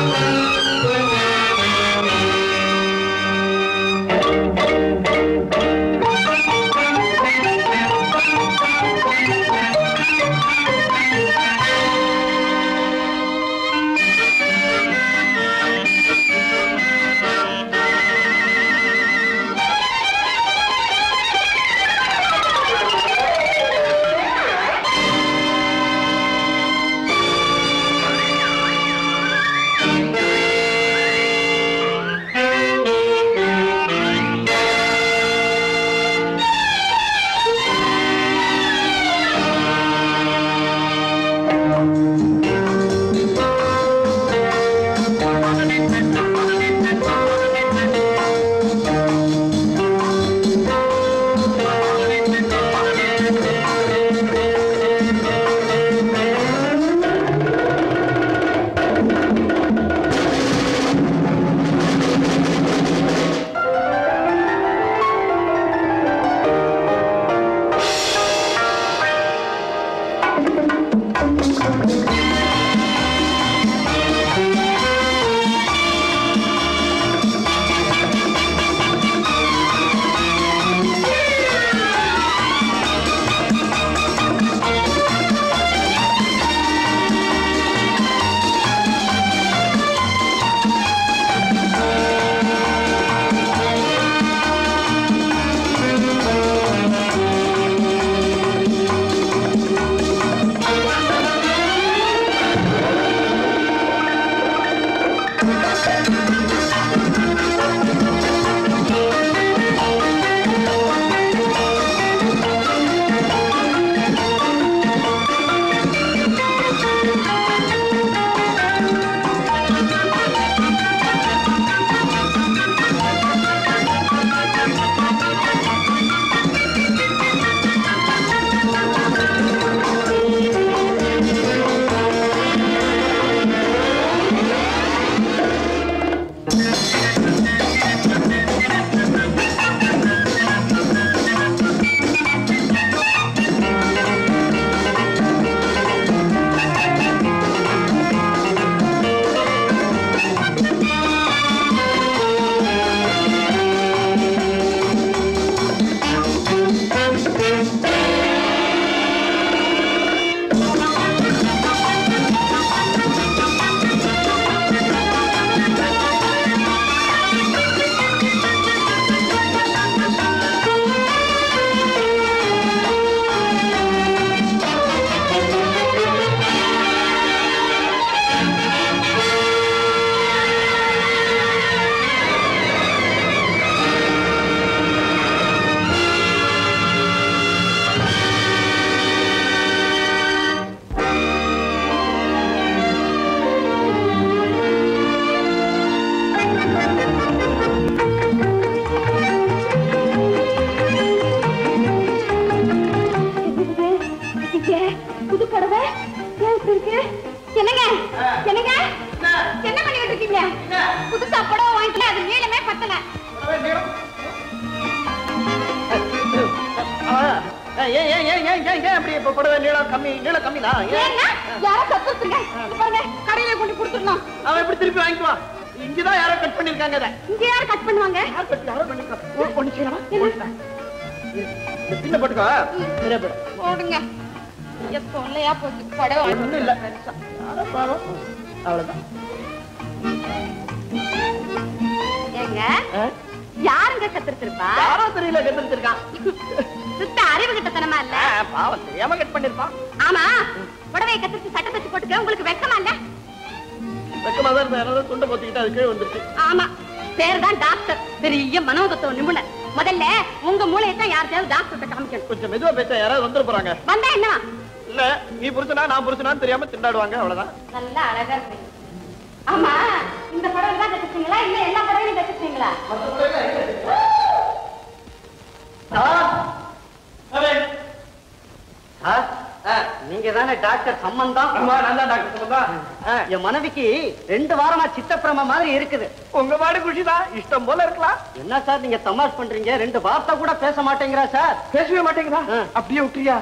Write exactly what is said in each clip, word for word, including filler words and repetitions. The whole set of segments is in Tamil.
டாக்டர் சம்பந்தம். டாக்டர் சம்பந்தம். என் மனைவிக்கு ரெண்டு வாரமா சித்தப்பிரம மாதிரி இருக்குது. உங்க பாடு குஷிதான், இஷ்டம் போல இருக்கலாம். என்ன சார் நீங்க தமாஷ் பண்றீங்க? ரெண்டு வார்த்தை கூட பேச மாட்டேங்கிறா சார். பேசவே மாட்டேங்கிறா? அப்படியே விட்டுறியா?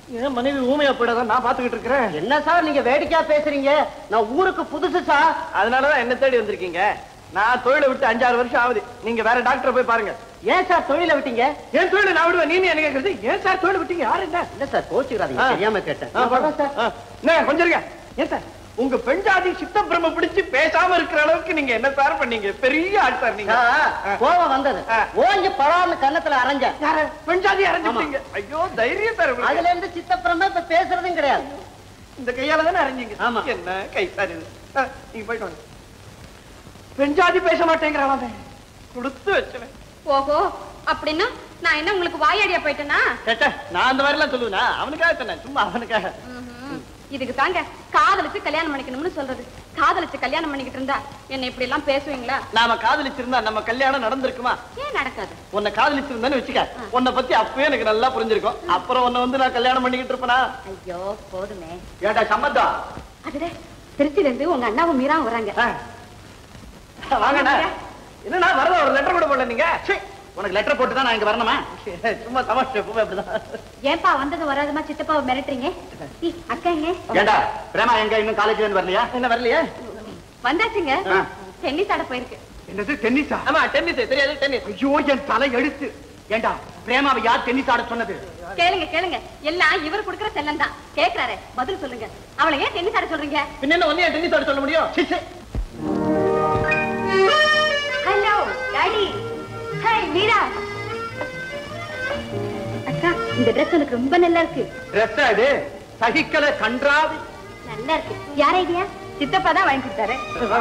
என் மனைவி ஊமையா போயிடாதான் நான் பாத்துக்கிட்டு இருக்கிறேன். என்ன சார் நீங்க வேடிக்கையா பேசுறீங்க? நான் ஊருக்கு புதுசு சார். அதனாலதான் என்ன தேடி வந்திருக்கீங்க. நான் தொழிலை விட்டு அஞ்சாறு வருஷம் ஆகுது. நீங்க வேற டாக்டர் போய் பாருங்க. ஏன் சார் தொழிலை விட்டீங்க? ஏன் தொழிலை நான் விடுவேன், நீ என்ன கேக்குறது? ஏன் சார் தொழிலை விட்டீங்க? யாரு என்ன? இல்ல சார் கோச்சுக்கிறாதீங்க, தெரியாம கேட்டேன். கொஞ்சம் இருக்க. ஏன் சார் உங்க பெண்ஜாதி சித்த பிரம்ம பிடிச்சு பேசாம இருக்கிற அளவுக்கு நீங்க என்ன சார் பண்ணீங்க? பெரிய ஆள் சார் நீங்க. கோவம் வந்தது, ஓஞ்சி பழான்னு கன்னத்துல அரைஞ்ச பெண்ஜாதி அரைஞ்சிட்டீங்க. ஐயோ தைரியம் சார். அதுல இருந்து சித்த பிரம்ம இப்ப பேசுறதும் கிடையாது. இந்த கையால தானே அரைஞ்சீங்க. ஆமா. என்ன கை சார் இது? நீங்க போயிட்டு வாங்க. பெண்ஜாதி பேச மாட்டேங்கிறான், கொடுத்து வச்சேன். ஓஹோ, அப்படின்னா நான் என்ன உங்களுக்கு வாயாடியா போயிட்டேனா? நான் அந்த மாதிரி எல்லாம் சொல்லுவேனா? அவனுக்காக சொன்னேன், சும்மா அவனுக்காக. இதுக்கு தாங்க காதலிச்சு கல்யாணம் பண்ணிக்கணும்னு சொல்றது. காதலிச்சு கல்யாணம் பண்ணிக்கிட்டு இருந்தா என்ன இப்படி எல்லாம் பேசுவீங்களா? நாம காதலிச்சிருந்தா நம்ம கல்யாணம் நடந்திருக்குமா? ஏன் நடக்காது? உன்னை காதலிச்சிருந்தான்னு வச்சுக்க, உன்னை பத்தி அப்பவே எனக்கு நல்லா புரிஞ்சிருக்கும். அப்புறம் உன்னை வந்து நான் கல்யாணம் பண்ணிக்கிட்டு இருப்பேனா? ஐயோ போதுமே. ஏடா சம்பந்தம், அதுல திருச்சியில இருந்து உங்க அண்ணாவும் மீராவும் வராங்க. வாங்கண்ணா. என்னன்னா வரல, ஒரு லெட்டர் கூட போடல நீங்க. உனக்கு லெட்டர் போட்டு தான் நான் இங்க வரணுமா? சும்மா தமாஷ் எப்பவுமே அப்படிதான். ஏன்பா வந்தது வராதுமா சித்தப்பாவை மிரட்டுறீங்க? அக்கா எங்க? ஏண்டா பிரேமா எங்க இன்னும் காலேஜ்ல இருந்து வரலையா? என்ன வரலையா? வந்தாச்சுங்க, டென்னிஸ் ஆட போயிருக்கு. என்னது டென்னிஸா? ஆமா டென்னிஸ். தெரியாது டென்னிஸ்? ஐயோ என் தலை எடுத்து. ஏண்டா பிரேமாவை யார் டென்னிஸ் ஆட சொன்னது? கேளுங்க கேளுங்க, எல்லாம் இவர் கொடுக்கிற செல்லம் தான். கேக்குறாரு, பதில் சொல்லுங்க. அவளை ஏன் டென்னிஸ் ஆட சொல்றீங்க? பின்ன என்ன ஒண்ணே டென்னிஸ் ஆட சொல்ல முடியும்? Hello daddy. ஹாய் மீரா. அக்கா இந்த Dress எனக்கு ரொம்ப நல்லா இருக்கு. Dress அது சகிக்கல கன்றாவி. நல்லா இருக்கு. யார் ஐடியா? சித்தப்பா தான் வாங்கி கொடுத்தாரு.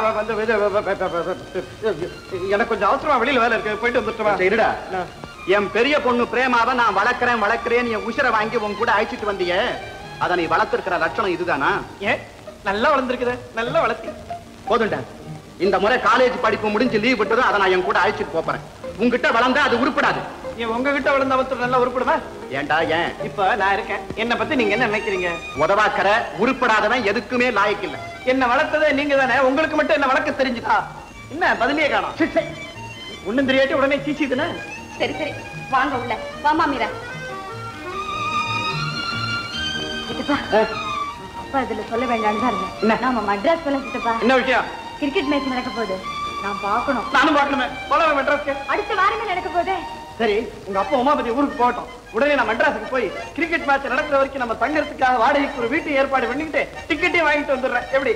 எனக்கு கொஞ்சம் அவசரமா வெளியில வேலை இருக்கு, போயிட்டு வந்துட்டோமா? இருடா, என் பெரிய பொண்ணு பிரேமாவை நான் வளர்க்கறேன் வளர்க்கறேன் என் உசிரை வாங்கி உன் கூட அழைச்சிட்டு வந்தியே, அத நீ வளர்த்திருக்கிற லட்சணம் இதுதானா? ஏன் நல்லா வளர்ந்துருக்குது, நல்லா வளர்த்தி. போதுண்டா, இந்த முறை காலேஜ் படிப்பு முடிஞ்சு லீவ் விட்டதும் அதை நான் என் கூட அழைச்சிட்டு போறேன். உங்ககிட்ட வளர்ந்தா அது உருப்படாது. உங்ககிட்ட வளர்ந்த அவத்து நல்லா உருப்படுமா? ஏண்டா ஏன்? இப்ப நான் இருக்கேன், என்ன பத்தி நீங்க என்ன நினைக்கிறீங்க? உதவாக்கற உருப்படாதவன் எதுக்குமே லாயக்கு இல்ல. என்ன வளர்த்ததே நீங்க தானே, உங்களுக்கு மட்டும் என்ன வளர்க்க தெரிஞ்சுதா? என்ன பதிலே காணோம். ஒண்ணும் தெரியாட்டி உடனே சீச்சிதுன்னு. சரி சரி வாங்க உள்ள. வாமா மீரா. அப்பா இதுல சொல்ல வேண்டாம்னு தான் இருந்தேன். நாம மட்ராஸ் போல சித்தப்பா. என்ன விஷயம்? கிரிக்கெட் மேட்ச் நடக்க போகுது, நான் பார்க்கணும். நானும் பார்க்கணுமே. போல மெட்ராஸ்க்கு அடுத்த வாரமே நடக்க போகுது. சரி, உங்க அப்பா உமாபதி ஊருக்கு போகட்டும். உடனே நான் மெட்ராஸுக்கு போய் கிரிக்கெட் மேட்ச் நடக்கிற வரைக்கும் நம்ம தங்கறதுக்காக வாடகைக்கு ஒரு வீட்டு ஏற்பாடு பண்ணிக்கிட்டு டிக்கெட்டையும் வாங்கிட்டு வந்துடுறேன். எப்படி?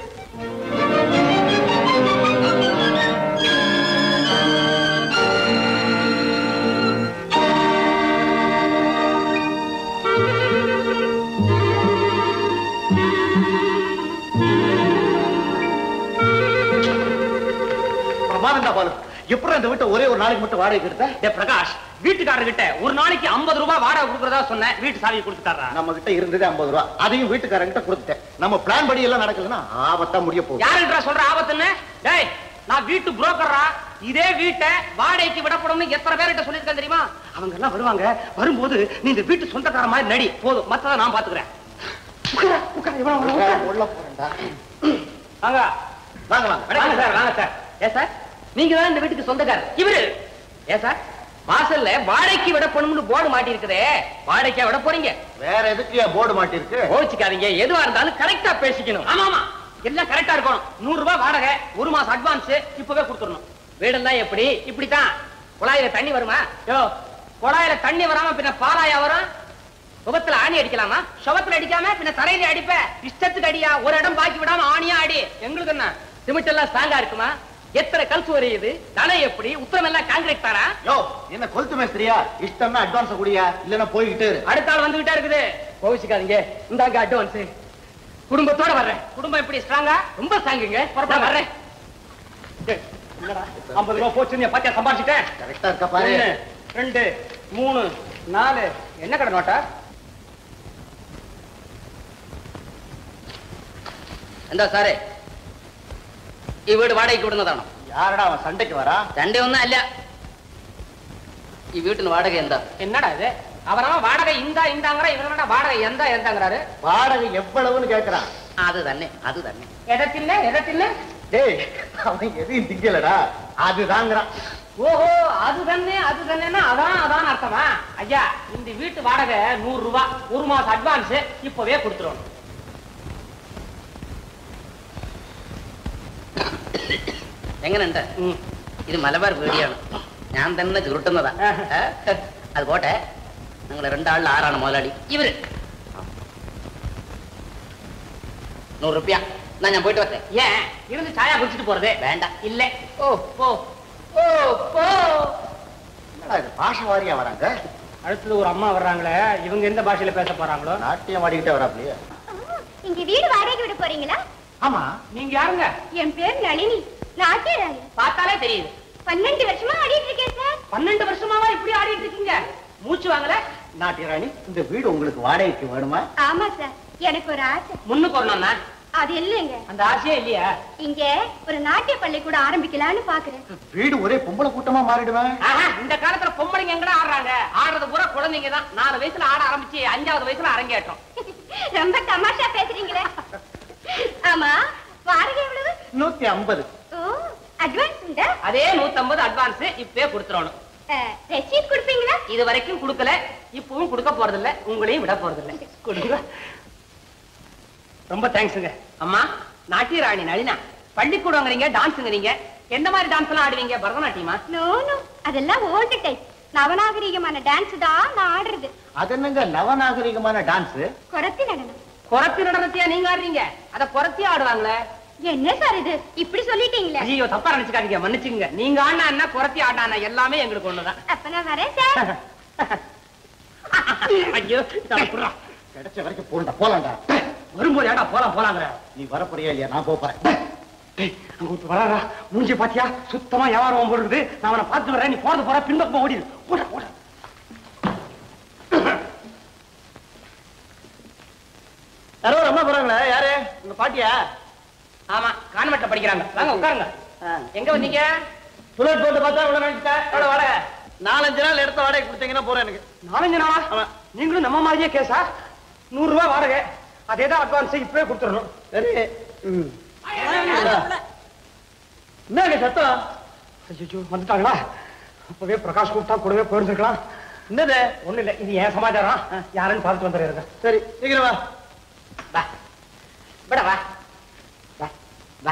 பிரமாதண்டா பாலு. எப்படி அந்த வீட்டை ஒரே ஒரு நாளைக்கு மட்டும் வாடகை எடுத்த? பிரகாஷ், வீட்டுக்காரர்கிட்ட ஒரு நாளைக்கு ஐம்பது ரூபாய் வாடகை கொடுக்கறதா சொன்னேன். வீட்டு சாவியை கொடுத்துட்டாரா? நம்ம கிட்ட இருந்தது ஐம்பது ரூபாய், அதையும் வீட்டுக்காரங்கிட்ட கொடுத்துட்டேன். நம்ம பிளான் படி எல்லாம் நடக்குதுன்னா ஆபத்தா முடிய போகுது. யாருன்றா சொல்ற ஆபத்துன்னு? டேய், நான் வீட்டு புரோக்கரா. இதே வீட்டை வாடகைக்கு விடப்படும் எத்தனை பேர்கிட்ட சொல்லியிருக்கேன் தெரியுமா? அவங்க எல்லாம் வருவாங்க. வரும்போது நீ இந்த வீட்டு சொந்தக்கார மாதிரி நடி, போதும், மத்ததை நான் பாத்துக்கிறேன். வாங்க வாங்க வாங்க சார், வாங்க சார். ஏ சார், நீங்க தான் இந்த வீட்டுக்கு சொந்தக்காரர். இவரு ஏ சார், வாசல்ல வாடகைக்கு விடப்பணும்னு போர்டு மாட்டி இருக்குதே, வாடகைக்கா விட போறீங்க? வேற எதுக்கு போர்டு மாட்டி இருக்கு? கோச்சிக்காதீங்க, எதுவா இருந்தாலும் கரெக்டா பேசிக்கணும். ஆமா ஆமா, எல்லாம் கரெக்டா இருக்கணும். நூறு ரூபாய் வாடகை, ஒரு மாசம் அட்வான்ஸ் இப்பவே கொடுத்துடணும். வீடெல்லாம் எப்படி? இப்படித்தான். குழாயில தண்ணி வருமா? யோ, குழாயில தண்ணி வராம பின்ன பாலாயா வரும்? முகத்துல ஆணி அடிக்கலாமா? சுவத்துல அடிக்காம பின்ன தரையில அடிப்ப. இஷ்டத்துக்கு அடியா, ஒரு இடம் பாக்கி விடாம ஆணியா அடி. எங்களுக்கு என்ன சிமெண்ட் எல்லாம் ஸ்ட்ராங்கா இருக்குமா? எத்தனை கல்சு வரையுது? தலை எப்படி? உத்தரம் எல்லாம் கான்கிரீட் தாரா? யோ, என்ன கொளுத்து மேஸ்திரியா? இஷ்டம்னா அட்வான்ஸ் குடியா, இல்லன்னா போய்கிட்டு அடுத்த ஆள் வந்துகிட்டே இருக்குது. கோவிச்சுக்காதீங்க, இந்தாங்க அட்வான்ஸ். குடும்பத்தோட வர்றேன். குடும்பம் எப்படி ஸ்ட்ராங்கா? ரொம்ப ஸ்ட்ராங்குங்க. புறப்பட வர்றேன். ஐம்பது ரூபாய் போச்சு, நீ பாத்தியா சம்பாதிச்சிட்டேன். கரெக்டா இருக்கா பாரு. ரெண்டு மூணு நாலு. என்ன கடை நோட்டா? எந்த சாரு வீடு வாடகைக்கு விடுனதானோ? யாரடா அவன் சண்டைக்கு வரா? சண்டை ஒண்ணும் இல்ல. வீட்டு வாடகை எந்த? என்னடா இது? அவரா வாடகை இந்தா இந்தாங்கற, இவனடா வாடகை எந்த எந்தாங்கறாரு. வாடகை எவ்வளவுன்னு கேக்குறான். அது தண்ணே, அது தண்ணே. எதத்தில்ல எதத்தில்ல? டேய், அவன் எதையும் திங்கலடா, அதுதாங்கறான். ஓஹோ, அது தானே அது தானே அதான் அதான் அர்த்தமா? ஐயா இந்த வீட்டு வாடகை நூறு ரூபாய், ஒரு மாசம் அட்வான்ஸ் இப்பவே கொடுத்துருவோம். എങ്ങനെയുണ്ട്? ഇത് മലബാർ വീടിയാണ്. ഞാൻ തന്നെ ചുരുട്ടുന്നതാ. അത് പോട്ടെ, നിങ്ങൾ രണ്ടാളിൽ ആറാണ് മുതലാളി? ഇവര്. നൂറ് റുപ്യ എന്നാ ഞാൻ പോയിട്ട് വരട്ടെ. ஏன் இருந்து சாயா குடிச்சிட்டு போறதே? വേണ്ട. இல்ல. ஓ போ ஓ போ. என்னடா இது பாஷை வாரியா வராங்க? அடுத்தது ஒரு அம்மா வர்றாங்களே, இவங்க எந்த பாஷையில பேச போறாங்களோ? நாட்டியம் ஆடிக்கிட்டே வராப்லையே. இங்க வீடு வாடகைக்கு விட போறீங்களா? ஆமா. நீங்க யாருங்க? என் பேர் நளினி, நாட்டியராணி. பார்த்தாலே தெரியுது. பன்னெண்டு வருஷமா ஆடிட்டு இருக்கேன் சார். பன்னெண்டு வருஷமாவா இப்படி ஆடிட்டு இருக்கீங்க? மூச்சு வாங்கல? நாட்டியராணி, இந்த வீடு உங்களுக்கு வாடகைக்கு வேணுமா? ஆமா சார், எனக்கு ஒரு ஆசை. முன்னுக்கு வரணும்னா? அது இல்லைங்க. அந்த ஆசையே இல்லையா? இங்க ஒரு நாட்டிய பள்ளி கூட ஆரம்பிக்கலான்னு பாக்குறேன். வீடு ஒரே பொம்பளை கூட்டமா மாறிடுவேன். இந்த காலத்துல பொம்பளைங்க எங்கடா ஆடுறாங்க? ஆடுறது பூரா குழந்தைங்க தான். நாலு வயசுல ஆட ஆரம்பிச்சு அஞ்சாவது வயசுல அரங்கேற்றோம். ரொம்ப தமாஷா பேசுறீங்களே. ஆமா, வாடகை எவ்வளவு? நூத்தி ஐம்பது. ஓ, அட்வான்ஸ் உண்டா? அதே நூத்தி ஐம்பது அட்வான்ஸ் இப்பவே கொடுத்துறோம். ரெசீட் கொடுப்பீங்களா? இது வரைக்கும் கொடுக்கல, இப்பவும் கொடுக்க போறதில்ல, உங்களையும் விட போறதில்ல. கொடுங்க. ரொம்ப தேங்க்ஸுங்க. அம்மா நாட்டியராணி நளினா, பள்ளிக்கூடங்கிறீங்க, டான்ஸுங்கிறீங்க, எந்த மாதிரி டான்ஸ் எல்லாம் ஆடுவீங்க? பரதநாட்டியமா? நோ நோ, அதெல்லாம் ஓல்டு டைப். நவநாகரிகமான டான்ஸ் தான் நான் ஆடுறது. அது என்னங்க நவநாகரிகமான டான்ஸ்? குறத்தி நடனம். குறத்தி நடனத்தையா நீங்க ஆடுறீங்க? அத குறத்தியா ஆடுவாங்களே. என்ன சார் இது இப்படி சொல்லிட்டீங்களே? ஐயோ, தப்பா நினைச்சுக்காதீங்க, மன்னிச்சுங்க. நீங்க ஆடினா என்ன, குறத்தி ஆடானா எல்லாமே எங்களுக்கு ஒண்ணுதான். அப்ப நான் வரேன் சார். ஐயோ, கிடைச்ச வரைக்கும் போண்டா போலாண்டா. வரும்போது ஏடா போலாம் போலாங்கிற? நீ வரப்போறியா இல்லையா? நான் போறேன். அங்க வராரா? மூஞ்சி பாத்தியா? சுத்தமா வியாபாரம் போடுறது. நான் அவனை பார்த்து வரேன், நீ போறது போற பின்பக்கம் ஓடிடு. போட போட. யாரோ ரொம்ப போறாங்களே, யாரு? உங்க பாட்டியா? ஆமா, கான்வென்ட்ல படிக்கிறாங்க. வாங்க உட்காருங்க. எங்க வந்தீங்க? புல்லட் போட்டு பார்த்தா உள்ள நினைச்சிட்டேன். எவ்வளவு வாடகை? நாலஞ்சு நாள் எடுத்த வாடகை கொடுத்தீங்கன்னா போறேன். எனக்கு நாலஞ்சு நாளா? நீங்களும் நம்ம மாதிரியே கேஸா? நூறு ரூபாய் வாடகை, அதேதான் அட்வான்ஸ் இப்பவே கொடுத்துடணும். சரி. என்னங்க சத்தம்? ஐயோ, வந்துட்டாங்களா? அப்பவே பிரகாஷ் கூப்பிட்டா கூடவே போயிருந்துருக்கலாம். என்னது? ஒண்ணு இல்ல, இது என் சமாச்சாரம். யாருன்னு பார்த்துட்டு வந்துடுறேன். சரி, சீக்கிரம் வா. வா விட வா வா வா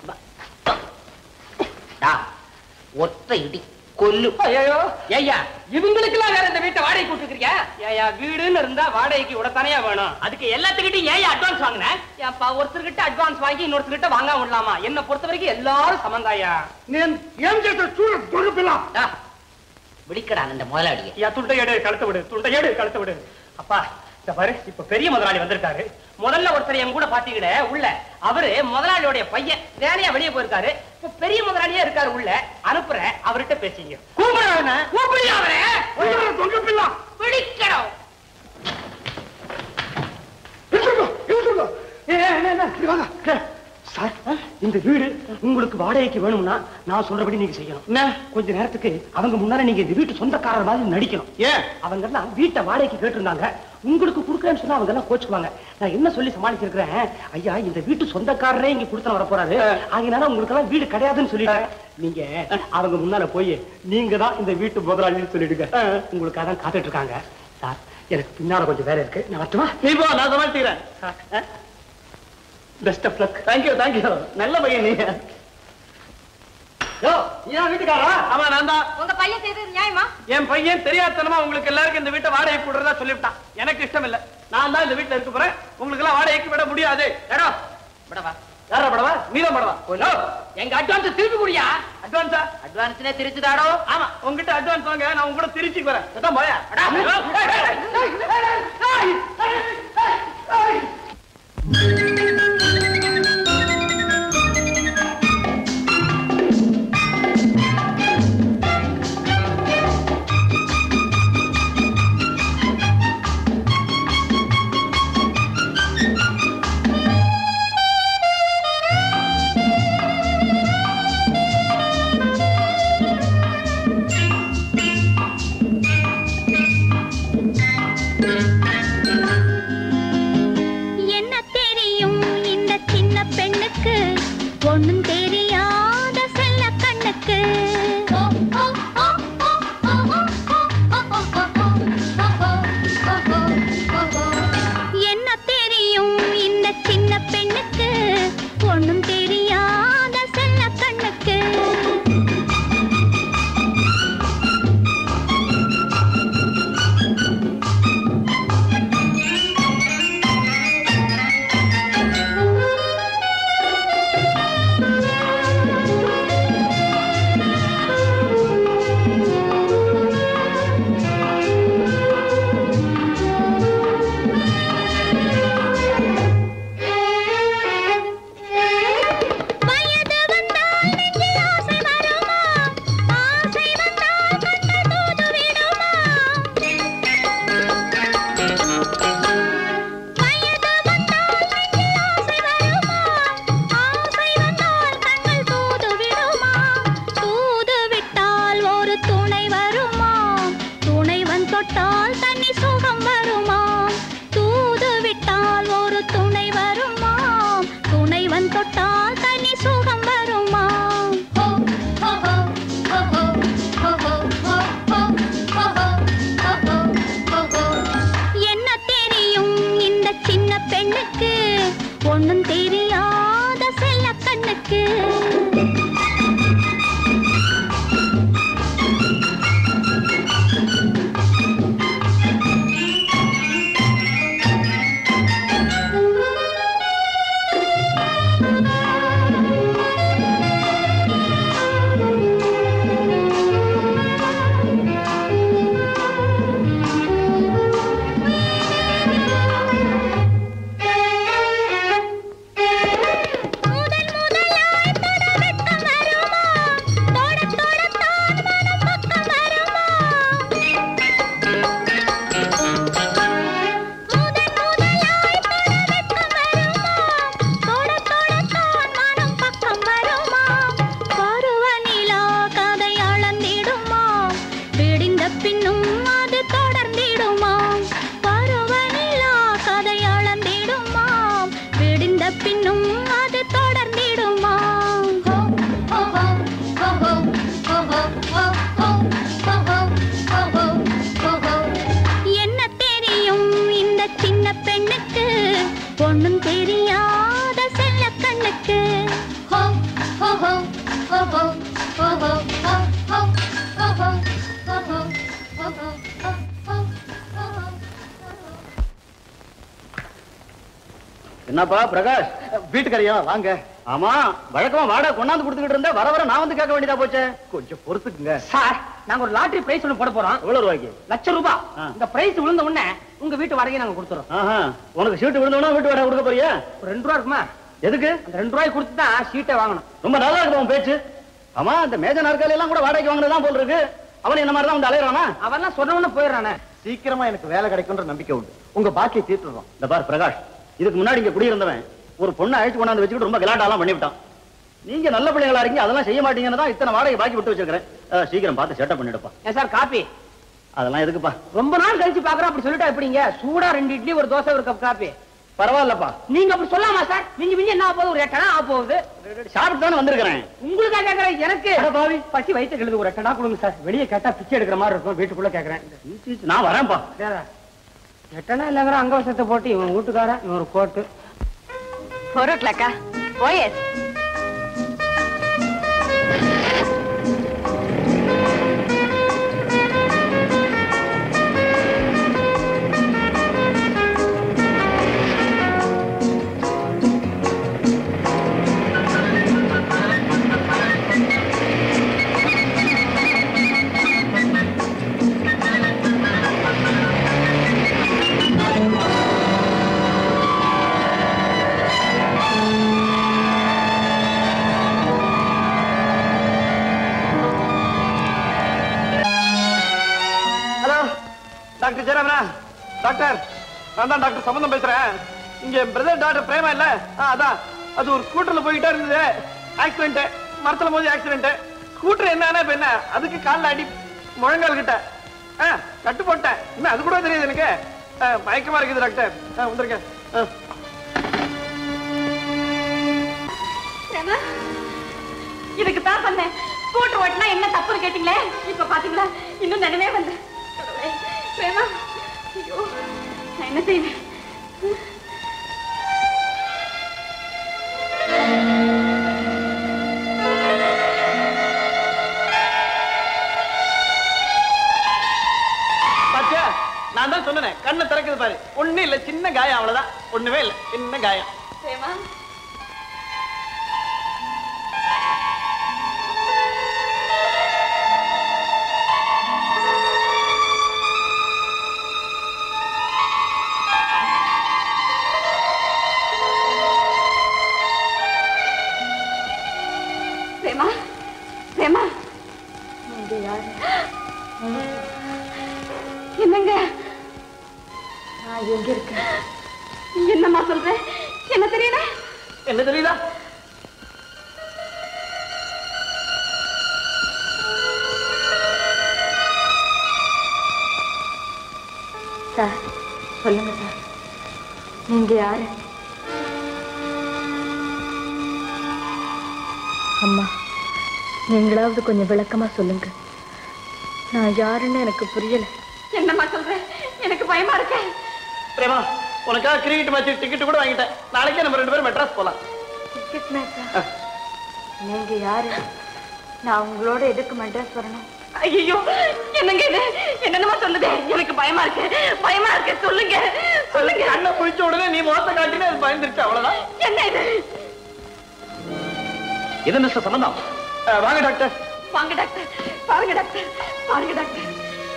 வா. ஒற்றை இடி கொல்லு. ஐயோ ஐயா, இவங்களுக்கு எல்லாம் வேற இந்த வீட்டை வாடகை கூட்டுக்கிறியா? ஏயா, வீடுன்னு இருந்தா வாடகைக்கு விடத்தானையா வேணும். அதுக்கு எல்லாத்துக்கிட்டையும் ஏன் அட்வான்ஸ் வாங்கினேன்? ஏப்பா, ஒருத்தர்கிட்ட அட்வான்ஸ் வாங்கி இன்னொருத்தர்கிட்ட வாங்க விடலாமா? என்ன பொறுத்த வரைக்கும் எல்லாரும் சமந்தாயா. விழிக்கடா இந்த முதலாளியை. யா, துண்டை எடு, கழுத்து விடு. துண்டை எடு, கழுத்து விடு. அப்பா இந்த பாரு, இப்ப பெரிய முதலாளி வந்திருக்காரு. முதல்ல ஒருத்தர் என் கூட பாத்தீங்கட உள்ள, அவரு முதலாளியோடைய பையன், வேலையா வெளியே போயிருக்காரு. இப்ப பெரிய முதலாளியே இருக்காரு உள்ள. அனுப்புற, அவர்கிட்ட பேசிங்க. கூப்பிடுறவன கூப்பிடு. அவரே தொங்க பிள்ளை பிடிக்கணும். சார், இந்த வீடு உங்களுக்கு வாடகைக்கு வேணும்னா நான் சொல்றபடி நீங்க செய்யணும். என்ன? கொஞ்ச நேரத்துக்கு அவங்க முன்னால நீங்க இந்த வீட்டு சொந்தக்காரர் மாதிரி நடிக்கணும். ஏன்? அவங்க எல்லாம் வீட்டை வாடகைக்கு கேட்டிருந்தாங்க, உங்களுக்கு கொடுக்கறேன்னு சொன்னா அவங்க எல்லாம் கோச்சுக்குவாங்க. நான் என்ன சொல்லி சமாளிச்சிருக்கிறேன், ஐயா இந்த வீட்டு சொந்தக்காரரே இங்க கொடுத்து வர போறாரு, அதனால உங்களுக்கு எல்லாம் வீடு கிடையாதுன்னு சொல்லிட்டேன். நீங்க அவங்க முன்னால போய் நீங்க தான் இந்த வீட்டு முதலாளின்னு சொல்லிடுங்க. உங்களுக்காக தான் காத்துட்டு இருக்காங்க. சார், எனக்கு பின்னால கொஞ்சம் வேலை இருக்கு, நான் வரட்டுமா? நீ போ, நான் சமாளிச்சுக்கிறேன். Best of luck. Thank you thank you. நல்ல பையன் நீ. யோ, நீதான் வீட்டுக்காரா? ஆமா, நான் தான். உங்க பையன் செய்தது நியாயமா? என் பையன் தெரியாதனமா உங்களுக்கு எல்லாருக்கும் இந்த வீட்டை வாடகை போடுறதா சொல்லிவிட்டான். எனக்கு இஷ்டம் இல்ல. நான் தான் இந்த வீட்டுல இருக்க போறேன். உங்களுக்கு எல்லாம் வாடகைக்கு விட முடியாது. ஏடா படவா? யாரா படவா? நீதான் படவா? எங்க அட்வான்ஸ் திருப்பி குடியா. அட்வான்ஸா? அட்வான்ஸ்னே திருச்சுதாடோ. ஆமா, உங்ககிட்ட அட்வான்ஸ் வாங்க, நான் உங்க கூட திருச்சி வரேன். அதான் போயா. என்ன தெரியும் என்னப்பா பிரகாஷ், வீட்டுக்காரியா வாங்க. ஆமா, வழக்கமா வாடகை கொண்டாந்து கொடுத்துக்கிட்டு இருந்தா வர வர நான் வந்து கேட்க வேண்டியதா போச்சே. கொஞ்சம் பொறுத்துக்குங்க சார். நாங்க ஒரு லாட்டரி பிரைஸ் ஒண்ணு போட போறோம். எவ்வளவு ரூபாய்க்கு? லட்சம் ரூபாய். இந்த பிரைஸ் விழுந்த உடனே உங்க வீட்டு வாடகை நாங்க கொடுத்துறோம். உனக்கு சீட்டு விழுந்தோன்னா வீட்டு வாடகை கொடுக்க போறியா? ரெண்டு ரூபா இருக்குமா? எதுக்கு? அந்த ரெண்டு ரூபாய் கொடுத்து தான் சீட்டை வாங்கணும். ரொம்ப நல்லா இருக்கும் உன் பேச்சு. ஆமா, இந்த மேஜ நாற்காலி எல்லாம் கூட வாடகைக்கு வாங்கினதான் போல் இருக்கு. அவன் என்ன மாதிரி தான் வந்து அலையறானா? அவெல்லாம் சொன்னவன போயிடறானே. சீக்கிரமா எனக்கு வேலை கிடைக்கும்ன்ற நம்பிக்கை உண்டு. உங்க பாக்கியை தீர்த்துறோம். இந்த பார் பிரகாஷ், இதுக்கு முன்னாடி இங்க குடியிருந்தவன் ஒரு பொண்ணை அழைச்சு கொண்டாந்து வச்சுக்கிட்டு ரொம்ப கலாட்டாலாம் பண்ணிவிட்டான். நீங்க நல்ல பிள்ளைகளா இருக்கீங்க, அதெல்லாம் செய்ய மாட்டீங்கன்னு தான் இத்தனை வாடகை பாக்கி விட்டு வச்சிருக்கிறேன். சீக்கிரம் பார்த்து செட்டப் பண்ணிடுப்பா. ஏன் சார் காப்பி? அதெல்லாம் எதுக்குப்பா? ரொம்ப நாள் கழிச்சு பாக்குறோம், அப்படி சொல்லிட்டா எப்படிங்க? சூடா ரெண்டு இட்லி ஒரு தோசை ஒரு கப் காப்பி. பரவாயில்லப்பா. நீங்க அப்படி சொல்லாமா சார்? மிஞ்சி மிஞ்சி என்ன போகுது? ஒரு எட்டனா ஆ போகுது. சாப்பிட்டு தானே வந்திருக்கிறேன். உங்களுக்கா கேட்கறேன்? எனக்கு பாவி பசி வயிற்று கெழுது. ஒரு எட்டனா கொடுங்க சார். வெளியே கேட்டா பிச்சை எடுக்கிற மாதிரி இருக்கும். வீட்டுக்குள்ள கேட்கறேன். நான் வரேன்ப்பா. எட்டனா இல்லங்கிற அங்கவசத்தை போட்டு இவன் வீட்டுக்காரன் இவன் ஒரு coat. Four o'clock. Oh yes. Doctor ஜெயராமனா? டாக்டர், நான் தான் டாக்டர் சம்பந்தம் பேசுறேன். இங்க பிரதர் டாக்டர் பிரேமா இல்ல? அதான், அது ஒரு ஸ்கூட்டர்ல போயிட்டே இருந்தது. ஆக்சிடென்ட், மரத்துல மோதி ஆக்சிடென்ட். ஸ்கூட்டர் என்ன இப்ப என்ன? அதுக்கு காலில் அடி, முழங்கால் கிட்ட கட்டு போட்டேன். இன்னும் அது கூட தெரியுது எனக்கு. மயக்கமா இருக்குது டாக்டர். வந்திருக்கேன். இதுக்கு தான் பண்ணேன். ஸ்கூட்டர் ஓட்டினா என்ன தப்புன்னு கேட்டீங்களே, இப்ப பாத்தீங்களா? இன்னும் நினைவே வந்தேன். பிரேமா, ஐயோ நான் என்ன செய்வேன்? பாத்தியா, நான் தான் சொன்னேன், கண்ணை திறக்குது பாரு. ஒண்ணு இல்ல, சின்ன காயம், அவ்வளவுதான். ஒண்ணுமே இல்ல, சின்ன காயம். பிரேமா, என்னங்க நான் எங்க இருக்கேன்? என்னம்மா சொல்றேன்? என்ன தெரியல? என்ன தெரியல? சார் சொல்லுங்க சார், நீங்க யாரு? அம்மா, நீங்களாவது கொஞ்சம் விளக்கமா சொல்லுங்க. நான் யாருன்னு எனக்கு புரியல. என்னம்மா சொல்றேன்? எனக்கு பயமா இருக்கு. பிரேமா, உனக்காக கிரிக்கெட் மேட்ச் டிக்கெட் கூட வாங்கிட்டேன். நாளைக்கே நம்ம ரெண்டு பேரும் மெட்ராஸ் போலாம். டிக்கெட் மேட்சா? நீங்க யாரு? நான் உங்களோட எதுக்கு மெட்ராஸ் வரணும்? ஐயோ, என்னங்க இது? என்னென்னமா சொல்லுது? எனக்கு பயமா இருக்கு, பயமா இருக்கு. சொல்லுங்க சொல்லுங்க. அண்ணன் குளிச்ச உடனே நீ முகத்தை காட்டினே அது பயந்துருச்சு, அவ்வளவுதான். என்ன இது? இது மிஸ்டர் சம்பந்தம். வாங்க டாக்டர். வாங்க டாக்டர். பாருங்க டாக்டர், பாருங்க டாக்டர்.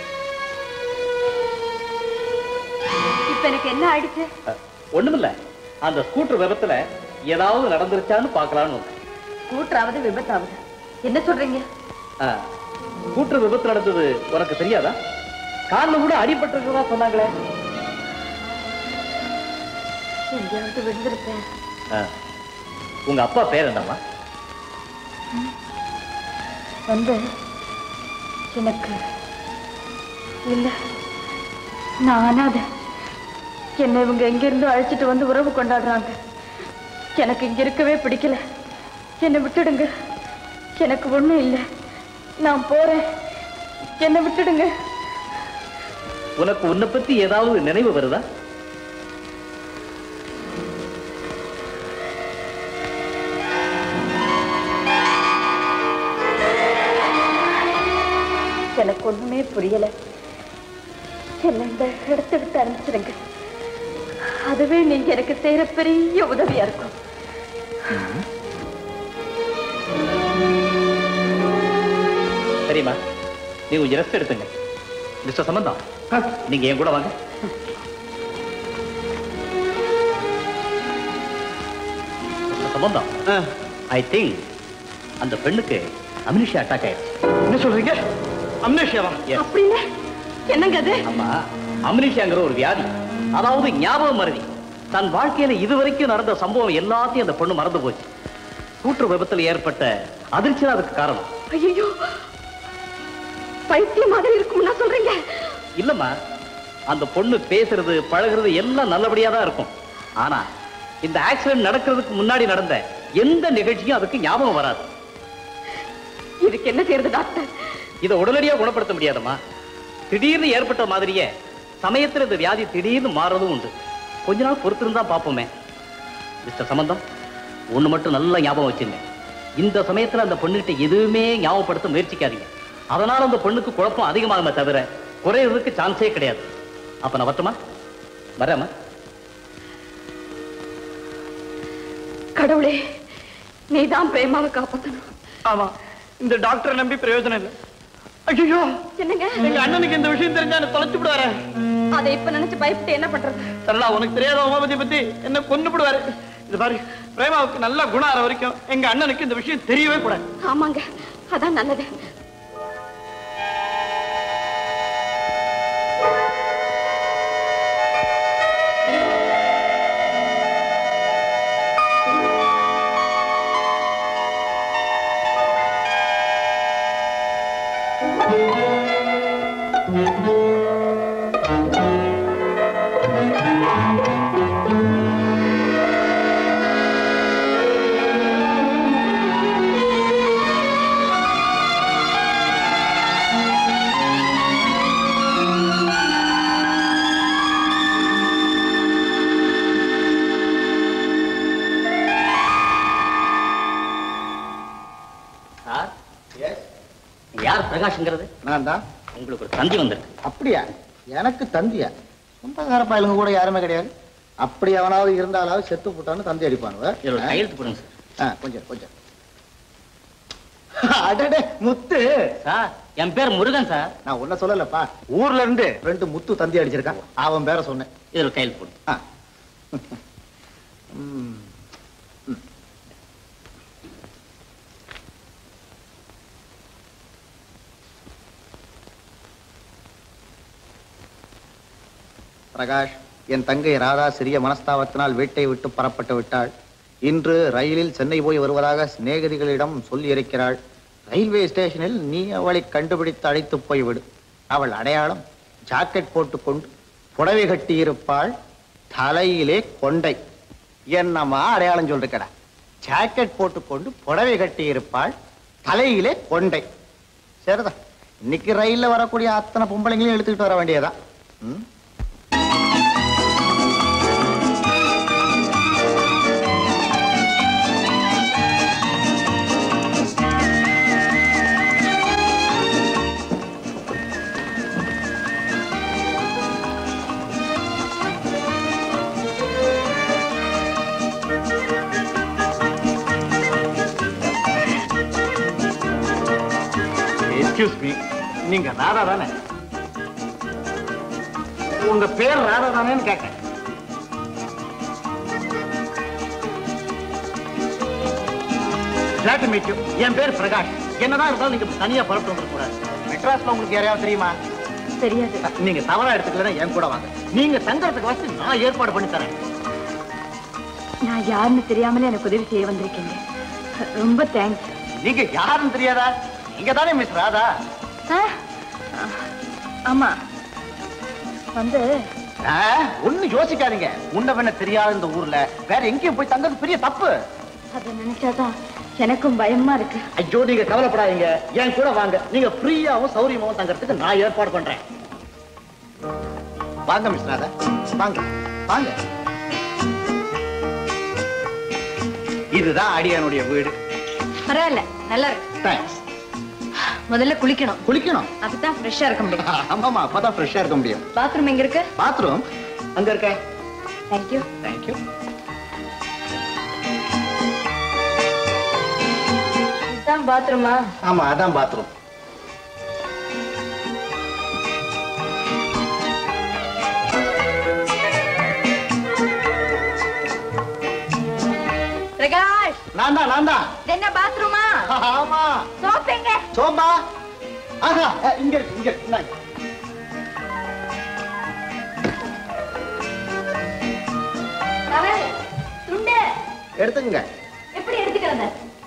இப்ப எனக்கு என்ன ஆயிடுச்சு? ஒண்ணுமில்ல, அந்த ஸ்கூட்டர் விபத்துல ஏதாவது நடந்துருச்சான்னு பாக்கலான்னு. ஸ்கூட்டராவது விபத்தாவது? என்ன சொல்றீங்க? ஸ்கூட்டர் விபத்து நடந்தது உனக்கு தெரியாதா? காலில் கூட அடிபட்டிருக்கிறதா சொன்னாங்களே. எங்கேயாவது விழுந்திருப்பேன். உங்க அப்பா பேர் என்னம்மா? வந்து எனக்கு இல்ல, நான் அனாதை. என்னை இவங்க எங்க இருந்து அழைச்சிட்டு வந்து உறவு கொண்டாடுறாங்க. எனக்கு இங்க இருக்கவே பிடிக்கல. என்னை விட்டுடுங்க. எனக்கு ஒண்ணும் இல்லை, நான் போறேன். என்னை விட்டுடுங்க. உனக்கு உன்னை பத்தி ஏதாவது நினைவு வருதா? ஒண்ணுமே புரியல. என்ன இந்த இடத்த விட்டு அனுப்பிச்சிருங்க. அதுவே நீங்க எனக்கு செய்யற பெரிய உதவியா இருக்கும். சரிம்மா, நீ கொஞ்சம் ரெஸ்ட் எடுத்துங்க. மிஸ்டர் சம்பந்தம், நீங்க என் கூட வாங்க. சம்பந்தம், ஐ திங்க் அந்த பெண்ணுக்கு அம்னீஷியா அட்டாக் ஆயிடுச்சு. என்ன சொல்றீங்க? அம்னீஷியாவா? அப்படின்னா என்னங்க அது? ஆமா, அம்னீஷியாங்கிற ஒரு வியாதி, அதாவது ஞாபகம் மறதி. தன் வாழ்க்கையில இதுவரைக்கும் நடந்த சம்பவம் எல்லாத்தையும் அந்த பொண்ணு மறந்து போச்சு. கூற்று விபத்தில் ஏற்பட்ட அதிர்ச்சி தான் அதுக்கு காரணம். ஐயோ, பைத்தியம் மாதிரி இருக்கும்னா சொல்றீங்க? இல்லம்மா, அந்த பொண்ணு பேசுறது பழகுறது எல்லாம் நல்லபடியா தான் இருக்கும். ஆனா இந்த ஆக்சிடென்ட் நடக்கிறதுக்கு முன்னாடி நடந்த எந்த நிகழ்ச்சியும் அதுக்கு ஞாபகம் வராது. இதுக்கு என்ன செய்யறது டாக்டர்? இதை உடனடியா குணப்படுத்த முடியாதம்மா. திடீர்னு ஏற்பட்ட மாதிரியே சமயத்துல இந்த வியாதி திடீர்னு மாறதும் உண்டு. கொஞ்ச நாள் பொறுத்திருந்தா பார்ப்போமே. மிஸ்டர் சம்பந்தம், ஒண்ணு மட்டும் நல்லா ஞாபகம் வச்சுங்க. இந்த சமயத்துல அந்த பொண்ணுகிட்ட எதுவுமே ஞாபகப்படுத்த முயற்சிக்காதீங்க. அதனால அந்த பொண்ணுக்கு குழப்பம் அதிகமாகுமே தவிர குறையறதுக்கு சான்ஸே கிடையாது. அப்ப நான் வரட்டுமா? வரேம்மா. கடவுளே, நீதான் பிரேமாவை காப்பாத்தணும். ஆமா, இந்த டாக்டரை நம்பி பிரயோஜனம் இல்லை. ஐயோ, என்னங்க? எங்க அண்ணனுக்கு இந்த விஷயம் தெரிஞ்சா என்ன தொலைச்சு விடுவாரு. அதை இப்ப நினைச்சு பயப்பட்டு என்ன பண்றது? சரளா, உனக்கு தெரியாத உமாபதி பத்தி என்ன கொண்டு விடுவாரு. இது பாரு, பிரேமாவுக்கு நல்ல குணம் ஆற வரைக்கும் எங்க அண்ணனுக்கு இந்த விஷயம் தெரியவே கூடாது. ஆமாங்க, அதான் நல்லது. பிரகாஷ்ங்கிறது நான் தான். உங்களுக்கு ஒரு தந்தி வந்திருக்கு. அப்படியா? எனக்கு தந்தியா? சொந்தக்கார பயலுங்க கூட யாருமே கிடையாது. அப்படி அவனாவது இருந்தாலாவது செத்து போட்டான்னு தந்தி அடிப்பானுவ. கையெழுத்து போடுங்க சார். கொஞ்சம் கொஞ்சம். அடடே முத்து சார், என் பேர் முருகன் சார். நான் உன்ன சொல்லலப்பா, ஊர்ல இருந்து ரெண்டு முத்து தந்தி அடிச்சிருக்கான், அவன் பேரை சொன்னேன். இதுல கையெழுத்து போடுங்க. பிரகாஷ், என் தங்கை ராதா சிறிய மனஸ்தாபத்தினால் வீட்டை விட்டு புறப்பட்டு விட்டாள். இன்று ரயிலில் சென்னை போய் வருவதாக சிநேகிதிகளிடம் சொல்லி இருக்கிறாள். ரயில்வே ஸ்டேஷனில் நீ அவளை கண்டுபிடித்து அழைத்து போய்விடு. அவள் அடையாளம் ஜாக்கெட் போட்டுக்கொண்டு புடவை கட்டி இருப்பாள், தலையிலே கொண்டை. என்னம்மா அடையாளம் சொல்லிருக்கடா? ஜாக்கெட் போட்டுக்கொண்டு புடவை கட்டி இருப்பாள், தலையிலே கொண்டை. சரிதான், இன்னைக்கு ரயில்ல வரக்கூடிய அத்தனை பொம்பளைங்களையும் எடுத்துக்கிட்டு வர வேண்டியதான். ம் எக்ஸ்கியூஸ் மீ, நீங்க ராதா தானே? உங்க பேர் ராதா தானேன்னு கேட்டேன். Glad to meet you. என் பேர் பிரகாஷ். என்னதான் இருந்தாலும் நீங்க தனியா புறப்பட்டு வந்துடக்கூடாது. மெட்ராஸ்ல உங்களுக்கு யாரையாவது தெரியுமா? தெரியாது. நீங்க தவறா எடுத்துக்கலன்னா என் கூட வாங்க. நீங்க தங்கறதுக்கு வசதி நான் ஏற்பாடு பண்ணி தரேன். நான் யாருன்னு தெரியாமலே எனக்கு உதவி செய்ய வந்திருக்கீங்க. ரொம்ப தேங்க்ஸ். நீங்க யாருன்னு தெரியாதா? நீங்க தானே மிஸ் ராதா? ஆமா, வந்து ஒண்ணு யோசிக்காதீங்க. முன்ன பின்ன தெரியாத இந்த ஊர்ல வேற எங்கேயும் போய் தங்கிறது பெரிய தப்பு. அதை நினைச்சாதான் எனக்கும் பயமா இருக்கு. ஐயோ, நீங்க கவலைப்படாதீங்க, என் கூட வாங்க. நீங்க ஃப்ரீயாவும் சௌரியமாவும் தங்கறதுக்கு நான் ஏற்பாடு பண்றேன். வாங்க மிஸ் ராதா, வாங்க வாங்க. இதுதான் அடியானுடைய வீடு. பரவாயில்ல, நல்லா இருக்கு. தேங்க்ஸ். முதல்ல குளிக்கணும். குளிக்கணும்? அப்பதான் ஃப்ரெஷ்ஷா இருக்க முடியும். ஆமாமா, அப்பதான் ஃப்ரெஷ்ஷா இருக்க முடியும். பாத்ரூம் எங்க இருக்கு? பாத்ரூம் அங்க இருக்க. தேங்க்யூ. தேங்க்யூ. இதுதான் பாத்ரூமா? ஆமா, அதான் பாத்ரூம். பிரகாஷ், நான் தான் நான் தான். என்ன பாத்ரூமா? ஆமா. சோப் எங்க? சோம்பா? ஆஹா, இங்க இருக்கு, இங்க இருக்கு. இந்தாங்க. டவல், துண்டு எடுத்துக்கங்க. எப்படி எடுத்துக்கிறது?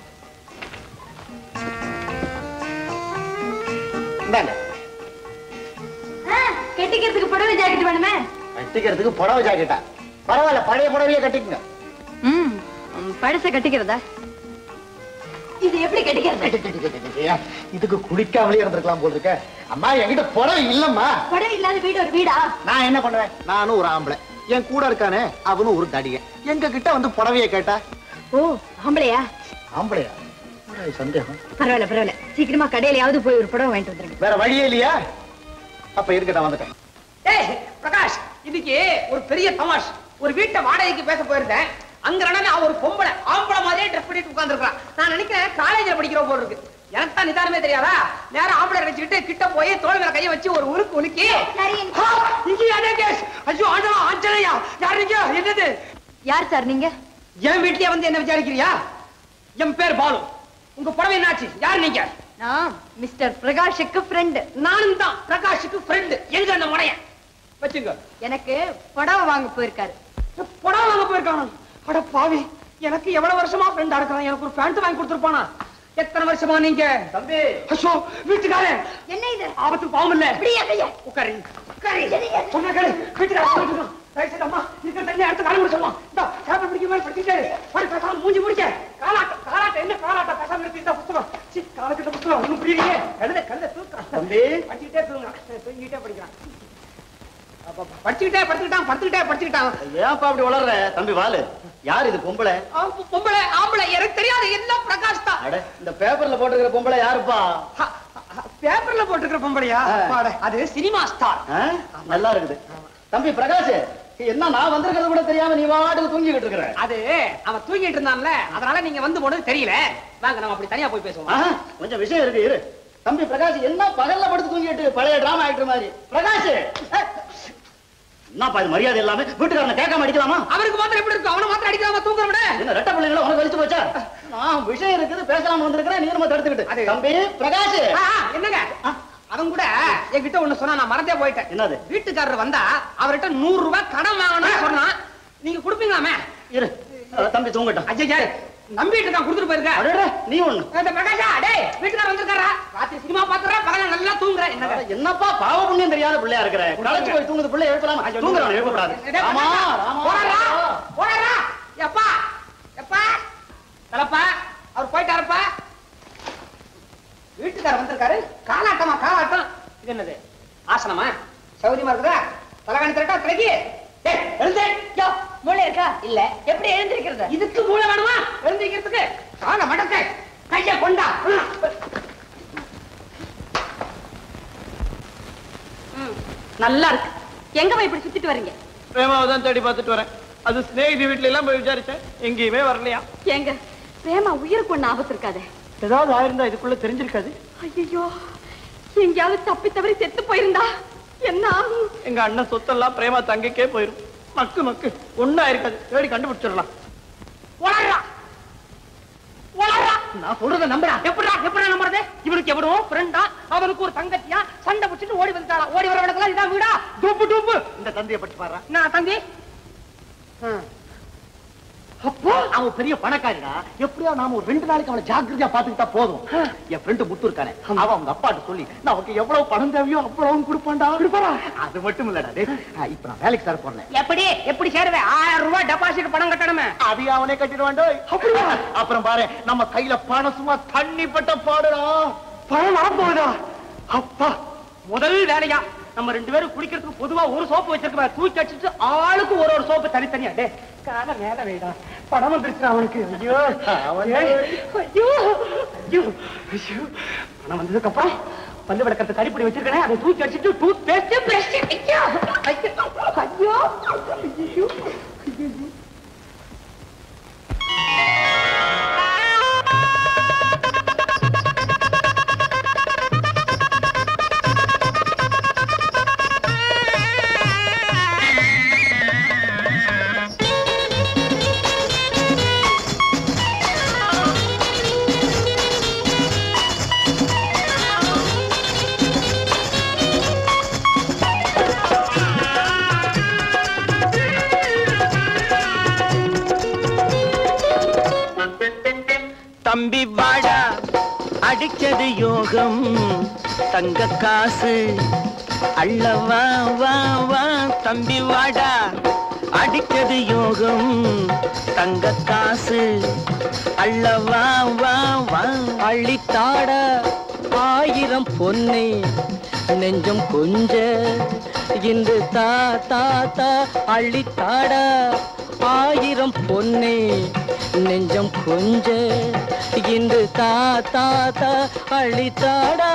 இந்தாங்க. கட்டிக்கிறதுக்கு புடவை ஜாக்கெட் வேணுமே? கட்டிக்கிறதுக்கு புடவை ஜாக்கெட்டா? பரவாயில்ல, பழைய புடவையே கட்டிக்கங்க. ம், பழச கட்டிக்கிறதா? இது எப்படி கட்டிக்கிறது? இதுக்கு குளிக்காமலே இருந்திருக்கலாம் போல இருக்க. அம்மா, என்கிட்ட புடவை இல்லம்மா. புடவை இல்லாத வீடு ஒரு வீடா? நான் என்ன பண்ணுவேன்? நானும் ஒரு ஆம்பளை, என் கூட இருக்கானே அவனும் ஒரு தடிய. எங்க கிட்ட வந்து புடவையை கேட்டா? ஓ, ஆம்பளையா? ஆம்பளையா? சந்தேகம். பரவாயில்ல பரவாயில்ல, சீக்கிரமா கடையிலயாவது போய் ஒரு புடவை வாங்கிட்டு வந்துருங்க. வேற வழியே இல்லையா? அப்ப இருக்கட்டா, வந்துட்டேன். ஏய் பிரகாஷ், இதுக்கு ஒரு பெரிய தமாஷ். ஒரு வீட்டை வாடகைக்கு பேச போயிருந்தேன். அங்க அவன் ஒரு பொம்பளை ஆம்பளை மாதிரியே ட்ரெஸ் பண்ணிட்டு உட்கார்ந்துருக்கான். நான் நினைக்கிறேன் காலேஜ்ல படிக்கிற போல இருக்கு. எனக்கு தான் நிதானமே தெரியாதா? நேரம் ஆம்பளை நினைச்சுக்கிட்டு கிட்ட போய் தோல் மேல கையை வச்சு ஒரு உருக்கு உலுக்கி, ஐயோ ஆண்டவா ஆஞ்சனையா, யார் நீங்க? என்னது? யார் சார் நீங்க? என் வீட்லயே வந்து என்ன விசாரிக்கிறியா? என் பேர் பாலு. உங்க புடவை என்னாச்சு? யார் நீங்க? நான் மிஸ்டர் பிரகாஷுக்கு ஃப்ரெண்ட். நானும் தான் பிரகாஷுக்கு ஃப்ரெண்ட். எங்க அந்த முறைய வச்சுங்க. எனக்கு புடவை வாங்க போயிருக்காரு. புடவை வாங்க போயிருக்கானு? அட பாவி, எனக்கு எவ்வளவு வருஷமா ஃப்ரெண்டா இருக்கான். எனக்கு ஒரு பேண்ட் வாங்கி கொடுத்துருப்பானா? எத்தனை வருஷமா நீங்க? தம்பி, ஐயோ வீட்டுக்காரன். என்ன இது? ஆபத்து பாவம் இல்ல. உட்காரு உட்காரு. சொன்ன கேளு. வீட்டுக்காரன் ரைட் அம்மா, இந்த தண்ணி அடுத்து காலம் முடிச்சிடலாம். இந்த சேப்பல் பிடிக்க மாதிரி படிச்சுட்டாரு. படி பேசாம மூஞ்சி முடிக்க. காலாட்டம் காலாட்டம் என்ன காலாட்டம்? பேசாம இருக்கு. இந்த புத்தகம் சி காலக்கிட்ட புத்தகம் ஒன்றும் புரியலையே. கழுத கழுத தூக்கம். தம்பி, படிச்சுக்கிட்டே தூங்க. தூங்கிட்டே படிக்கிறான். படிச்சுக்கிட்டே படிச்சுக்கிட்டான் படிச்சுக்கிட்டே படிச்சுக்கிட்டான். ஏன்ப்பா அப்படி வளர்ற? தம்பி வாலு, யார் இது பொம்பளை? பொம்பளை ஆம்பளை எனக்கு தெரியாது. எல்லாம் பிரகாஷ் தான். அட, இந்த பேப்பர்ல போட்டுக்கிற பொம்பளை யாருப்பா? பேப்பர்ல போட்டுக்கிற பொம்பளையா? அது சினிமா ஸ்டார். நல்லா இருக்குது. தம்பி பிரகாஷ், என்ன நான் வந்திருக்கிறது கூட தெரியாம நீ வாட்டுக்கு தூங்கிக்கிட்டு இருக்கிற? அது அவன் தூங்கிட்டு இருந்தான்ல, அதனால நீங்க வந்து போனது தெரியல. வாங்க நம்ம அப்படி தனியா போய் பேசுவோம். கொஞ்சம் விஷயம் இருக்கு, இரு. தம்பி பிரகாஷ், என்ன பகல்ல படுத்து தூங்கிட்டு பழைய டிராமா ஆக்டர் மாதிரி? பிரகாஷ், என்னப்பா இது மரியாதை இல்லாம? வீட்டுக்காரனை கேட்காம அடிக்கலாமா? அவருக்கு மாத்திரம் எப்படி இருக்கு? அவனை மாத்திரம் அடிக்கலாமா? தூங்குற விட என்ன ரெட்ட பிள்ளைங்கள உனக்கு வலிச்சு போச்சா? நான் விஷயம் இருக்குது, பேசலாம வந்திருக்கிறேன், நீ நம்ம தடுத்துக்கிட்டு. தம்பி பிரகாஷ், என்னங்க? அவன் கூட என்கிட்ட ஒண்ணு சொன்னா, நான் மறந்தே போயிட்டேன். என்னது? வீட்டுக்காரர் வந்தா அவர்கிட்ட நூறு ரூபாய் கடன் வாங்கணும்னு சொன்னா, நீங்க கொடுப்பீங்களாமே? இரு, தம்பி தூங்கட்டும். ஐயா, நம்பிட்டு தான் கொடுத்துட்டு போயிருக்க. நீ ஒண்ணு பிரகாஷா, டேய் வீட்டுக்காரர் வந்திருக்காரா? ராத்திரி சினிமா பாத்துறா, பகல நல்லா தூங்குற. என்னப்பா பாவ புண்ணியம் தெரியாத பிள்ளையா இருக்கிற? களைச்சு போய் தூங்குது பிள்ளை எழுப்பலாமா? தூங்குறவன் எழுப்பக்கூடாது. ஆமா, போறா போறா. எப்பா எப்பா தலப்பா, அவர் போயிட்டாருப்பா. வீட்டுக்காரர் வந்திருக்காரு. காலாட்டமா காலாட்டம்? இது என்னது? ஆசனமா? சௌரியமா இருக்குதா? தலகாணி திரட்டா திரைக்கு. எழுந்தே. மூளை இருக்கா? இல்ல. எப்படி எழுந்திருக்கிறது? இதுக்கு மூளை வேணுமா எழுந்திருக்கிறதுக்கு? கால மடக்க, கைய கொண்டா. நல்லா இருக்கு. எங்க போய் இப்படி சுத்திட்டு வரீங்க? பிரேமாவை தான் தேடி பார்த்துட்டு வரேன். அது ஸ்நேகிதி வீட்டுல எல்லாம் போய் விசாரிச்சேன், எங்கேயுமே வரலையா. எங்க பிரேமா உயிருக்கு ஒண்ணு ஆபத்து இருக்காது? ஏதாவது ஆயிருந்தா இதுக்குள்ள தெரிஞ்சிருக்காது. ஐயோ, எங்கேயாவது தப்பி தவறி செத்து போயிருந்தா என்ன ஆகும்? எங்க அண்ணன் சொத்தெல்லாம் பிரேமா தங்கைக்கே போயிரும். மக்கு மக்கு ஒண்ணா இருக்காது, தேடி கண்டுபிடிச்சிடலாம். நான் சொல்றத நம்புறா? எப்படா எப்படா நம்புறது? இவனுக்கு எவனோ ஃப்ரெண்டா, அவனுக்கு ஒரு தங்கச்சியா, சண்டை பிடிச்சிட்டு ஓடி வந்துட்டாளா? ஓடி வரவனுக்கு இதான் வீடா? டூப்பு டூப்பு. இந்த தந்தியை பற்றி பாரு. நான் தந்தி அப்போ அவன் பெரிய பணக்காரிடா. எப்படியா நாம ஒரு ரெண்டு நாளைக்கு அவனை ஜாக்கிரதையா பாத்துக்கிட்டா போதும். என் ஃப்ரெண்டு முத்து இருக்கானே, அவன் அவங்க அப்பாட்ட சொல்லி நான் அவனுக்கு எவ்வளவு பணம் தேவையோ அவ்வளவு கொடுப்பான்டா. அது மட்டும் இல்லடா, இப்ப நான் வேலைக்கு சேர போறேன். எப்படி எப்படி சேருவேன்? ஆயிரம் ரூபாய் டெபாசிட் பணம் கட்டணுமே. அதையும் அவனே கட்டிடுவாண்டோ. அப்படியா? அப்புறம் பாரு, நம்ம கையில பணம் சும்மா தண்ணி பட்ட பாடுடா. பணம் வரப்போகுதா? அப்பா, முதல் வேலையா நம்ம ரெண்டு பேரும் குடிக்கிறதுக்கு பொதுவா ஒரு சோப்பு வச்சிருக்க, தூக்கி அடிச்சுட்டு ஆளுக்கு ஒரு ஒரு சோப்பு தனித்தனியா. டே கால மேல வைடா. பணம் வந்துருச்சு அவனுக்கு. ஐயோ ஐயோ ஐயோ ஐயோ. பணம் வந்ததுக்கு அப்புறம் பல்லு விளக்கத்தை கறிப்பொடி வச்சிருக்கேன், அதை தூக்கி அடிச்சுட்டு டூத் பேஸ்ட் பிரஷ். ஐயோ ஐயோ ஐயோ. தம்பி வாடா அடிச்சது யோகம், தங்க காசு அள்ளவா வா வா. தம்பி வாடா அடிச்சது யோகம், தங்க காசு அள்ளவா வா வா. அள்ளித்தாட ஆயிரம் பொன்னை நெஞ்சம் கொஞ்ச இன்று தா தா தா. அள்ளித்தாட ஆயிரம் பொன்னை நெஞ்சம் கொஞ்ச இன்று தா தா தா. அள்ளித்தாடா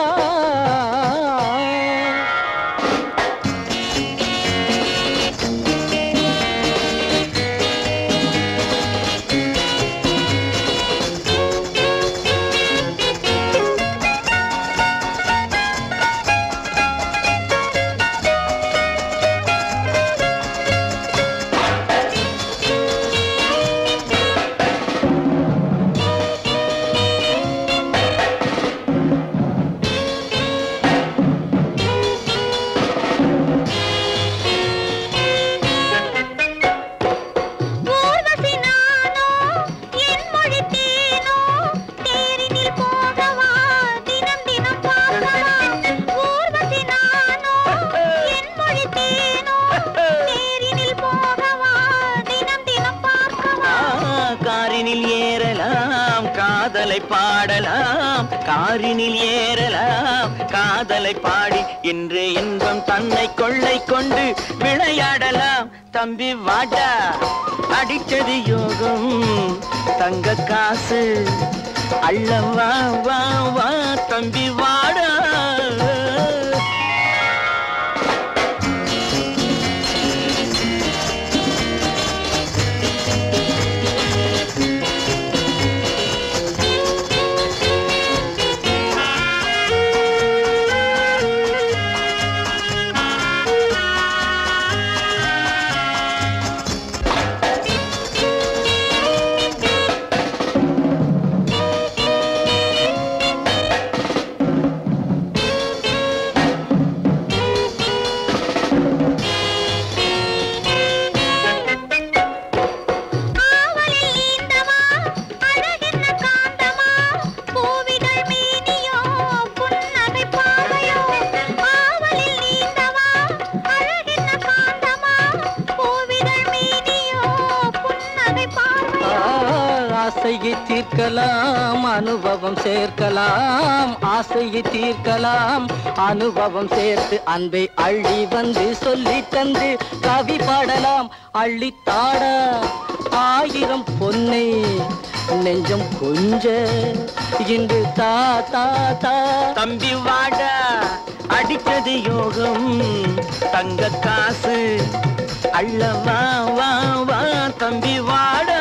பாடலாம், காரினில் ஏறலாம் காதலை பாடி இன்று இன்பம் தன்னை கொள்ளை கொண்டு விளையாடலாம். தம்பி வாடா அடிச்சது யோகம், தங்க காசு அள்ளவா வா வா. தம்பி வாடா. தீர்க்கலாம் அனுபவம் சேர்க்கலாம், ஆசையை தீர்க்கலாம் அனுபவம் சேர்த்து அன்பை அள்ளி வந்து சொல்லி தந்து கவி பாடலாம். அள்ளித்தாட ஆயிரம் பொன்னை நெஞ்சம் கொஞ்ச இன்று தா தா தா. தம்பி வாடா அடிச்சது யோகம், தங்க காசு அள்ளவா வா வா. தம்பி வாடா.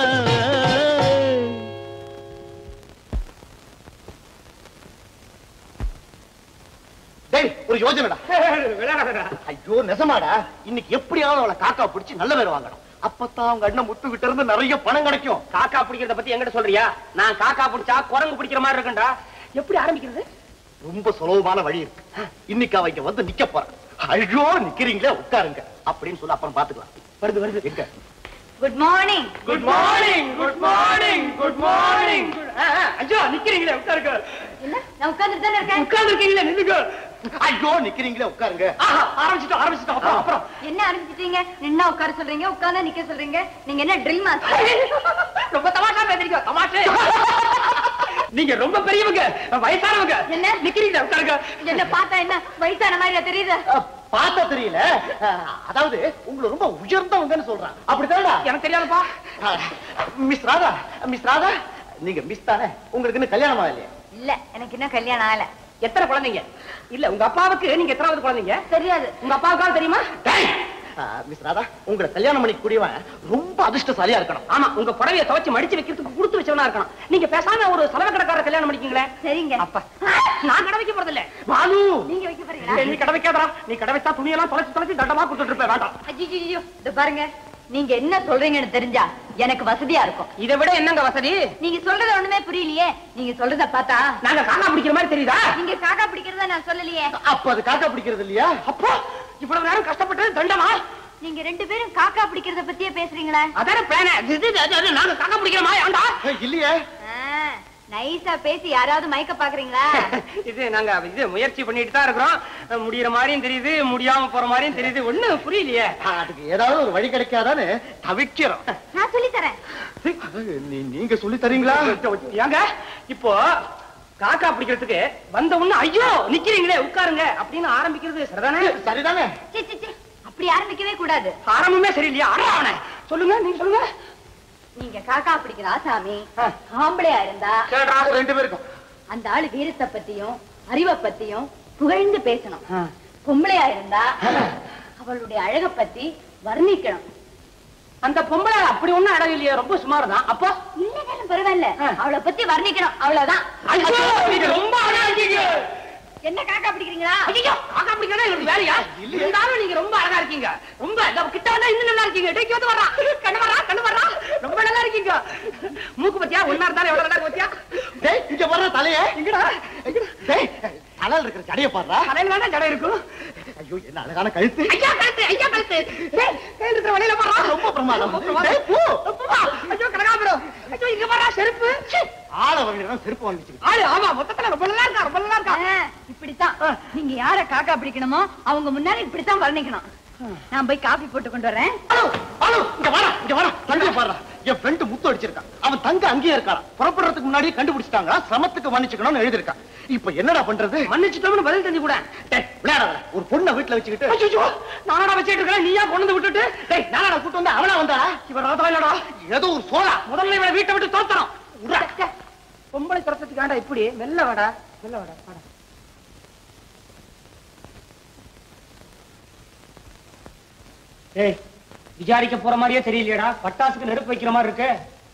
ஒரு யோஜனைடா. ஐயோ நெசமாடா, இன்னைக்கு எப்படியாவது அவளை காக்கா பிடிச்சு நல்ல பேர் வாங்கணும். அப்பதான் அவங்க அண்ணன் முத்து கிட்ட இருந்து நிறைய பணம் கிடைக்கும். காக்கா பிடிக்கிறத பத்தி எங்கிட்ட சொல்றியா? நான் காக்கா பிடிச்சா குரங்கு பிடிக்கிற மாதிரி இருக்குண்டா. எப்படி ஆரம்பிக்கிறது? ரொம்ப சுலபமான வழி இருக்கு. இன்னைக்கு அவ இங்க வந்து நிக்க போறான். ஐயோ நிக்கிறீங்களே உட்காருங்க அப்படின்னு சொல்லி அப்புறம் பாத்துக்கலாம். வருது வருது எங்க? Good morning. Good morning good morning good morning. ஐயோ நிக்கிறீங்களே உட்காருங்க. என்ன நான் உட்கார்ந்துட்டு தானே இருக்கேன். உட்கார்ந்துருக்கீங்களே நில்லுங்க. ஐயோ நிக்கிறீங்களே உட்காருங்க. ஆரம்பிச்சிட்டோம் ஆரம்பிச்சிட்டோம். அப்புறம் அப்புறம் என்ன ஆரம்பிச்சிட்டீங்க? நின்னா உட்கார சொல்றீங்க, உட்கார்ந்தா நிக்க சொல்றீங்க. நீங்க என்ன ட்ரில் மாஸ்டர்? ரொம்ப தமாஷா பேசுறீங்க. தமாஷே. நீங்க ரொம்ப பெரியவங்க, வயசானவங்க. என்ன நிக்கிறீங்களே உட்காருங்க. என்ன பார்த்தா என்ன வயசான மாதிரியா தெரியுது? பார்த்தா தெரியல. அதாவது உங்களை ரொம்ப உயர்ந்தவங்கன்னு சொல்றான். அப்படித்தானடா? எனக்கு தெரியாதுப்பா. மிஸ் ராதா, மிஸ் ராதா நீங்க மிஸ் தானே? உங்களுக்கு இன்னும் கல்யாணம் ஆகலையா? இல்ல, எனக்கு இன்னும் கல்யாணம் ஆகல. எத்தனை குழந்தைங்க? இல்ல உங்க அப்பாவுக்கு நீங்க எத்தனாவது குழந்தைங்க? தெரியாது. உங்க அப்பாவுக்காவது தெரியுமா? மிஸ் ராதா, உங்களை கல்யாணம் பண்ணி கூடியவன் ரொம்ப அதிர்ஷ்டசாலியா இருக்கணும். ஆமா, உங்க புடவையை துவைச்சு மடிச்சு வைக்கிறதுக்கு கொடுத்து வச்சவனா இருக்கணும். நீங்க பேசாம ஒரு சலவை கடைக்காரரை கல்யாணம் பண்ணிக்கீங்களே. சரிங்க. அப்பா, நான் கடை வைக்க போறது இல்ல. பாலு, நீங்க வைக்க போறீங்களா? நீ கடை வைக்காதடா. நீ கடை வைத்தா துணியெல்லாம் தொலைச்சு தொலைச்சு தண்டமா கொடுத்துட்டு இருப்ப. வேண்டாம். ஐயோ, இது பாருங்க, நீங்க என்ன சொல்றீங்கன்னு தெரிஞ்சா எனக்கு வசதியா இருக்கும். இதை விட என்னங்க வசதி? நீங்க சொல்றது ஒண்ணுமே புரியலையே. நீங்க சொல்றத பார்த்தா நாங்க காக்கா பிடிக்கிற மாதிரி தெரியுதா? நீங்க காக்கா பிடிக்கிறத நான் சொல்லலையே. அப்ப அது காக்கா பிடிக்கிறது இல்லையா? அப்போ இவ்வளவு நேரம் கஷ்டப்பட்டது தண்டமா? நீங்க ரெண்டு பேரும் காக்கா பிடிக்கிறத பத்தியே பேசுறீங்களா? அதான பிளான். நாங்க காக்கா பிடிக்கிற மாதிரி ஆண்டா இல்லையே. நைஸா பேசி யாராவது மயக்க பாக்குறீங்களா? இது நாங்க இது முயற்சி பண்ணிட்டு தான் இருக்கிறோம். முடியற மாதிரியும் தெரியுது, முடியாம போற மாதிரியும் தெரியுது. ஒண்ணும் புரியலையே. அதுக்கு ஏதாவது ஒரு வழி கிடைக்காதான்னு தவிக்கிறோம். நான் சொல்லி தரேன். நீங்க சொல்லி தரீங்களா? ஏங்க இப்போ காக்கா பிடிக்கிறதுக்கு வந்த உடனே ஐயோ நிக்கிறீங்களே உட்காருங்க அப்படின்னு ஆரம்பிக்கிறது சரிதானே? சரிதானே? அப்படி ஆரம்பிக்கவே கூடாது. ஆரம்பமே சரியில்லையா? அட சொல்லுங்க, நீங்க சொல்லுங்க. நீங்க காக்கா பிடிக்கிற ஆசாமி ஆம்பளையா இருந்தா ரெண்டு பேருக்கும் அந்த ஆளு வீரத்தை பத்தியும் அறிவை பத்தியும் புகழ்ந்து பேசணும். பொம்பளையா இருந்தா அவளுடைய அழக பத்தி வர்ணிக்கணும். அந்த பொம்பளை அப்படி ஒண்ணும் அழகு இல்லையா? ரொம்ப சுமார் தான். அப்போ இல்லைனாலும் பரவாயில்ல, அவளை பத்தி வர்ணிக்கணும். அவ்வளவுதான். ரொம்ப அழகா இருக்கீங்க. என்ன காக்கா பிடிக்கிறீங்களா? ஐயோ, காக்கா பிடிக்கிறதா எனக்கு வேலையா? இருந்தாலும் நீங்க ரொம்ப அழகா இருக்கீங்க. ரொம்ப கிட்ட வந்தா இன்னும் நல்லா இருக்கீங்க. டேக்கி வந்து வர்றா, கண்ணு வர்றா, கண்ணு வர்றா. ரொம்ப நல்லா இருக்கீங்க. மூக்கு பத்தியா? ஒன்னா இருந்தாலும் எவ்வளவு நல்லா பத்தியா? டேய், இங்க வர்ற தலையே இங்கடா. டேய், தலையில இருக்கிற ஜடைய பாருடா. தலையில வேணா ஜடை இருக்கும். ஐயோ, என்ன அழகான கழுத்து. ஐயா கழுத்து, ஐயா கழுத்து. டேய், கையில இருக்கிற வலையில பாறா. ரொம்ப பிரமாதம். டேய், போ. ஐயோ, கனகாபுரம். ஐயோ, இங்க பாறா செருப்பு. ஆள வகையில செருப்பு வாங்கிச்சு. ஆளு ஆமா, மொத்தத்துல ரொம்ப நல்லா இருக்கா, ரொம்ப நல்லா இருக்கா. இப்படித்தான் நீங்க யார காக்கா பிடிக்கணுமோ அவங்க முன்னாடி இப்படித்தான் வர்ணிக்கணும். நான் போய் காபி போட்டு கொண்டு வரேன். இங்க வாடா, இங்க வாடா. தங்க பாருடா, என் ஃப்ரெண்ட் முத்து அடிச்சிருக்கான். அவன் தங்க அங்கேயே இருக்கான். புறப்படுறதுக்கு முன்னாடியே கண்டுபிடிச்சிட்டாங்க. சிரமத்துக்கு மன்னிச்சுக்கணும்னு எழுதிருக்கான். இப்ப என்னடா பண்றது? மன்னிச்சுட்டோம்னு பதில் தெரிஞ்சு கூட. டேய், விளையாடாத. ஒரு பொண்ணை வீட்டுல வச்சுக்கிட்டு ஐயோ, நானடா வச்சிட்டு இருக்கேன். நீயா கொண்டு வந்து விட்டுட்டு? டேய், நானடா கூட்டு வந்தா அவனா வந்தாடா? இவன் ராதா இல்லடா, ஏதோ ஒரு சோழா. முதல்ல இவனை வீட்டை விட்டு தோத்தணும். பொம்பளை துரத்துக்கு ஆண்டா இப்படி வெள்ள வாடா, வெள்ள வாடா வாடா. ஏய், விசாரிக்க போற மாதிரியே தெரியலையடா. பட்டாசுக்கு நெருப்பு வைக்கிற மாதிரி இருக்கு.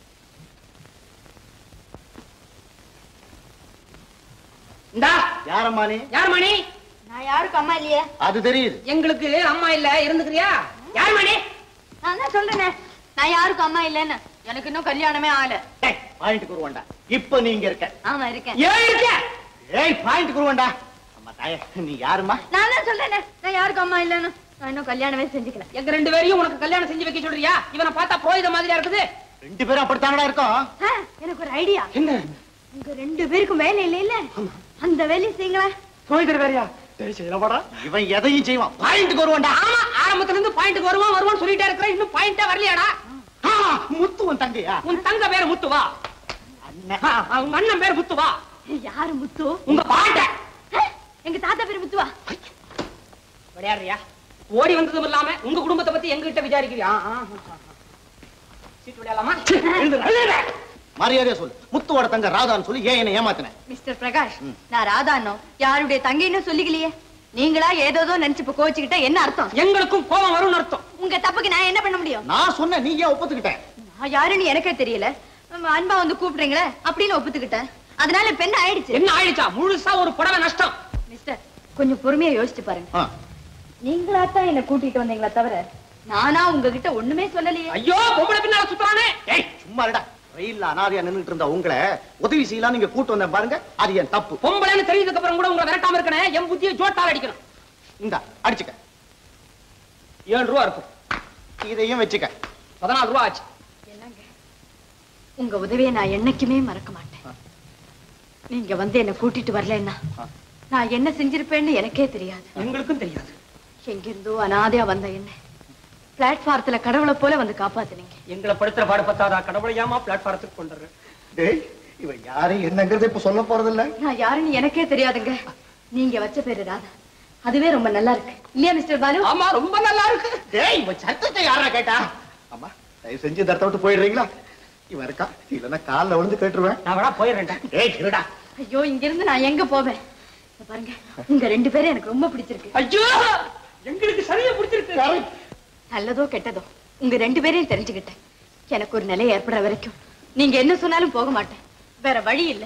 இந்தா. யாரம்மா நீ? யார் மணி? நான் யாருக்கு அம்மா இல்லையே. அது தெரியுது. எங்களுக்கு அம்மா இல்ல, இருந்துக்கிறியா? யார் மணி? நான் தான் சொல்றேனே, நான் யாருக்கும் அம்மா இல்லைன்னு. எனக்கு இன்னும் கல்யாணமே ஆகல. டேய், பாயிண்ட் குருவண்டா. இப்ப நீங்க இருக்க. ஆமா இருக்கேன். ஏன் இருக்க? ஏய், பாயிண்ட் குருவண்டா. அம்மா தாயே, நீ யாருமா? நான் தான் சொல்றேனே, நான் யாருக்கும் அம்மா இல்லைன்னு. நான் இன்னும் கல்யாணமே செஞ்சுக்கல. எங்க ரெண்டு பேரையும் உனக்கு கல்யாணம் செஞ்சு வைக்க சொல்றியா? இவனை பார்த்தா புரோகித மாதிரியா இருக்குது. ரெண்டு பேரும் அப்படித்தானடா இருக்கோம். எனக்கு ஒரு ஐடியா. என்ன? உங்க ரெண்டு பேருக்கும் வேலை இல்ல இல்ல, அந்த வேலையை செய்யுங்களேன். புரோகிதர் வேறையா? சரி செய்யலாமாடா. இவன் எதையும் செய்வான். பாயிண்ட் வருவான்டா. ஆமா, ஆரம்பத்துல இருந்து பாயிண்ட்க்கு வருவான் வருவான் சொல்லிட்டே இருக்கிற. இன்னும் பாயிண்டே வரலையாடா? முத்து உன் தங்கையா? உன் தங்க பேரு முத்துவா? அண்ணன். உங்க அண்ணன் பேரு முத்துவா? யாரு முத்து? உங்க பாட்ட. எங்க தாத்தா பேரு முத்துவா? விளையாடுறியா? ஓடி வந்ததும் இல்லாம உங்க குடும்பத்தை பத்தி எங்ககிட்ட விசாரிக்கிறியா? சீட்டு விளையாடலாமா? மரியாதையா சொல்லு. முத்துவோட தங்க ராதான்னு சொல்லி ஏன் என்ன ஏமாத்தின? மிஸ்டர் பிரகாஷ், நான் ராதானோ யாருடைய தங்கைன்னு சொல்லிக்கலையே. நீங்களா ஏதோதோ நினைச்சு இப்ப கோச்சுக்கிட்ட என்ன அர்த்தம்? எங்களுக்கும் கோபம் வரும்னு அர்த்தம். உங்க தப்புக்கு நான் என்ன பண்ண முடியும்? நான் சொன்ன நீ ஏன் ஒப்புத்துக்கிட்டேன்? நான் யாருன்னு எனக்கே தெரியல. அன்பா வந்து கூப்பிடுறீங்களே அப்படின்னு ஒப்புத்துக்கிட்டேன். அதனால இப்ப என்ன ஆயிடுச்சு? என்ன ஆயிடுச்சா? முழுசா ஒரு புடவை நஷ்டம். மிஸ்டர், கொஞ்சம் பொறுமையா யோசிச்சு பாருங்க. நீங்களா தான் என்ன கூட்டிட்டு வந்தீங்களா தவிர நானா உங்ககிட்ட ஒண்ணுமே சொல்லலையே. ஐயோ, பொம்பளை பின்னால சுத்துறானே. ஏய், சும்மா இருடா. ரயில்ல அனாதையா நின்னுட்டு இருந்த உங்களை உதவி செய்யலாம் நீங்க கூட்டு வந்தேன் பாருங்க. அது என் தப்பு. பொம்பளைன்னு தெரிஞ்சதுக்கு அப்புறம் கூட உங்களை விரட்டாம இருக்கனே. என் புத்தியை ஜோட்டால் அடிக்கணும். இந்த அடிச்சுக்க. ஏழு ரூபா இருக்கும். இதையும் வச்சுக்க. பதினாலு ரூபா ஆச்சு. என்னங்க, உங்க உதவியை நான் என்னைக்குமே மறக்க மாட்டேன். நீங்க வந்து என்ன கூட்டிட்டு வரலன்னா நான் என்ன செஞ்சிருப்பேன்னு எனக்கே தெரியாது. எங்களுக்கும் தெரியாது. எங்கிருந்தோ அனாதையா வந்த என்ன பிளாட்பாரத்துல கடவுளை போல வந்து காப்பாத்துனீங்க. எங்களை படுத்துற பாடு பத்தாதா? கடவுளை ஏமா பிளாட்பாரத்துக்கு கொண்டுறேன்? டேய், இவன் யாரு என்னங்கறத இப்ப சொல்ல போறது இல்ல. நான் யாருன்னு எனக்கே தெரியாதுங்க. நீங்க வச்ச பேரு ராதா. அதுவே ரொம்ப நல்லா இருக்கு இல்லையா மிஸ்டர் பாலு? ஆமா ரொம்ப நல்லா இருக்கு. டேய் இவ சத்தத்தை யாரா கேட்டா? அம்மா தயவு செஞ்சு இந்த இடத்த விட்டு போயிடுறீங்களா? இவன் இருக்கா இல்லன்னா கால்ல விழுந்து கேட்டுருவேன். நான் வேணா போயிடுறேன்டா. ஏய் இருடா. ஐயோ இங்க இருந்து நான் எங்க போவேன்? பாருங்க உங்க ரெண்டு பேரும் எனக்கு ரொம்ப பிடிச்சிருக்கு. ஐயோ எங்களுக்கு சரியா பிடிச்சிருக்கு. நல்லதோ கெட்டதோ உங்க ரெண்டு பேரையும் தெரிஞ்சுக்கிட்டேன். எனக்கு ஒரு நிலை ஏற்படுற வரைக்கும் நீங்க என்ன சொன்னாலும் போக மாட்டேன். வேற வழி இல்ல.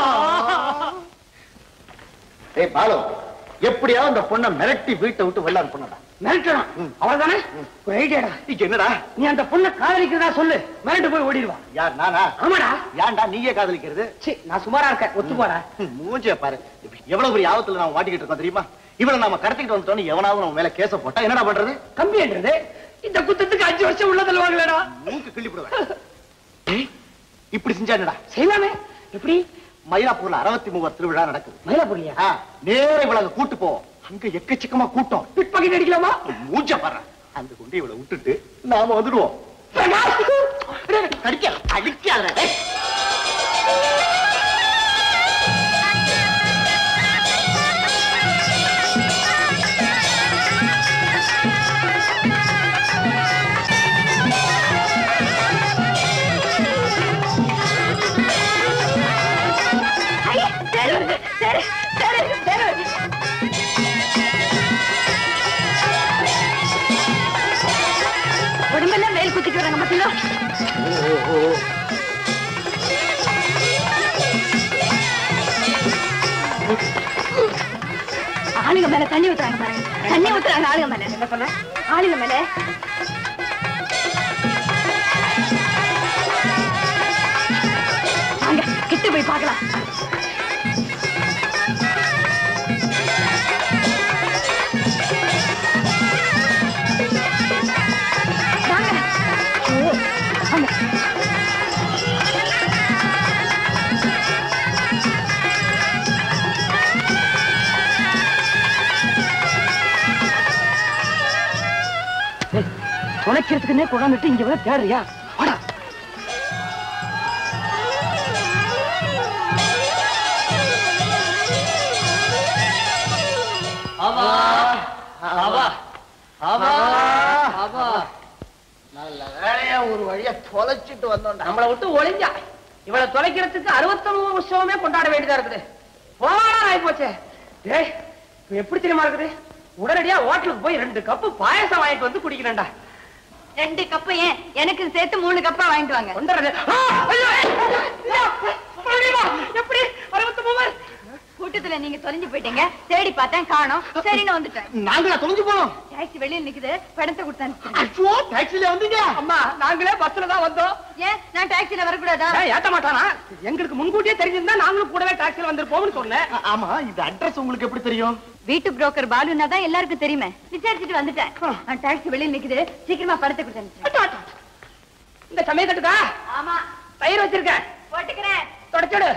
ஏய் பாலு, எப்படியாவது அந்த பொண்ணை மிரட்டி வீட்டை விட்டு வெளில அனுப்பணும்டா. மிரட்டணும் அவ்வளவுதானே? ஒரு ஐடியாடா. என்னடா? நீ அந்த பொண்ணை காதலிக்கிறதா சொல்லு, மிரட்டு போய் ஓடிடுவா. யார் நானா? ஆமாடா. ஏன்டா நீயே காதலிக்கிறது? நான் சுமாரா இருக்கேன், ஒத்து போடா. மூஞ்சிய பாரு, எவ்வளவு பெரிய ஆபத்துல நாம மாட்டிக்கிட்டு இருக்கோம் தெரியுமா? இவளை நாம கடத்திட்டு வந்துட்டோம், எவனாவது நம்ம மேல கேச போட்டா என்னடா பண்றது? கம்பின்றது இந்த குத்தத்துக்கு அஞ்சு வருஷம் உள்ள தள்ளுவாங்களேடா. மூக்கு கிள்ளி போடுவேன். இப்படி செஞ்சா என்னடா செய்யலாமே? எப்படி? மயிலாப்பூர்ல அறுபத்தி மூவர் திருவிழா நடக்குது. மயிலாப்பூர்லயா? நேர இவளை கூட்டு போவோம். அங்க எக்கச்சக்கமா கூட்டம். பிட் பாக்கெட் அடிக்கலாமா? மூஞ்ச பாரு. அந்த கொண்டு இவளை விட்டுட்டு நாம வந்துடுவோம். கடிக்க அடிக்காத. உடம்பெல்லாம் மேல் குத்திட்டு வராங்க பாத்தீங்களா? ஆளுங்க மேல தண்ணி ஊத்துறாங்க பாருங்க. தண்ணி ஊத்துறாங்க ஆளுங்க மேல. என்ன சொல்ற? ஆளுங்க மேல வாங்க கிட்ட போய் பார்க்கலாம். துணைக்கிறதுக்குன்னே கொண்டாந்துட்டு இங்க வர தேடுறியா? வாடா. ஆவா ஆவா ஆவா ஆவா. நல்ல வேலையா ஒரு வழியா தொலைச்சிட்டு வந்தோம்டா. நம்மளை விட்டு ஒளிஞ்சா இவளை தொலைக்கிறதுக்கு அறுபத்தொன்பது வருஷமே கொண்டாட வேண்டியதா இருக்குது. போனா ஆகி போச்சே. டேய் எப்படி தெரியுமா இருக்குது? உடனடியா ஹோட்டலுக்கு போய் ரெண்டு கப்பு பாயசம் வாங்கிட்டு வந்து குடிக்கிறேன்டா. ரெண்டு கப்பு ஏன் எனக்கு சேர்த்து மூணு கப்பா வாங்கிட்டு வாங்க. எப்படி அறுபத்தி மூணு கூட்டத்துல நீங்க தொலைஞ்சு போயிட்டீங்க. தேடி பார்த்தேன் காணோம். சரின்னு வந்துட்டேன். நாங்களா தொலைஞ்சு போனோம். டாக்ஸி வெளியில நிக்குது, பணத்தை கொடுத்தாங்க. ஐயோ டாக்ஸில வந்தீங்க? அம்மா நாங்களே பஸ்ல தான் வந்தோம். ஏன் நான் டாக்ஸில வரக்கூடாதா? ஏத்த மாட்டானா? எங்களுக்கு முன்கூட்டியே தெரிஞ்சிருந்தா நாங்களும் கூடவே டாக்ஸில வந்திருப்போம்னு சொன்னேன். ஆமா இந்த அட்ரஸ் உங்களுக்கு எப்படி தெரியும்? வீட்டு புரோக்கர் பாலுன்னா தான் எல்லாருக்கும் தெரியுமே. விசாரிச்சுட்டு வந்துட்டேன். நான் டாக்ஸி வெளியில நிக்குது, சீக்கிரமா பணத்தை கொடுத்தாங்க. இந்த சமயத்துக்கா? ஆமா. தயிர் வச்சிருக்கேன், போட்டுக்கிறேன். தொடச்சுடு.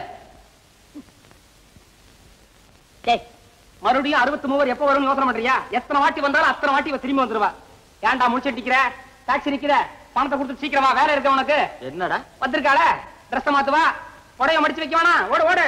மறுபடியும் அறுபத்தி மூவர் எப்ப வரும் யோசனை பண்றியா? எத்தனை வாட்டி வந்தாலும் அத்தனை வாட்டி திரும்பி வந்துருவா. ஏன்டா முடிச்சுட்டு நிக்கிற? டாக்ஸி நிக்கிற, பணத்தை கொடுத்து சீக்கிரமா. வேலை இருக்க உனக்கு? என்னடா வந்திருக்காள ட்ரெஸ் மாத்துவா, புடைய மடிச்சு வைக்க வேணா. ஓடு ஓடு.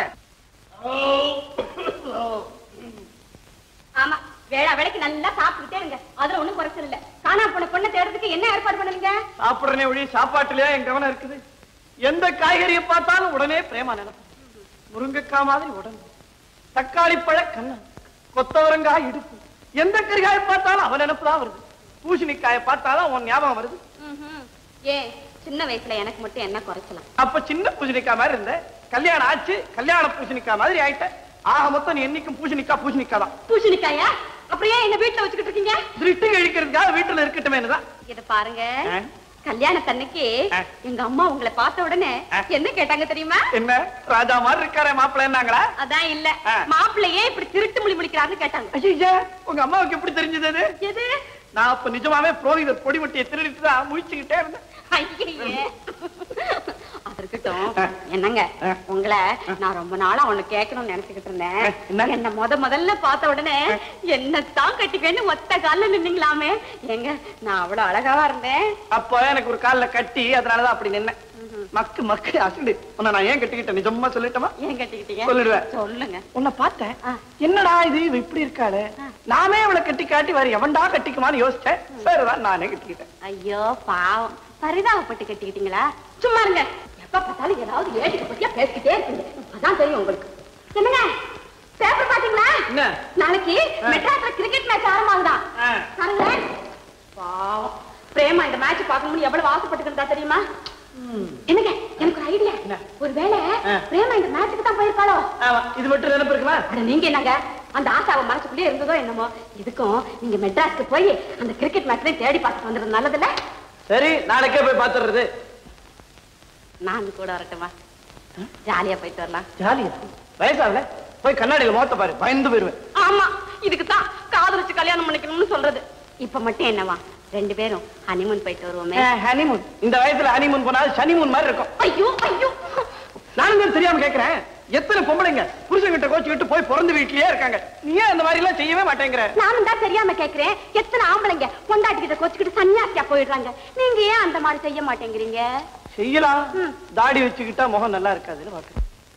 ஆமா வேளா வேலைக்கு நல்லா சாப்பிட்டுட்டே இருங்க. அதுல ஒண்ணும் குறைச்சல் இல்ல. காணா போன பொண்ணை தேடுறதுக்கு என்ன ஏற்பாடு பண்ணுவீங்க? சாப்பிடுறனே ஒழி சாப்பாட்டுலயே என் கவனம் இருக்குது. எந்த காய்கறியை பார்த்தாலும் உடனே பிரேமா நினைப்பு. முருங்கைக்காய் மாதிரி உடம்பு, தக்காளி பழ கண்ணன், கொத்தவரங்காய் இடுப்பு. எந்த கறிகாயை பார்த்தாலும் அவன் நினைப்புதான் வருது. பூசணிக்காயை பார்த்தாலும் உன் ஞாபகம் வருது. ஏ சின்ன வயசுல எனக்கு மட்டும் என்ன குறைச்சலாம்? அப்ப சின்ன பூசணிக்காய் மாதிரி இருந்த, கல்யாணம் ஆச்சு கல்யாண பூசணிக்காய் மாதிரி ஆயிட்ட. ஆக மொத்தம் நீ என்னைக்கும் பூசணிக்காய் பூசணிக்காய் தான். பூசணிக்காயா? அப்புறம் ஏன் என்ன வீட்டுல வச்சுக்கிட்டு இருக்கீங்க? திருட்டு கழிக்கிறதுக்காக வீட்டுல இருக்கட்டுமே தான். இத பாருங்க, கல்யாணத்தன்னைக்கு எங்க அம்மா உங்களை பார்த்த உடனே என்ன கேட்டாங்க தெரியுமா? என்ன ராஜா மாதிரி இருக்காரே மாப்பிள்ள என்னாங்களா? அதான் இல்ல, மாப்பிள்ளையே இப்படி திருட்டு முழி முழிக்கிறாருன்னு கேட்டாங்க. ஐயா உங்க அம்மாவுக்கு எப்படி தெரிஞ்சது? எது? நான் அப்ப நிஜமாவே புரோகிதர் பொடி மட்டியை திருடிட்டு தான் முழிச்சுக்கிட்டே இருந்தேன். அது இருக்கட்டும். என்னங்க உங்களை நான் ரொம்ப நாளா ஒண்ணு கேட்கணும்னு நினைச்சுக்கிட்டு இருந்தேன். என்ன முத முதல்ல பார்த்த உடனே என்னத்தான் கட்டிக்கன்னு ஒத்த கால்ல நின்னீங்களாமே. எங்க நான் அவ்வளவு அழகாவா இருந்தேன். அப்ப எனக்கு ஒரு கால்ல கட்டி அதனாலதான் அப்படி நின்ன. மக்கு மக்கு அசடு. உன்னை நான் ஏன் கட்டிக்கிட்டேன் நிஜமா சொல்லட்டுமா? ஏன் கட்டிக்கிட்டீங்க? சொல்லிடுவேன். சொல்லுங்க. உன்னை பார்த்தேன், என்னடா இது இப்படி இருக்காளே, நாமே அவளை கட்டி காட்டி வேற எவன்டா கட்டிக்குமான்னு யோசிச்சேன். சரிதான் நானே கட்டிக்கிட்டேன். ஐயோ பாவம், பரிதாபப்பட்டு கட்டிக்கிட்டீங்களா? சும்மா இருங்க, எப்ப பார்த்தாலும் ஏதாவது ஏடிக்க பத்தியா பேசிக்கிட்டே இருக்கீங்க. அதான் தெரியும் உங்களுக்கு. என்னங்க பேப்பர் பாத்தீங்களா? நாளைக்கு மெட்ராஸ்ல கிரிக்கெட் மேட்ச் ஆரம்பமாகுதான். பாருங்களேன். பாவம், பிரேமா இந்த மேட்ச் பார்க்கணும்னு எவ்வளவு ஆசைப்பட்டுக்கிறதா தெரியுமா? என்னங்க எனக்கு ஒரு ஐடியா. ஒருவேளை பிரேமா இந்த மேட்சுக்கு தான் போயிருக்காளோ? இது மட்டும் நினைப்பு இருக்குமா? நீங்க என்னங்க அந்த ஆசாவை மனசுக்குள்ளே இருந்ததோ என்னமோ. இதுக்கும் நீங்க மெட்ராஸ்க்கு போய் அந்த கிரிக்கெட் மேட்ச்ல தேடி பார்த்துட்டு வந்துடுறது நல்லதுல்ல? சரி, நாளைக்கே போய் பார்த்துடுறது. நான் கூட வரட்டுமா? ஜாலியா போயிட்டு வரலாம். ஜாலியா? வயசாகல, போய் கண்ணாடியில மோத்த பாரு, பயந்து போயிருவேன். ஆமா, இதுக்கு தான் காதலிச்சு கல்யாணம் பண்ணிக்கணும்னு சொல்றது. இப்ப மட்டும் என்னவா, ரெண்டு பேரும் ஹனிமூன் போயிட்டு வருவோமே. ஹனிமூன்? இந்த வயசுல ஹனிமூன் போனாலும் சனிமூன் மாதிரி இருக்கும். ஐயோ ஐயோ, நானும் தெரியாம கேட்கிறேன், எத்தனை பொம்பளைங்க புருஷன் கிட்ட கோச்சுக்கிட்டு போய் பிறந்த வீட்லயே இருக்காங்க. நீ ஏன் அந்த மாதிரி எல்லாம் செய்யவே மாட்டேங்கிற? நானும் தான் தெரியாம கேட்கிறேன், எத்தனை ஆம்பளைங்க பொண்டாட்டி கிட்ட கோச்சுக்கிட்டு சன்னியாசியா போயிடுறாங்க. நீங்க ஏன் அந்த மாதிரி செய்ய மாட்டேங்கிறீங்க? செய்யலாம், தாடி வச்சுக்கிட்டா முகம் நல்லா இருக்காதுன்னு பாக்குறேன்.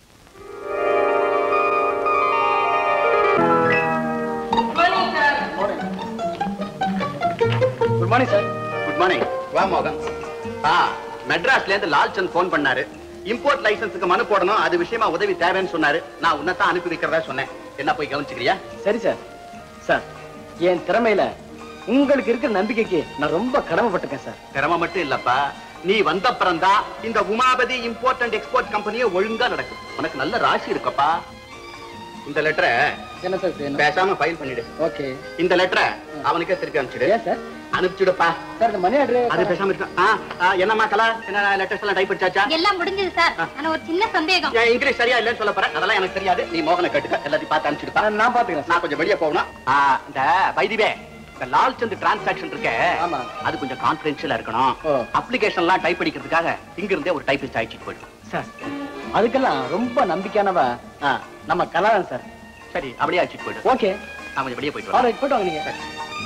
Good morning sir. Good morning. வா மோகன். ஆ, மெட்ராஸ்ல இருந்து லால்சந்த் போன் பண்ணாரு. இம்போர்ட் லைசன்ஸுக்கு மனு போடணும், அது விஷயமா உதவி தேவைன்னு சொன்னாரு. நான் உன்னதான் அனுப்பி வைக்கிறதா சொன்னேன். என்ன போய் கவனிச்சுக்கிறியா? சரி சார். சார், என் திறமையில உங்களுக்கு இருக்கிற நம்பிக்கைக்கு நான் ரொம்ப கடமைப்பட்டிருக்கேன் சார். திறமை மட்டும் இல்லப்பா, நீ வந்த பிறந்தா இந்த உமாபதி இம்போர்ட் அண்ட் எக்ஸ்போர்ட் கம்பெனியே ஒழுங்கா நடக்கும். உனக்கு நல்ல ராசி இருக்கப்பா. இந்த லெட்டரை என்ன சார் பேசாம ஃபைல் பண்ணிடு. ஓகே. இந்த லெட்டரை அவனுக்கே திருப்பி அனுப்பிச்சிடு. ஏன் சார்? அனுப்பிச்சுடுப்பா. சார், இந்த மணி ஆர்டர் அது பேசாம இருக்கு. என்னம்மா கலா, என்ன லெட்டர்ஸ் எல்லாம் டைப் அடிச்சாச்சா? எல்லாம் முடிஞ்சது சார். ஆனா ஒரு சின்ன சந்தேகம். ஏன் இங்கிலீஷ் சரியா இல்லன்னு சொல்ல போறேன், அதெல்லாம் எனக்கு தெரியாது. நீ மோகனை கேட்டுக்க, எல்லாத்தையும் பார்த்து அனுப்பிச்சுடுப்பா. நான் பாத்துக்கிறேன். நான் கொஞ்சம் வெளியே போகணும். இந்த வைதிவே, இந்த லால்சந்த் டிரான்சாக்ஷன் இருக்க, அது கொஞ்சம் கான்ஃபிடென்ஷியலா இருக்கணும். அப்ளிகேஷன் எல்லாம் டைப் அடிக்கிறதுக்காக இங்க இருந்தே ஒரு டைப்பிஸ்ட் அழைச்சிட்டு போயிடும். சார், அதுக்கெல்லாம் ரொம்ப நம்பிக்கையானவ நம்ம கலாதான் சார். சரி, அப்படியே அழைச்சிட்டு போயிடும். ஓகே, நான் கொஞ்சம் வெளியே போயிட்டு வரேன். போயிட்டு வாங்க நீங்க.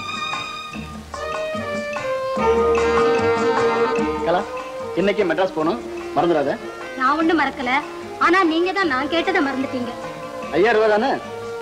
கலா, இன்னைக்கு மெட்ராஸ் போகணும், மறந்துடாத. நான் ஒண்ணும் மறக்கல, ஆனா நீங்க தான் நான் கேட்டதை மறந்துட்டீங்க. ஐயாயிரம் ரூபாய் தானே?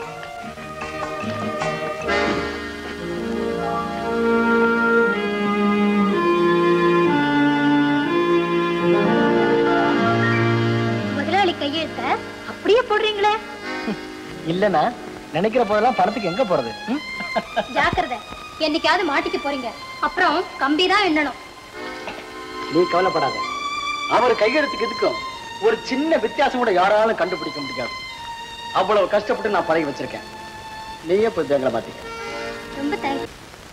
முதலாளி கையெழுத்த அப்படியே போடுறீங்களே? இல்லனா நினைக்கிற போதெல்லாம் பணத்துக்கு எங்க போறது? ஜாக்கிரதை, என்னைக்காவது மாட்டிக்க போறீங்க, அப்புறம் கம்பிதான் எண்ணணும். நீ கவலைப்படாத, அவர் கையெழுத்துக்கு இதுக்கும் ஒரு சின்ன வித்தியாசம் கூட யாராலும் கண்டுபிடிக்க முடியாது. அவ்வளவு கஷ்டப்பட்டு நான் பழகி வச்சிருக்கேன். நீயே போய் பேங்க்ல பாத்தீங்க. ரொம்ப தேங்க்ஸ்.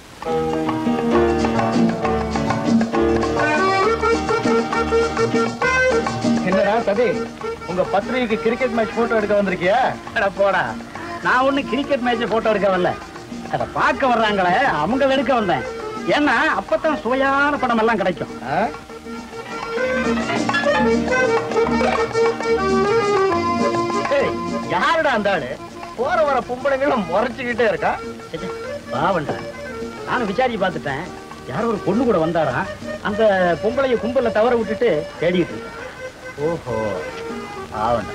என்னடா சதி, உங்க பத்திரிகைக்கு கிரிக்கெட் மேட்ச் போட்டோ எடுக்க வந்திருக்கியா? போடா, நான் ஒண்ணு கிரிக்கெட் மேட்ச் போட்டோ எடுக்க வரல, அத பார்க்க வர்றாங்களே அவங்க எடுக்க வந்தேன். ஏன்னா அப்பதான் சுவையான படம் எல்லாம் கிடைக்கும். யாருடா அந்த ஆளு? போற வர பொம்பளைங்களும் முறைச்சுக்கிட்டே இருக்கா. பாவண்டா, நானும் விசாரிச்சு பார்த்துட்டேன். யாரோ ஒரு பொண்ணு கூட வந்தாரா, அந்த பொம்பளைய கும்பல தவற விட்டுட்டு தேடிட்டு இருக்கேன். ஓஹோ, பாவண்டா.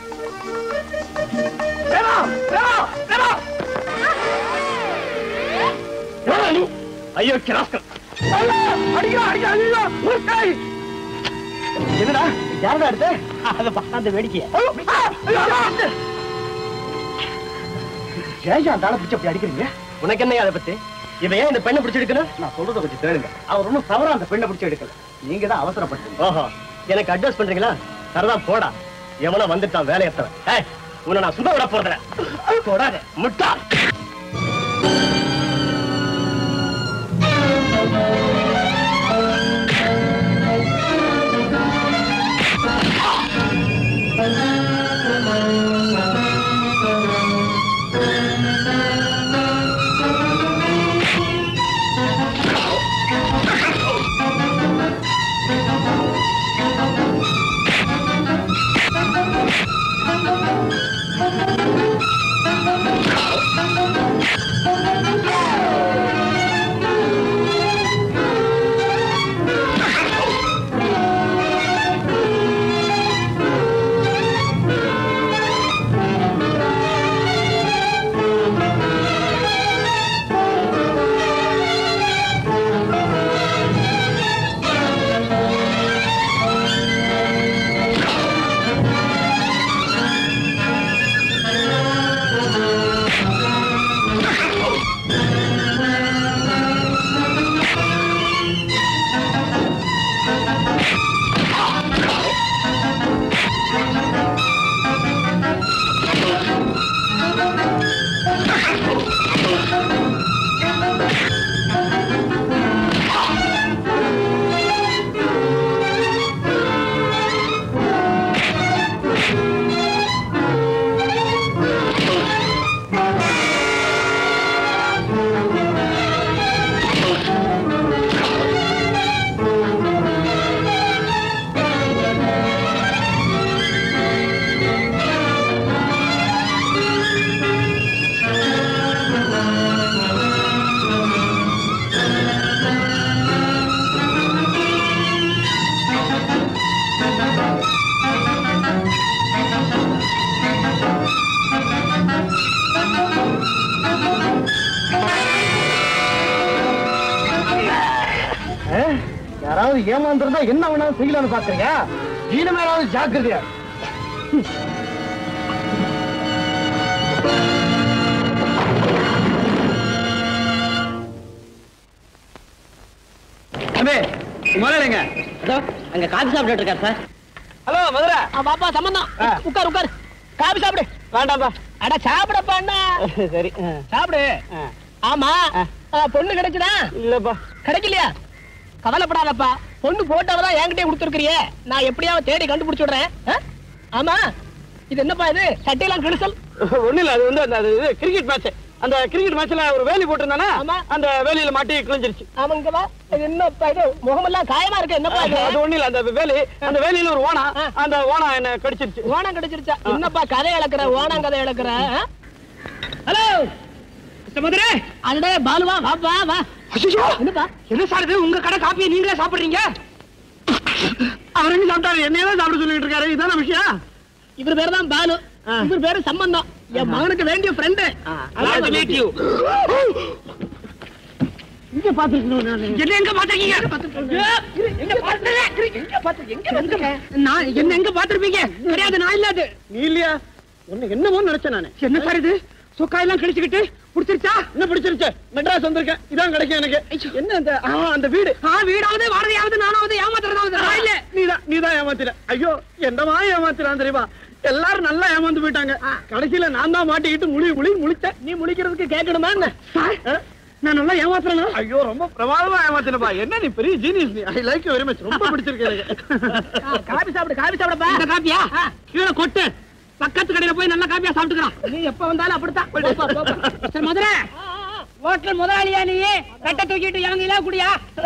ஐயோ கிராஸ்கல், என்னடா யாரடா எடுத்த? அத பார்த்த வேடிக்கைய ஏன் அந்த ஆளை பிடிச்சி அப்படி அடிக்கிறீங்க? உனக்கு என்ன அதை பத்தி? இவன் ஏன் இந்த பெண்ணை பிடிச்சி எடுக்கணும்? நான் சொல்றத கொஞ்சம் கேளுங்க. அவர் ஒன்னும் தவறா அந்த பெண்ணை பிடிச்சி எடுக்கல, நீங்க தான் அவசரப்பட்டீங்க. ஓஹோ, எனக்கு அட்வைஸ் பண்றீங்களா? சரிதான், போடா. எவனோ வந்துட்டான் வேலையத்தவன். ஏய், உன்னை நான் சுட விட போறேன். போடாத முட்டா. யாராவது ஏமாந்துருந்தா என்ன வேணாலும் செய்யலாம்னு பாக்குறீங்க? இனிமேலாவது ஜாக்கிரதையா. முதலைங்க அங்க காபி சாப்பிட்டு இருக்காரு சார். ஹலோ மதுரை. பாப்பா சம்பந்தம் உட்கார் உட்கார் காபி சாப்பிடு. வேண்டாம்பா. அட சாப்பிடப்பா அண்ணா. சரி சாப்பிடு. ஆமா பொண்ணு கிடைச்சதா? இல்லப்பா. கிடைக்கலையா? கவலைப்படாதப்பா. பொண்ணு போட்டோதான் என்கிட்டயே கொடுத்துருக்கிறியே. நான் எப்படியாவது தேடி கண்டுபிடிச்சு விடுறேன். ஆமா இது என்னப்பா இது சட்டையெல்லாம் கிழிசல்? ஒண்ணு இல்ல, அது வந்து அந்த கிரிக்கெட் மேட்ச். அந்த கிரிக்கெட் மேட்ச்ல ஒரு வேலி போட்டிருந்தானா அந்த வேலியில மாட்டி கிழிஞ்சிருச்சு. ஆமாங்கப்பா. இது என்னப்பா இது முகமெல்லாம் காயமா இருக்கு? என்னப்பா இது? அது ஒண்ணு இல்ல, அந்த வேலி அந்த வேலியில ஒரு ஓனா, அந்த ஓனா என்ன கடிச்சிருச்சு. ஓனா கடிச்சிருச்சா? என்னப்பா கதை இழக்கிற? ஓனா கதை இழக்கிற? ஹலோ மதுரை. அடே பாலுவா வாப்பா வா. என்னப்பா என்ன சார் இது? உங்க கடை காப்பியை நீங்களே சாப்பிடுறீங்க? அவர் என்ன சாப்பிட்டாரு? என்னையதான் சாப்பிட சொல்லிட்டு இருக்காரு. இதான விஷயம்? இவர் பேரு தான் பாலு, இவர் பேரு சம்பந்தம். என் மகனுக்கு வேண்டிய ஃப்ரெண்டு. இங்க பாத்துருக்கணும். என்ன எங்க பாத்திருக்கீங்க? என்ன எங்க பாத்திருப்பீங்க? கிடையாது, நான் இல்லாது. நீ இல்லையா? ஒண்ணு என்னமோ நினைச்சேன் நானு. என்ன சார் இது? சொக்காயெல்லாம் கழிச்சுக்கிட்டு பிடிச்சிருச்சா? என்ன பிடிச்சிருச்சு? மெட்ராஸ் வந்திருக்கேன், இதான் கிடைக்கும் எனக்கு. என்ன அந்த அந்த வீடு? வீடாவது வாடகையாவது நானாவது ஏமாத்துறதாவது இல்ல. நீதான் நீதான் ஏமாத்திர. ஐயோ என்னமா ஏமாத்திரான் தெரியுமா? எல்லாரும் நல்லா ஏமாந்து போயிட்டாங்க. கடைசியில நான் தான் மாட்டிக்கிட்டு முழி முழி முழிச்சேன். நீ முழிக்கிறதுக்கு கேட்கணுமா என்ன? நான் நல்லா ஏமாத்துறேனா? ஐயோ ரொம்ப பிரமாதமா ஏமாத்தினப்பா. என்ன நீ பெரிய ஜீனியஸ். நீ I like you very much. ரொம்ப பிடிச்சிருக்கு எனக்கு. காபி சாப்பிடு காபி சாப்பிடப்பா. இந்த காப்பியா கீழே கொட்டு. பக்கத்து கடையில போய் நல்லா காப்பியா சாப்பிட்டுக்கிறான். நீ எப்ப வந்தாலும் அப்படித்தான். மதுரை ஹோட்டல் முதலாளியா? நீ கட்ட தூக்கிட்டு இறங்கில குடியா?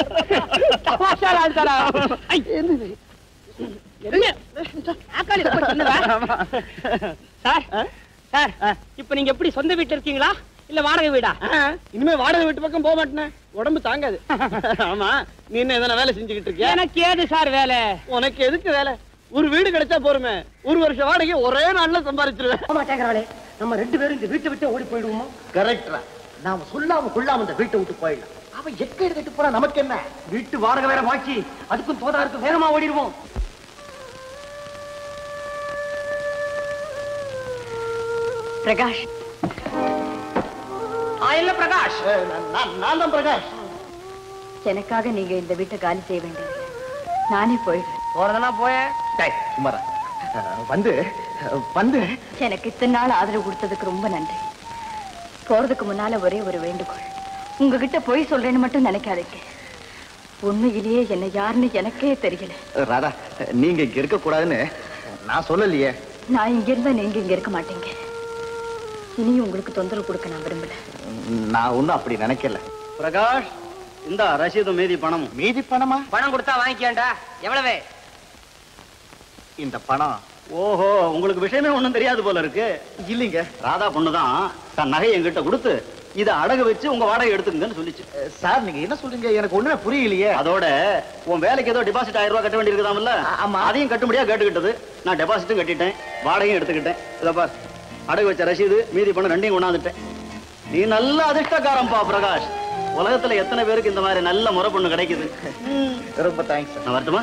இப்ப நீங்க எப்படி சொந்த வீட்டுல இருக்கீங்களா இல்ல வாடகை வீடா? இனிமே வாடகை வீட்டு பக்கம் போக மாட்டேன், உடம்பு தாங்காது. ஆமா நீ என்ன எதனா வேலை செஞ்சுக்கிட்டு இருக்கியா? எனக்கு ஏது சார் வேலை? உனக்கு எதுக்கு வேலை? ஒரு வீடு கிடைச்சா போருமே, ஒரு வருஷம் வாடகை ஒரே நாள்ல சம்பாதிச்சிருவேன். நம்ம ரெண்டு பேரும் இந்த வீட்டை விட்டு ஓடி போயிடுவோமா? கரெக்டா. நாம சொல்லாம கொள்ளாம இந்த வீட்டை விட்டு போயிடலாம். அவன் எக்க எடுத்துட்டு போறா நமக்கு என்ன? வீட்டு வாடகை வேற பாக்கி, அதுக்கும் தோதாருக்கும் வேகமா ஓடிடுவோம். பிரகாஷ். இல்ல பிரகாஷ், நான் தான் பிரகாஷ். எனக்காக நீங்க இந்த வீட்டை காலி செய்ய வேண்டியது. நானே போயிடுறேன். போறதுனா போய குமாரா வந்து வந்து எனக்கு இத்தனை நாள் ஆதரவு கொடுத்ததுக்கு ரொம்ப நன்றி. போறதுக்கு முன்னால ஒரே ஒரு வேண்டுகோள், உங்ககிட்ட போய் சொல்றேன்னு மட்டும் நினைக்காதீங்க. உண்மையிலேயே என்ன யாருன்னு எனக்கே தெரியல. ராதா, நீங்க இங்க இருக்க கூடாதுன்னு நான் சொல்லலையே. நான் இங்க இருந்தா நீங்க இங்க இருக்க மாட்டீங்க. இனி உங்களுக்கு தொந்தரவு கொடுக்க நான் விரும்பல. நான் ஒண்ணும் அப்படி நினைக்கல. பிரகாஷ், இந்த ரசீது மீதி பணம். மீதி பணமா? பணம் கொடுத்தா வாங்கிக்கேன்டா. எவ்வளவு இந்த பணம்? ஓஹோ, உங்களுக்கு விஷயமே ஒண்ணும் தெரியாது போல இருக்கு. இல்லீங்க, ராதா பொண்ணுதான் தன் நகை என்கிட்ட கொடுத்து இதை அடகு வச்சு உங்க வாடகை எடுத்துக்கங்கன்னு சொல்லிச்சு. சார் நீங்க என்ன சொல்றீங்க? எனக்கு ஒண்ணுமே புரியலையே. அதோட உன் வேலைக்கு ஏதோ டெபாசிட் ஆயிரம் ரூபாய் கட்ட வேண்டி இருக்குதாமல்ல? ஆமா, அதையும் கட்டும்படியா கேட்டுக்கிட்டது. நான் டெபாசிட்டும் கட்டிட்டேன், வாடகையும் எடுத்துக்கிட்டேன். இதப்பா அடகு வச்ச ரசீது, மீதி பணம் ரெண்டையும் கொண்டாந்துட்டேன். நீ நல்ல அதிர்ஷ்டக்காரன்பா பிரகாஷ். உலகத்துல எத்தனை பேருக்கு இந்த மாதிரி நல்ல முறை பொண்ணு கிடைக்குது. ரொம்ப தேங்க்ஸ். நான் வரட்டுமா?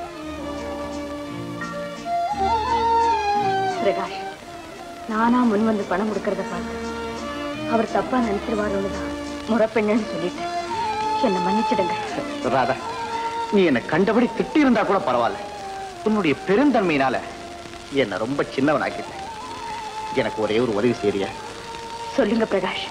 பிரகாஷ், நானா முன் வந்து பணம் கொடுக்கறத பார்த்து அவர் தப்பா நினைச்சிருவாருன்னுதான் முறைப்பெண்ணுன்னு சொல்லிட்டு என்ன மன்னிச்சிடுங்க. ராதா, நீ என்ன கண்டபடி திட்டி இருந்தா கூட பரவாயில்ல. உன்னுடைய பெருந்தன்மையினால என்ன ரொம்ப சின்னவனாக்கிட்ட. எனக்கு ஒரே ஒரு உதவி செய்றியா? சொல்லுங்க பிரகாஷ்.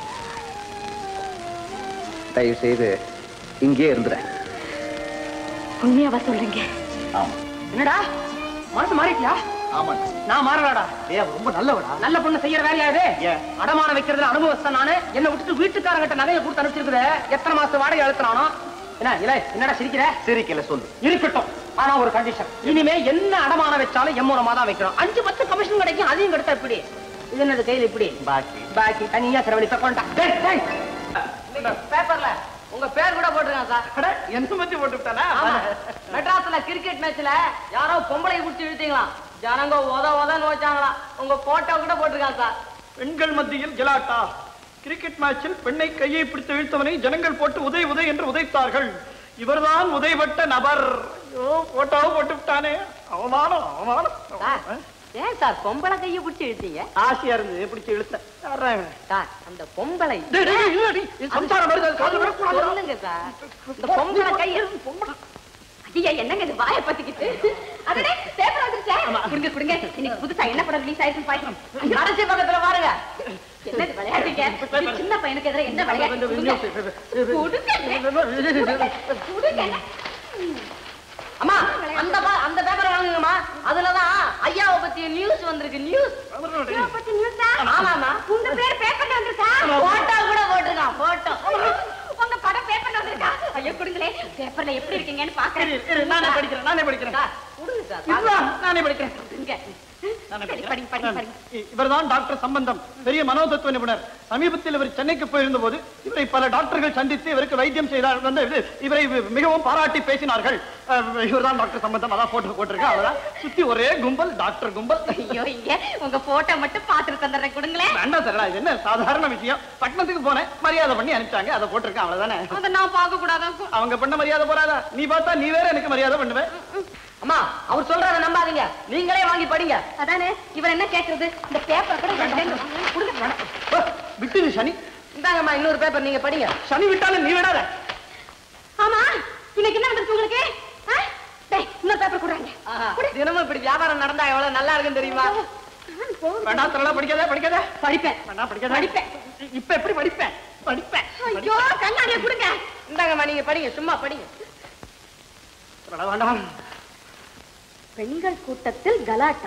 தயவு செய்து இங்கே இருந்துற. உண்மையாவா சொல்றீங்க? ஆமா. என்னடா மனசு மாறிட்டியா? ஆமா, நான் மாறலடா. ஏ ரொம்ப நல்லவடா. நல்ல பொண்ணு செய்யற வேலையா இது? அடமான வைக்கிறதுல அனுபவஸ்தான் நானு. என்ன விட்டுட்டு வீட்டுக்காரங்கிட்ட நகையை கொடுத்து அனுப்பிச்சிருக்குற. எத்தனை மாசம் வாடகை அழுத்துறானோ? என்ன இல்ல என்னடா சிரிக்கிற? சிரிக்கல, சொல்லு. இருக்கட்டும், ஆனா ஒரு கண்டிஷன். இனிமே என்ன அடமான வச்சாலும் எம்மூலமா தான் வைக்கிறோம். அஞ்சு பத்து கமிஷன் கிடைக்கும், அதையும் கிடைத்தா இப்படி. இது என்னது கையில் இப்படி பாக்கி பாக்கி தனியா செலவழித்த கொண்டா. பேப்பர்ல உங்க பேர் கூட போட்டுருக்காங்க சார். என்ன பத்தி போட்டு விட்டானா? மெட்ராஸ்ல கிரிக்கெட் மேட்ச்ல யாரோ பொம்பளை குடிச்சு இழுத்தீங்களா? ஜனங்க உத உதன்னு வச்சாங்களா? உங்க போட்டோ கூட போட்டிருக்காங்க சார். பெண்கள் மத்தியில் கெலாட்டா, கிரிக்கெட் மேட்சில் பெண்ணை கையை பிடித்து இழுத்தவனை ஜனங்கள் போட்டு உதை உதை என்று உதைத்தார்கள். இவர்தான் உதைவட்ட நபர். ஐயோ, போட்டோ போட்டு விட்டானே. அவமானம் அவமானம். ஏன் சார் பொம்பளை கையை பிடிச்சி இழுத்தீங்க? ஆசையா இருந்து பிடிச்சி இழுத்தேன். சார் அந்த பொம்பளை சம்சாரம் சொல்லுங்க சார். இந்த பொம்பளை கையை ஐயா என்னங்க இது வாயை பத்திக்கிட்டு? அதே பேப்பர் வந்துருச்சா? குடுங்க குடுங்க. இன்னைக்கு புதுசா என்ன படம் ரிலீஸ் ஆயிருக்கு பாருங்க. கடைசி பக்கத்துல பாருங்க. என்னது விளையாட்டுங்க? சின்ன பையனுக்கு எதிராக என்ன விளையாட்டு? அம்மா அந்த அந்த பேப்பர் வாங்குங்கம்மா. அதுலதான் ஐயாவை பத்தி நியூஸ் வந்திருக்கு. நியூஸ் பத்தி நியூஸ்? ஆமாமா. உங்க பேர் பேப்பர்ல வந்திருக்கா? போட்டோ கூட போட்டிருக்கான். போட்டோ உங்க படம் பேப்பர்ல வந்திருக்கா? ஐயோ கொடுங்களே. பேப்பர்ல எப்படி இருக்கீங்கன்னு பாக்குறேன். நானே படிக்கிறேன் நானே படிக்கிறேன் கொடுங்க சார். நானே படிக்கிறேன். இவர்தான் டாக்டர் சம்பந்தம், பெரிய மனோதத்துவ நிபுணர். சமீபத்தில் இவர் சென்னைக்கு போயிருந்த போது இவரை பல டாக்டர்கள் சந்தித்து இவருக்கு வைத்தியம் செய்தார். இவரை மிகவும் பாராட்டி பேசினார்கள். இவர்தான் டாக்டர் சம்பந்தம். அதான் போட்டோ போட்டிருக்கேன். அவ்வளவுதான். சுத்தி ஒரே கும்பல், டாக்டர் கும்பல். ஐயோ இங்க உங்க போட்டோ மட்டும் பாத்துட்டு தந்துடுறேன். கொடுங்களேன். வேண்டாம் சார், இது என்ன சாதாரண விஷயம். பட்டணத்துக்கு போனேன், மரியாதை பண்ணி அனுப்பிச்சாங்க. அதை போட்டிருக்கேன். அவ்வளவுதானே. அதை நான் பார்க்க கூடாதா? அவங்க பண்ண மரியாதை போறாதா? நீ பார்த்தா நீ வேற எனக்கு மரியாதை பண்ணுவேன். அம்மா அவர் சொல்றத நம்பாதீங்க, நீங்களே வாங்கி படிங்க. அதானே இவர் என்ன கேக்குறது? இந்த பேப்பர் கூட விட்டுது சனி. இந்தாங்கம்மா இன்னொரு பேப்பர், நீங்க படிங்க. சனி விட்டாலும் நீ விடாத. ஆமா இன்னைக்கு என்ன வந்துருக்கு உங்களுக்கு? இன்னொரு பேப்பர் கொடுறாங்க. தினமும் இப்படி வியாபாரம் நடந்தா எவ்வளவு நல்லா இருக்குன்னு தெரியுமா? வேண்டாம் தரலாம். படிக்காத படிக்காத. படிப்பேன். வேண்டாம் படிக்காத. படிப்பேன். இப்ப எப்படி படிப்பேன்? படிப்பேன். ஐயோ கண்ணாடியை கொடுங்க. இந்தாங்கம்மா நீங்க படிங்க, சும்மா படிங்க. வேண்டாம். பெண்கள் கூட்டத்தில் கலாட்டா.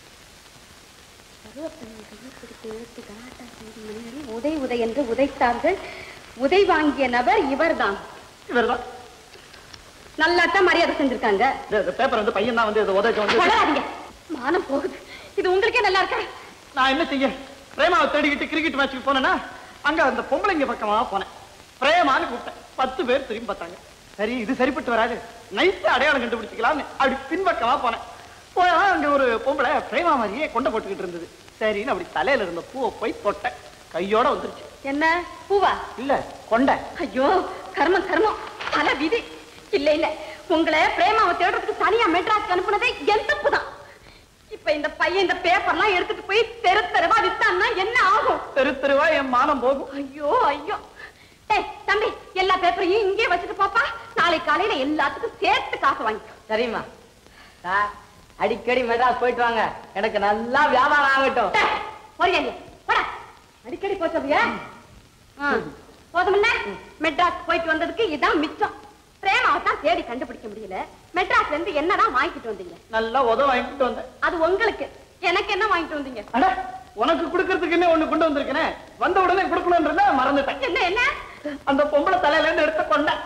உதை உதை என்று உதைத்தார்கள். உதை வாங்கிய நபர் இவர்தான். இவர்தான். நல்லாத்தான் மரியாதை செஞ்சிருக்காங்க. பேப்பர் வந்து பையன் தான் வந்து உதைக்க வந்து மானம் போகுது. இது உங்களுக்கே நல்லா இருக்கா? நான் என்ன செய்ய? பிரேமாவை தேடிக்கிட்டு கிரிக்கெட் மேட்சுக்கு போனேன்னா அங்க அந்த பொம்பளைங்க பக்கமா போனேன். பிரேமான்னு கூப்பிட்டேன். பத்து பேர் திரும்பி பார்த்தாங்க. சரி இது சரிப்பட்டு வராது, நைட்டு அடையாளம் கண்டுபிடிச்சிக்கலாம்னு அப்படி பின்பக்கமா போனேன். போயா அங்க ஒரு பொம்பளை பிரேமா மாதிரியே கொண்டை போட்டுக்கிட்டு இருந்தது. சரின்னு அப்படி தலையில இருந்த பூவை போய் தொட்டேன். கையோட வந்துருச்சு. என்ன பூவா? இல்ல கொண்டை. ஐயோ கர்மம் கர்மம். அல விதி. இல்ல இல்ல உங்களை பிரேமாவை தேடுறதுக்கு தனியா மெட்ராஸ்க்கு அனுப்புனதே என் தப்பு தான். இப்ப இந்த பையன் இந்த பேப்பர்லாம் எடுத்துட்டு போய் தெரு தெருவா வித்தான்னா என்ன ஆகும்? தெரு தெருவா என் மானம் போகும். ஐயோ ஐயோ. தம்பி எல்லா பேப்பரையும் இங்கே வச்சுட்டு போப்பா. நாளை காலையில எல்லாத்துக்கும் சேர்த்து காசு வாங்கிக்கோ. சரிம்மா. அடிக்கடி மெட்ராஸ் போயிட்டு வாங்க, எனக்கு நல்லா வியாபாரம் ஆகட்டும். அடிக்கடி போய் சொல்றியா? போதும்ல. மெட்ராஸ் போயிட்டு வந்ததுக்கு இதான் மிச்சம். பிரேமாவை தான் தேடி கண்டுபிடிக்க முடியல. மெட்ராஸ்ல இருந்து என்னதான் வாங்கிட்டு வந்தீங்க? நல்லா உத வாங்கிட்டு வந்தேன். அது உங்களுக்கு. எனக்கு என்ன வாங்கிட்டு வந்தீங்க? உனக்கு கொடுக்கறதுக்கு என்ன ஒண்ணு கொண்டு வந்திருக்கேன். வந்த உடனே கொடுக்கணும்ன்றத மறந்துட்டேன். என்ன என்ன? அந்த பொம்பளை தலையில இருந்து எடுத்து கொண்டேன்.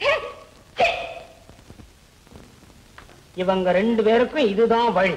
இவங்க ரெண்டு பேருக்கும் இதுதான் வழி.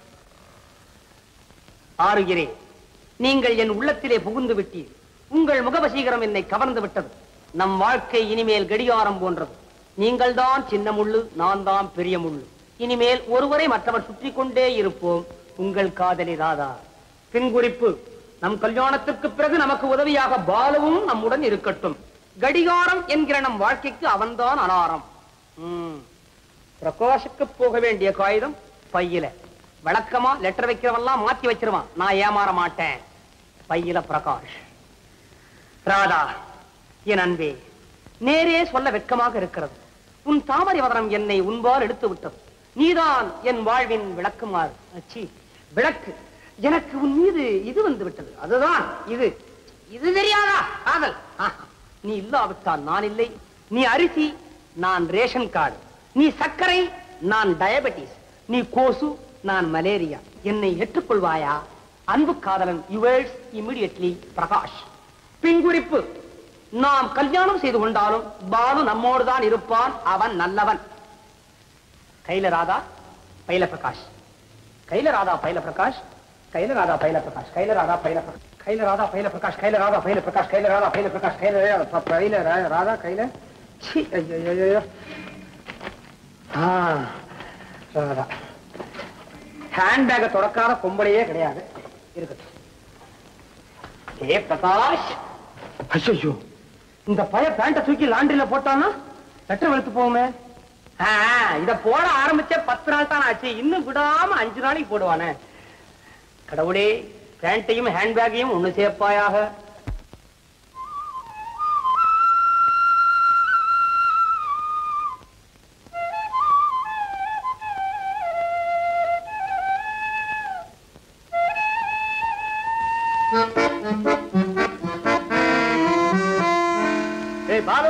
ஆறுகிறேன், நீங்கள் என் உள்ளத்திலே புகுந்து விட்டீர். உங்கள் முகவசீகரம் என்னை கவர்ந்து விட்டது. நம் வாழ்க்கை இனிமேல் கடிகாரம் போன்றது. நீங்கள் தான் சின்ன முள்ளு, நான் தான் பெரிய முள்ளு. இனிமேல் ஒருவரை மற்றவர் சுற்றி கொண்டே இருப்போம். உங்கள் காதலி ராதா. பின்குறிப்பு, நம் கல்யாணத்திற்கு பிறகு நமக்கு உதவியாக பாலுவும் நம்முடன் இருக்கட்டும். கடிகாரம் என்கிற நம் வாழ்க்கைக்கு அவன்தான் அலாரம். பிரகாஷுக்கு போக வேண்டிய காகிதம் பையில. வழக்கமா லெட்டர் வைக்கிறவெல்லாம் மாத்தி வச்சிருவான். நான் ஏமாற மாட்டேன். பையில பிரகாஷ். ராதா என் அன்பே, நேரே சொல்ல வெட்கமாக இருக்கிறது. உன் தாமரை வதனம் என்னை உன்பால் எடுத்து விட்டது. நீதான் என் வாழ்வின் விளக்குமாறு. அச்சி விளக்கு. எனக்கு உன் மீது இது வந்து விட்டது. அதுதான் இது. இது தெரியாதா காதல்? நீ இல்லாவிட்டால் நான் இல்லை. நீ அரிசி, நான் ரேஷன் கார்டு. நீ சர்க்கரை, நான் டயபெட்டிஸ். நீ கோசு, நான் மலேரியா. என்னை ஏற்றுக்கொள்வாயா? அன்பு காதலன் யுவர்ஸ் இமிடியட்லி பிரகாஷ். பின்குறிப்பு, நாம் கல்யாணம் செய்து கொண்டாலும் பாலு நம்மோடு தான் இருப்பான். அவன் நல்லவன். கைல ராதா பைல பிரகாஷ். கைல ராதா பைல பிரகாஷ். கைல ராதா பைல பிரகாஷ். கைல ராதா பைல பிரகாஷ். கைல ராதா பைல பிரகாஷ். கைல ராதா பைல பிரகாஷ். கைல ராதா பைல பிரகாஷ். கைல பைல ராதா கைல. ஐயோ ராதா. ஹேண்ட்பேக்கை தொடக்காத பொம்பளையே கிடையாது. இருக்கட்டும். ஏ பிரகாஷ், ஐயோ, இந்த பய பேண்ட தூக்கி லாண்டரியில போட்டானா லெட்டர் வெளுத்து போகுமே. இத போட ஆரம்பிச்ச பத்து நாள் தான் ஆச்சு, இன்னும் விடாம அஞ்சு நாளைக்கு போடுவானே. கடவுளே, பேண்டையும் ஹேண்ட்பேக்கையும் ஒண்ணு சேர்ப்பாயாக. ஏய் பாலு,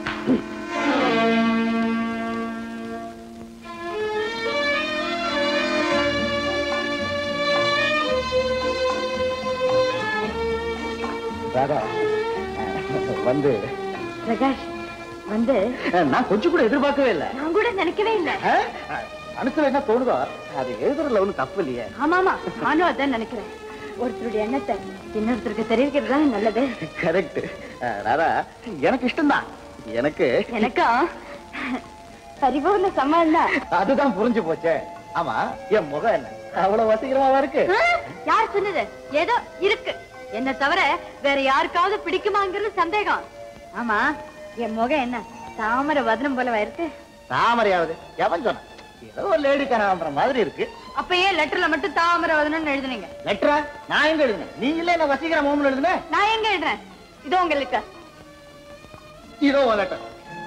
ராதா வந்து பிரகாஷ் வந்து நான் கொஞ்சம் கூட எதிர்பார்க்கவே இல்லை. நான் கூட நினைக்கவே இல்லை. மனசுல என்ன தோணுதோ அது எழுதுறதுல ஒண்ணும் தப்பு இல்லையே. ஆமாமா, நானும் அதான் நினைக்கிறேன். ஒருத்தருடைய எண்ணத்தை இன்னொருத்தருக்கு தெரிவிக்கிறது தான் நல்லது. கரெக்ட் ராதா, எனக்கு இஷ்டம்தான். எனக்கு எனக்கும் பரிபூர்ண சம்மதம். அதுதான் புரிஞ்சு போச்சே. ஆமா, என் முகம் என்ன அவ்வளவு வசீகரமாவா இருக்கு? யார் சொன்னது? ஏதோ இருக்கு. என்ன தவிர வேற யாருக்காவது பிடிக்குமாங்கிறது சந்தேகம். ஆமா, என் முகம் என்ன தாமரை வதனம் போலவா இருக்கு? தாமரையாவது எவன் சொன்ன? ஏதோ ஒரு லேடி கனகாம்பர மாதிரி இருக்கு. அப்ப ஏன் லெட்டர்ல மட்டும் தாமரை வதனம்னு எழுதுனீங்க? லெட்டரா? நான் எங்க எழுதுனேன்? நீ இல்ல என்ன வசீகர மோகன் எழுதுனேன்? நான் எங்க எழுதுறேன்? இதோ உங்களுக்கு. இதோ லெட்டர்.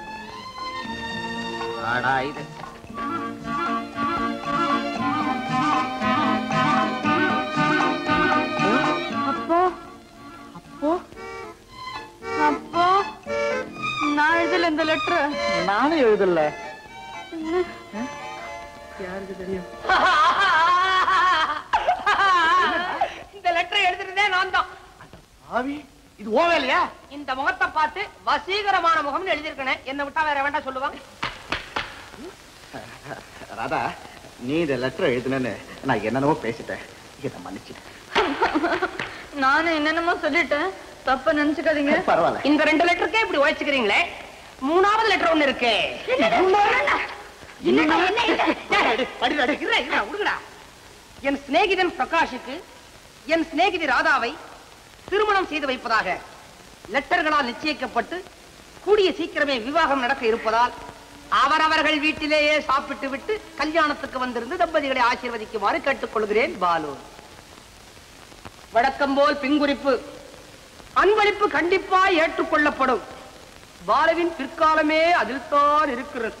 ஆடா இது. அப்போ அப்போ அப்போ நான் எழுதல இந்த லெட்டர். நானும் எழுதல. யாருக்கு தெரியும்? இந்த லெட்டரை எழுதுறதே நான் தான். ஆவி, இது ஓ வேலையா? இந்த முகத்தை பார்த்து வசீகரமான முகம்னு எழுதிருக்கேன். என்ன விட்டா வேற வேண்டாம் சொல்லுவாங்க. ராதா, நீ இந்த லெட்டர் எழுதுனேன்னு நான் என்னென்னவோ பேசிட்டேன். இதை மன்னிச்சு. நானும் என்னென்னமோ சொல்லிட்டேன், தப்ப நினைச்சுக்காதீங்க. பரவாயில்ல. இந்த ரெண்டு லெட்டருக்கே இப்படி உழைச்சுக்கிறீங்களே, மூணாவது லெட்டர் ஒண்ணு இருக்கு. என் சிநேகிதன் பிரகாஷுக்கு என் சிநேகிதி ராதாவை திருமணம் செய்து வைப்பதாக லெட்டர்களால் நிச்சயிக்கப்பட்டு கூடிய சீக்கிரமே விவாகம் நடக்க இருப்பதால் அவரவர்கள் வீட்டிலேயே சாப்பிட்டு விட்டு கல்யாணத்துக்கு வந்திருந்து தம்பதிகளை ஆசீர்வதிக்குமாறு கேட்டுக்கொள்கிறேன். பாலு. வழக்கம் போல் பின்குறிப்பு. அன்பளிப்பு கண்டிப்பா ஏற்றுக்கொள்ளப்படும். பாலுவின் பிற்காலமே அதில் தான் இருக்கிறது.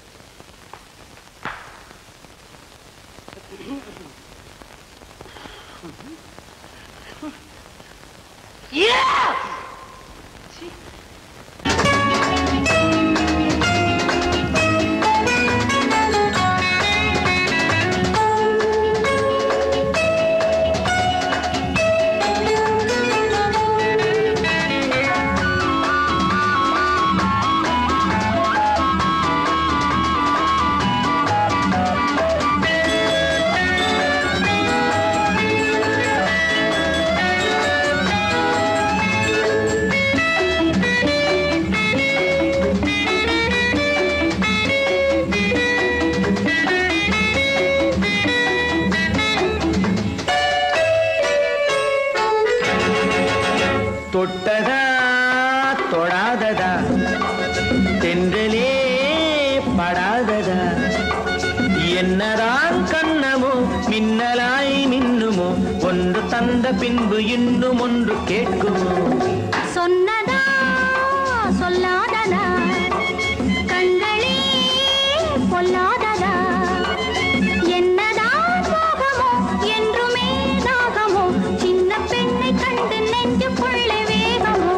தொட்டதா தொடாததா, தென்றலே படாததா, என்னதான் கண்ணமோ மின்னலாய் மின்னுமோ, ஒன்று தந்த பின்பு இன்னும் ஒன்று கேட்குமோ. சொன்னதா சொல்லாததா, கண்களே பொல்லாததா, என்னதான் மோகமோ என்றுமே தாகமோ, சின்ன பெண்ணை கண்டு நெஞ்சுக்குள்ளே வேகமோ.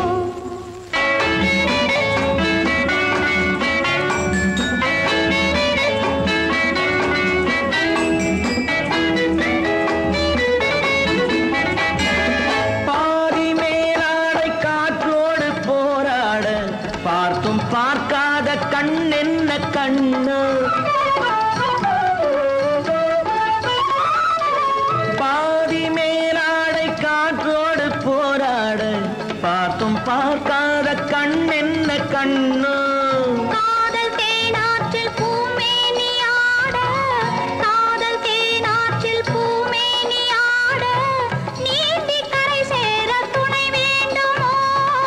பாதி மேலாடை காற்றோடு போராட, பார்த்தும் பார்க்காத கண் என்ன கண்ணு. பாதி மேலாடை காற்றோடு போராட, பார்த்தும் பார்க்காத கண் என்ன கண்ணு. காதல் தேனாற்றில் பூமேனி ஆட, காதல் தேனாற்றில் பூமேனி ஆட, நீந்தி கரை சேர துணை வேண்டுமோ.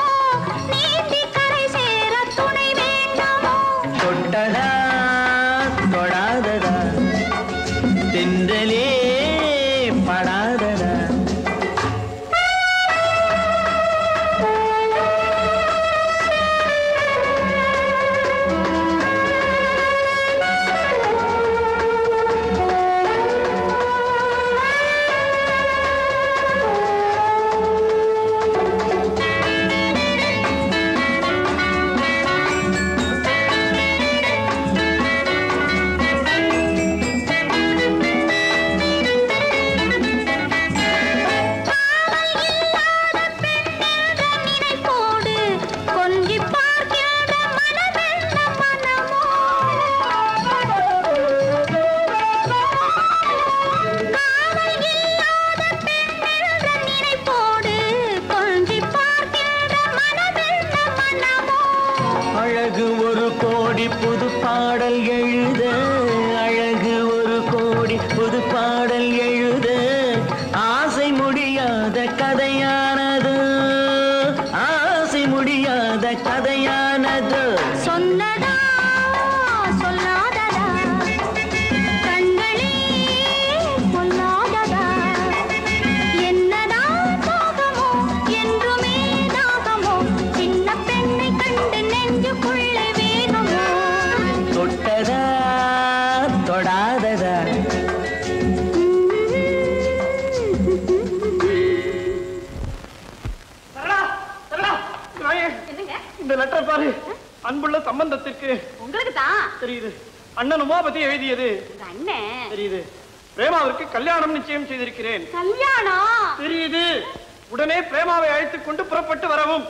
சொல்லாத கதையானது. சொன்னதா சொல்லாததா கண்களே சொல்லாததா என்னதான் தாகமோ என்றுமே தாகமோ சின்ன பெண்ணை கண்டு நெஞ்சுக்குள்ளே வேகமோ தொட்டதா தொடாததா இந்த லெட்டர் பாரு. அன்புள்ள சம்பந்தத்திற்கு. உங்களுக்கு தான் தெரியுது. அண்ணன் உமாபதி எழுதியது. அண்ணன் தெரியுது. பிரேமாவிற்கு கல்யாணம் நிச்சயம் செய்திருக்கிறேன். கல்யாணம் தெரியுது. உடனே பிரேமாவை அழைத்துக் கொண்டு புறப்பட்டு வரவும்.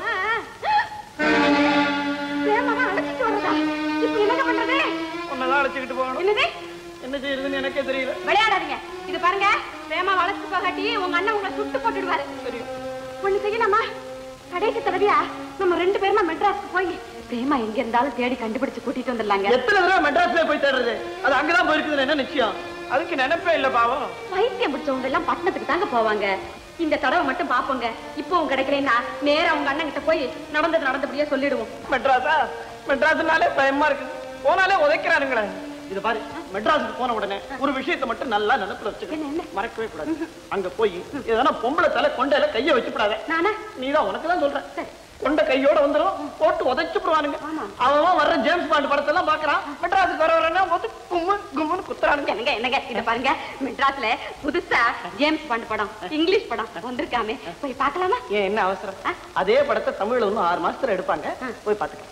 பிரேமாவை அழைச்சிட்டு வரதா? இப்ப என்ன பண்றது? உன்னதான் அழைச்சிக்கிட்டு போகணும். என்னது? என்ன செய்யறதுன்னு எனக்கே தெரியல. விளையாடாதீங்க. இது பாருங்க, பிரேமா வளர்த்து போகாட்டி உங்க அண்ணன் உங்களை சுட்டு போட்டுடுவாரு. தெரியும். ஒண்ணு செய்யலாமா? கடைக்கு தடவையா நம்ம ரெண்டு பேருமா மெட்ராஸ்க்கு போய் பிரேமா எங்க இருந்தாலும் தேடி கண்டுபிடிச்சு கூட்டிட்டு வந்துடலாங்க. எத்தனை தடவை மெட்ராஸ்ல போய் தேடுறது? அது அங்கதான் போயிருக்குது. என்ன நிச்சயம்? அதுக்கு நினைப்பே இல்ல பாவம். பைத்தியம் பிடிச்சவங்க எல்லாம் பட்டணத்துக்கு தாங்க போவாங்க. இந்த தடவை மட்டும் பாப்போங்க. இப்பவும் கிடைக்கலன்னா நேரா உங்க அண்ணன் கிட்ட போய் நடந்தது நடந்தபடியா சொல்லிடுவோம். மெட்ராஸா? மெட்ராஸ்னாலே பயமா இருக்கு. போனாலே உதைக்கிறானுங்களே. இது பாரு, மெட்ராஸுக்கு போன உடனே ஒரு விஷயத்தை மட்டும் நல்லா நினைப்புல வச்சுக்க. மறக்கவே கூடாது. அங்க போய் ஏதான பொம்பளை தலை கொண்டையில கைய வச்சுப்படாத. நானா? நீதான் உனக்கு தான் சொல்றேன். கொண்ட கையோட வந்துடும், போட்டு உதைச்சு போடுவானுங்க. அவன் வர்ற ஜேம்ஸ் பாண்ட் படத்தெல்லாம் பாக்குறான். மெட்ராஸுக்கு வர வரனா கும்மு கும்முன்னு குத்துறானுங்க. என்னங்க என்னங்க இத பாருங்க, மெட்ராஸ்ல புதுசா ஜேம்ஸ் பாண்ட் படம், இங்கிலீஷ் படம் வந்திருக்காமே, போய் பார்க்கலாமா? ஏன் என்ன அவசரம்? அதே படத்தை தமிழ்ல இன்னும் ஆறு மாசத்துல எடுப்பாங்க. போய் பாத்துக்கலாம்.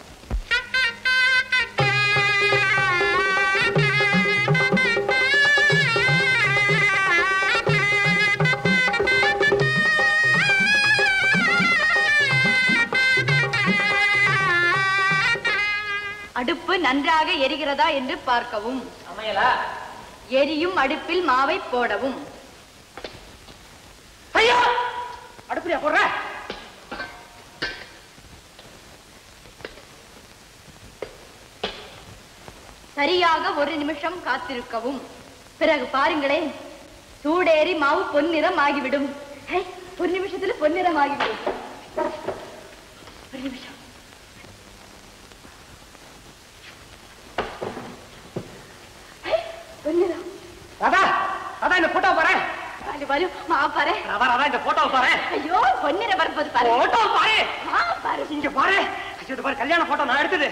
அடுப்பு நன்றாக எரிகிறதா என்று பார்க்கவும். சமையலா? எரியும் அடுப்பில் மாவை போடவும். ஐயா, அடுப்புலையா போடுற? சரியாக ஒரு நிமிஷம் காத்திருக்கவும். பிறகு பாருங்களேன், சூடேறி மாவு பொன்னிறம் ஆகிவிடும். ஒரு நிமிஷத்துல பொன்னிறம் ஆகிவிடும். ஒரு நிமிஷம். ராதா, ராதா, இந்த போட்டோ பாரு. மாவு பாரு. ராதா, ராதா, இந்த போட்டோ பாரு. ஐயோ, பொன்னிறம் வரும்போது பாரு. போட்டோ பாரு. பாரு, இங்க பாரு. இது பாரு, கல்யாண போட்டோ நான் எடுத்தது.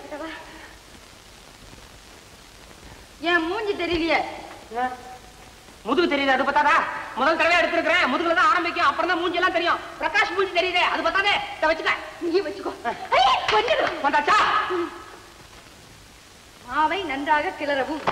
ஏன் மூஞ்சி தெரியலையே? முதுகு தெரியுது, அது பத்தாதா? முதல் தடவை எடுத்திருக்கிறேன். முதுகுல தான் ஆரம்பிக்கும், அப்புறம் தான் மூஞ்சி எல்லாம் தெரியும். பிரகாஷ் மூஞ்சி தெரியுது, அது பத்தாதே. இத வச்சுக்க. நீ வச்சுக்கோ. வந்தாச்சா? மாவை நன்றாக கிளறவும்.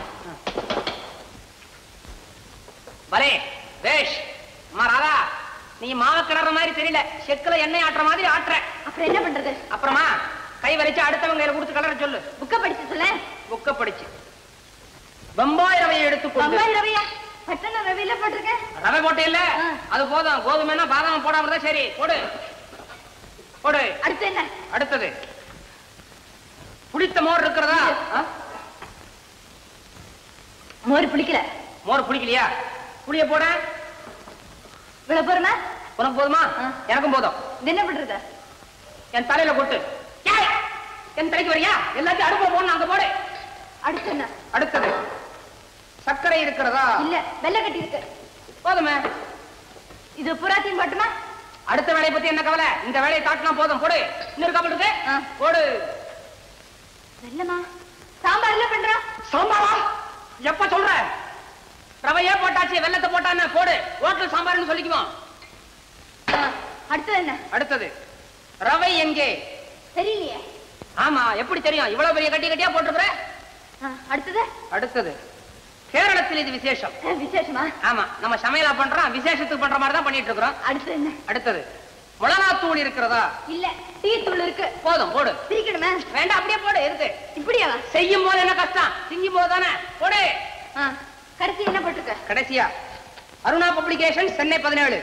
பலே வேஷ். அம்மா ராதா, நீ மாவை கிளற மாதிரி தெரியல, செக்குல எண்ணெய் ஆட்டுற மாதிரி ஆட்டுற. அப்புறம் என்ன பண்றது? அப்புறமா கை வரைச்சு அடுத்தவங்க கையில கொடுத்து கலர சொல்லு. புக்க படிச்சு சொல்ல. புக்க படிச்சு பம்பாய் ரவையை எடுத்துக்கொண்டு. பம்பாய் ரவையா? பட்டண ரவையில போட்டிருக்க. ரவை போட்டே இல்ல, அது போதும். கோதுமைனா பாதாம் போடாம இருந்தா சரி. போடு போடு. அடுத்து என்ன? அடுத்தது புளித்த மோர் இருக்கிறதா? மோர் புளிக்கல. மோர் புளிக்கலையா? புளிய போட. இவ்வளவு போறமா? உனக்கு போதுமா? எனக்கும் போதும். என்ன பண்றது? என் தலையில கொட்டு. என் தலைக்கு வரியா? எல்லாத்தையும் அடுப்புல போடணும். அங்க போடு. அடுத்து என்ன? அடுத்தது சர்க்கரை இருக்கிறதா? இல்ல, வெள்ளை கட்டி இருக்கு. போதுமே. இது புறாத்தையும் போட்டுமா? அடுத்த வேலையை பத்தி என்ன கவலை? இந்த வேலையை காட்டினா போதும். போடு. இன்னொரு கப்பல் இருக்கு, போடு. வெள்ளமா? சாம்பார் இல்ல பண்றா? சாம்பாரா? எப்ப சொல்ற? ரவையே போட்டாச்சு, வெள்ளத்தை போட்டா போடு. ஹோட்டல் சாம்பார்னு சொல்லிக்குவோம். அடுத்தது என்ன? அடுத்தது ரவை எங்கே? தெரியலையே. ஆமா, எப்படி தெரியும்? இவ்வளவு பெரிய கட்டி கட்டியா போட்டுக்கிற. அடுத்தது அடுத்தது கேரளத்தில் இது விசேஷம். விசேஷமா? ஆமா, நம்ம சமையலா பண்றோம், விசேஷத்துக்கு பண்ற மாதிரி தான் பண்ணிட்டு இருக்கிறோம். அடுத்து என்ன? அடுத்தது மிளகாத்தூள் இருக்கிறதா? இல்ல, டீ தூள் இருக்கு. போதும், போடு. பிரிக்கணுமா? வேண்டாம், அப்படியே போடு. இருக்கு. இப்படியா? செய்யும் போது என்ன கஷ்டம், திங்கும் போது தானே. போடு. கடைசி என்ன போட்டுக்க? கடைசியா அருணா பப்ளிகேஷன், சென்னை பதினேழு.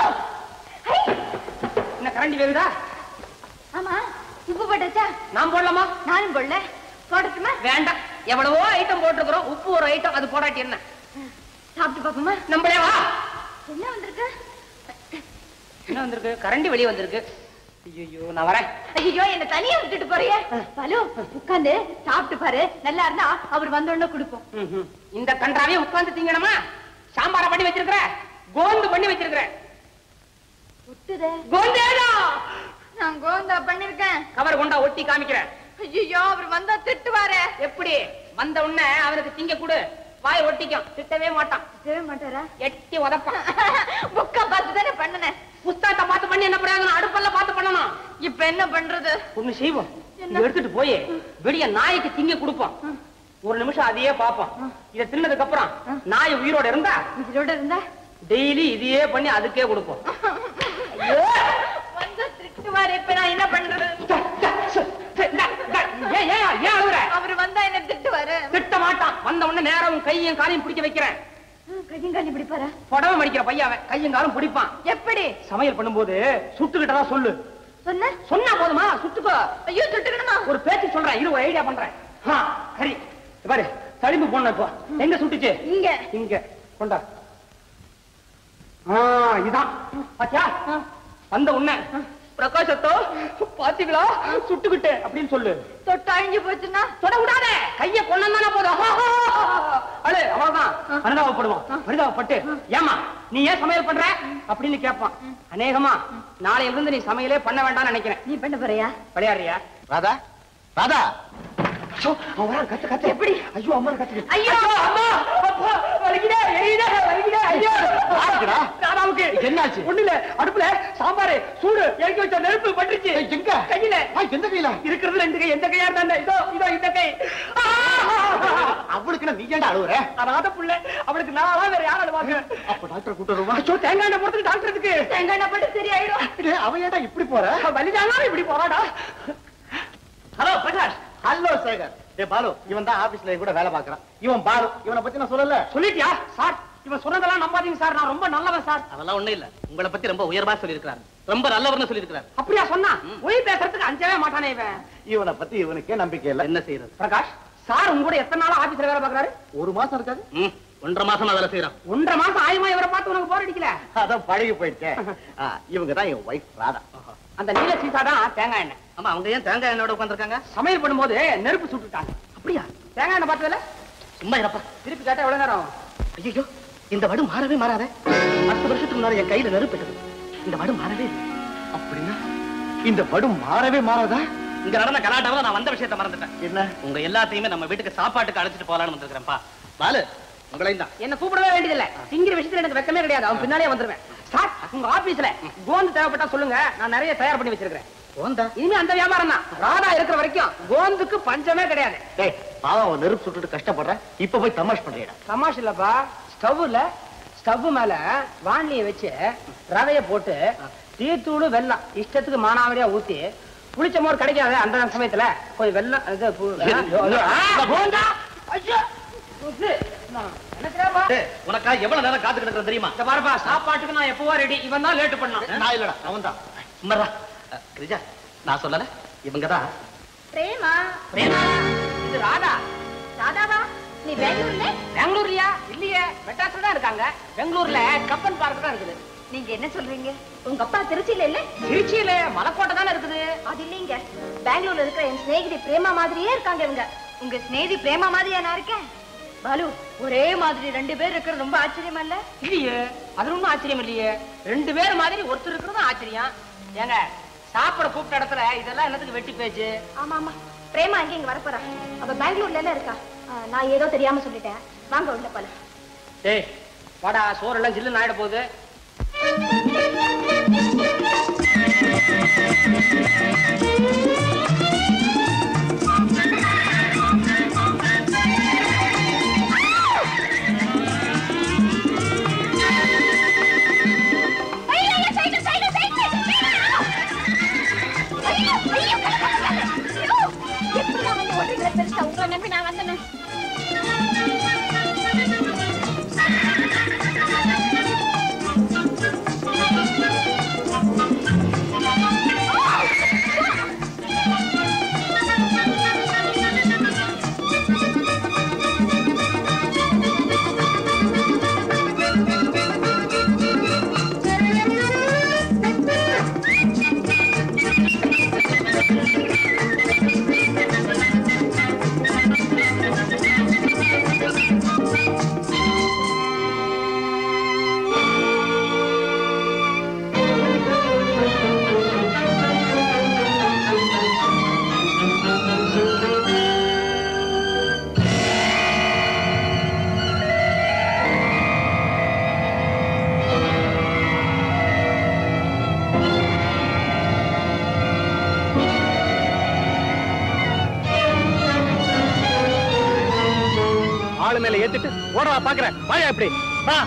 என்ன கரண்டி வேகுதா? ஆமா, உப்பு போட்டாச்சா? நான் போடலாமா? நானும் போடல. போடட்டுமா? வேண்டாம், எவ்வளவோ ஐட்டம் போட்டுக்கிறோம். உப்பு ஒரு ஐட்டம், அது போடாட்டி என்ன? சாப்பிட்டு பாப்போமா? நம்மளே வா. என்ன வந்திருக்கு? என்ன வந்திருக்கு? கரண்டி வெளியே வந்திருக்கு. ஐயோ நான் வரேன். ஐயோ என்ன தனியா விட்டுட்டு போறிய? பாலு உட்கார்ந்து சாப்பிட்டு பாரு, நல்லா இருந்தா அவர் வந்த உடனே கொடுப்போம். இந்த கன்றாவே உட்கார்ந்து திங்கணுமா? சாம்பார பண்ணி வச்சிருக்கிற, கோந்து பண்ணி வச்சிருக்கிற. விட்டுதே கோந்தேடா. நான் கோந்தா பண்ணிருக்கேன். கவர் கொண்டா ஒட்டி காமிக்கிறேன். ஐயோ அவர் வந்தா திட்டுவாரே. எப்படி வந்த உடனே அவனுக்கு திங்க கொடு, வாய் ஒட்டிக்கும், திட்டவே மாட்டான். திட்டவே மாட்டாரா? எட்டி உதப்பான். புக்க பார்த்து தானே பண்ணனே. புஸ்தகத்தை பார்த்து பண்ணி என்ன பிரயோஜனம்? அடுப்பெல்லாம் பார்த்து பண்ணணும். இப்ப என்ன பண்றது? ஒண்ணு செய்வோம், எடுத்துட்டு போய் வெளிய நாய்க்கு திங்க கொடுப்போம். ஒரு நிமிஷம் அதையே பார்ப்போம். இதை தின்னதுக்கு அப்புறம் நாய் உயிரோட இருந்தா உயிரோட இருந்தா டெய்லி இதையே பண்ணி அதுக்கே கொடுப்போம். வந்து திட்டுவாரு. இப்ப நான் என்ன பண்றது? அவரு வந்தா என்ன திட்டுவாரு? திட்ட மாட்டான். வந்த உடனே நேரம் கையும் காலையும் பிடிக்க வைக்கிறேன். கையும் காலையும் பிடிப்பாரா? புடவை மடிக்கிற பையன் கையும் காலும் பிடிப்பான். எப்படி? சமையல் பண்ணும்போது சுட்டுக்கிட்டதா சொல்லு. சொன்ன சொன்னா போதுமா? சுட்டுக்கோ. ஐயோ சுட்டுக்கணுமா? ஒரு பேச்சு சொல்றேன், இரு ஒரு ஐடியா பண்றேன். சரி பாரு, தடிம்பு போன இப்போ எங்க சுட்டுச்சு? இங்க. இங்க கொண்டா. இதான் பாத்தியா? வந்த உடனே பிரகாசத்தோ பாத்தீங்களா சுட்டுக்கிட்டு அப்படின்னு சொல்லு. தொட்டு அழிஞ்சு போச்சுன்னா தொட விடாத, கைய கொண்டாந்தானே போதும். அழு, அவ்வளவுதான். பரிதாபப்படுவோம். பரிதாபப்பட்டு ஏமா நீ ஏன் சமையல் பண்ற அப்படின்னு கேட்பான். அநேகமா நாளையில இருந்து நீ சமையலே பண்ண வேண்டாம்னு நினைக்கிறேன். நீ பண்ண போறியா? விளையாடுறியா? ராதா ராதா கத்து கத்து. எப்படி? ஐயோ அம்மா கத்து. ஐயோ அம்மா அப்பா வலிக்குதே, எரியுதே, வலிக்குதே. ஐயோ ராதாவுக்கு என்னாச்சு? ஒண்ணு இல்ல, அடுப்புல சாம்பார் சூடு இறக்கி வச்ச நெருப்பு பட்டுச்சு. எங்க கையில? எந்த கையில? இருக்கிறது ரெண்டு கை. எந்த கையா இருந்தா இதோ இதோ இந்த கை. அவளுக்கு நீ ஏன்டா அழுவுற? ராதா புள்ள, அவளுக்கு நாளா வேற யாரும் அழுவாங்க. அப்ப டாக்டர் கூட்டு வருவா? ஐயோ தேங்காய் எண்ணெய் போட்டு டாக்டருக்கு. தேங்காய் எண்ணெய் போட்டு சரியாயிடும். அவன் ஏன்டா இப்படி போற? வலிதானா இப்படி போறாடா? ஹலோ பிரகாஷ். ஹலோ சேகர். ஏ பாலு, இவன் தான் ஆபீஸ்ல கூட வேலை பாக்குறான். இவன் பாலு. இவனை பத்தி நான் சொல்லல. சொல்லிட்டியா? சார் இவன் சொன்னதெல்லாம் நம்பாதீங்க சார், நான் ரொம்ப நல்லவன் சார். அதெல்லாம் ஒண்ணு இல்ல, உங்களை பத்தி ரொம்ப உயர்வா சொல்லியிருக்கிறாரு, ரொம்ப நல்லவர்னு சொல்லியிருக்கிறாரு. அப்படியா சொன்னா? போய் பேசுறதுக்கு அஞ்சவே மாட்டானே இவன். இவனை பத்தி இவனுக்கே நம்பிக்கை இல்ல. என்ன செய்யறது? பிரகாஷ் சார் உங்க கூட எத்தனை நாளா ஆபீஸ்ல வேலை பாக்குறாரு? ஒரு மாசம் இருக்காது. ஒன்றரை மாசம் வேலை செய்யறான். ஒன்றரை மாசம் ஆயுமா இவரை பார்த்து உனக்கு போர் அடிக்கல? அதான் பழகி போயிடுச்சேன். இவங்க தான் என் ஒய்ஃப் ராதா. அந்த நீல சீசா தான் தேங்காய் எண்ணெய். ஆமா, அவங்க ஏன் தேங்காய் எண்ணெயோட உட்காந்துருக்காங்க? சமையல் பண்ணும்போது நெருப்பு சுட்டுட்டாங்க. அப்படியா? தேங்காய் எண்ணெய் பார்த்ததுல சும்மா இருப்பா. திருப்பி கேட்டா எவ்வளவு நேரம் ஆகும்? ஐயோ, இந்த வடு மாறவே மாறாத. பத்து வருஷத்துக்கு முன்னாடி என் கையில நெருப்பு இருக்குது. இந்த வடு மாறவே இல்லை. அப்படின்னா இந்த வடு மாறவே மாறாதா? இங்க நடந்த கலாட்டாவில நான் வந்த விஷயத்தை மறந்துட்டேன். என்ன? உங்க எல்லாத்தையுமே நம்ம வீட்டுக்கு சாப்பாட்டுக்கு அழைச்சிட்டு போலான்னு வந்திருக்கிறேன்ப்பா. பாலு, உங்களையும் தான். என்ன கூப்பிடவே வேண்டியதில்லை. திங்கிற விஷயத்துல எனக்கு வெக்கமே கிடையாது. அவன் பின்னாலே வந்துருவேன். சார் உங்க ஆபீஸ்ல கோந்து தேவைப்பட்டா சொல்லுங்க, நான் நிறைய தயார் பண்ணி வச்சிருக்கேன். கோந்தா? இனிமே அந்த வியாபாரம் தான். ராதா இருக்கிற வரைக்கும் கோந்துக்கு பஞ்சமே கிடையாது. டேய், பாவம் அவன் நெருப்பு சுட்டுட்டு கஷ்டப்படுறேன். இப்ப போய் தமாஷ் பண்றீடா. தமாஷ் இல்லப்பா, ஸ்டவ்ல ஸ்டவ் மேல வாண்டிய வச்சு ரவைய போட்டு டீத்தூள் வெல்லம் இஷ்டத்துக்கு மானாவரியா ஊத்தி புளிச்ச மோர் கிடைக்காது அந்த சமயத்துல கொஞ்சம் வெல்லம் இது கோந்தா. ஐயோ உனக்கா எவ்வளவு நேரம் காத்துக்கிட்டு இருக்கிறது தெரியுமா? பாருப்பா, சாப்பாட்டுக்கு நான் எப்பவோ ரெடி. இவன் தான் லேட்டு பண்ணான். நான் இல்லடா, அவன் தான். சும்மா கிரிஜா, நான் சொல்லல, இவங்கதான் பிரேமா. பிரேமா, இது ராதா. ராதாவா? நீ பெங்களூர்ல? பெங்களூர்லயா? இல்லையே, மெட்ராஸ்ல தான் இருக்காங்க. பெங்களூர்ல கப்பன் பார்க் தான் இருக்குது. நீங்க என்ன சொல்றீங்க? உங்க அப்பா திருச்சியில இல்ல? திருச்சியில மலைக்கோட்டை தானே இருக்குது. அது இல்லைங்க, பெங்களூர்ல இருக்கிற என் சிநேகிதி பிரேமா மாதிரியே இருக்காங்க இவங்க. உங்க சிநேகிதி பிரேமா மாதிரியா நான் இருக்கேன்? பாலு, ஒரே மாதிரி ரெண்டு பேர் இருக்கிறது ரொம்ப ஆச்சரியமா இல்ல? இல்லையே, அது ஒண்ணும் ஆச்சரியம் இல்லையே. ரெண்டு பேர் மாதிரி ஒருத்தர் இருக்கிறது ஆச்சரியம். ஏங்க, சாப்பிட கூப்பிட்ட இடத்துல இதெல்லாம் என்னத்துக்கு வெட்டி பேச்சு? ஆமா ஆமா, பிரேமா எங்க இங்க வரப்போறா. அவ பெங்களூர்ல எல்லாம் இருக்கா. நான் ஏதோ தெரியாம சொல்லிட்டேன். வாங்க உள்ள போல. டேய் வாடா, சோறு எல்லாம் ஜில்லுன்னு ஆயிட போகுது. உங்களை நம்பி நான் வந்தேன். தலையில ஏத்திட்டு ஓடவா பாக்குறேன். வாயா இப்படி வா.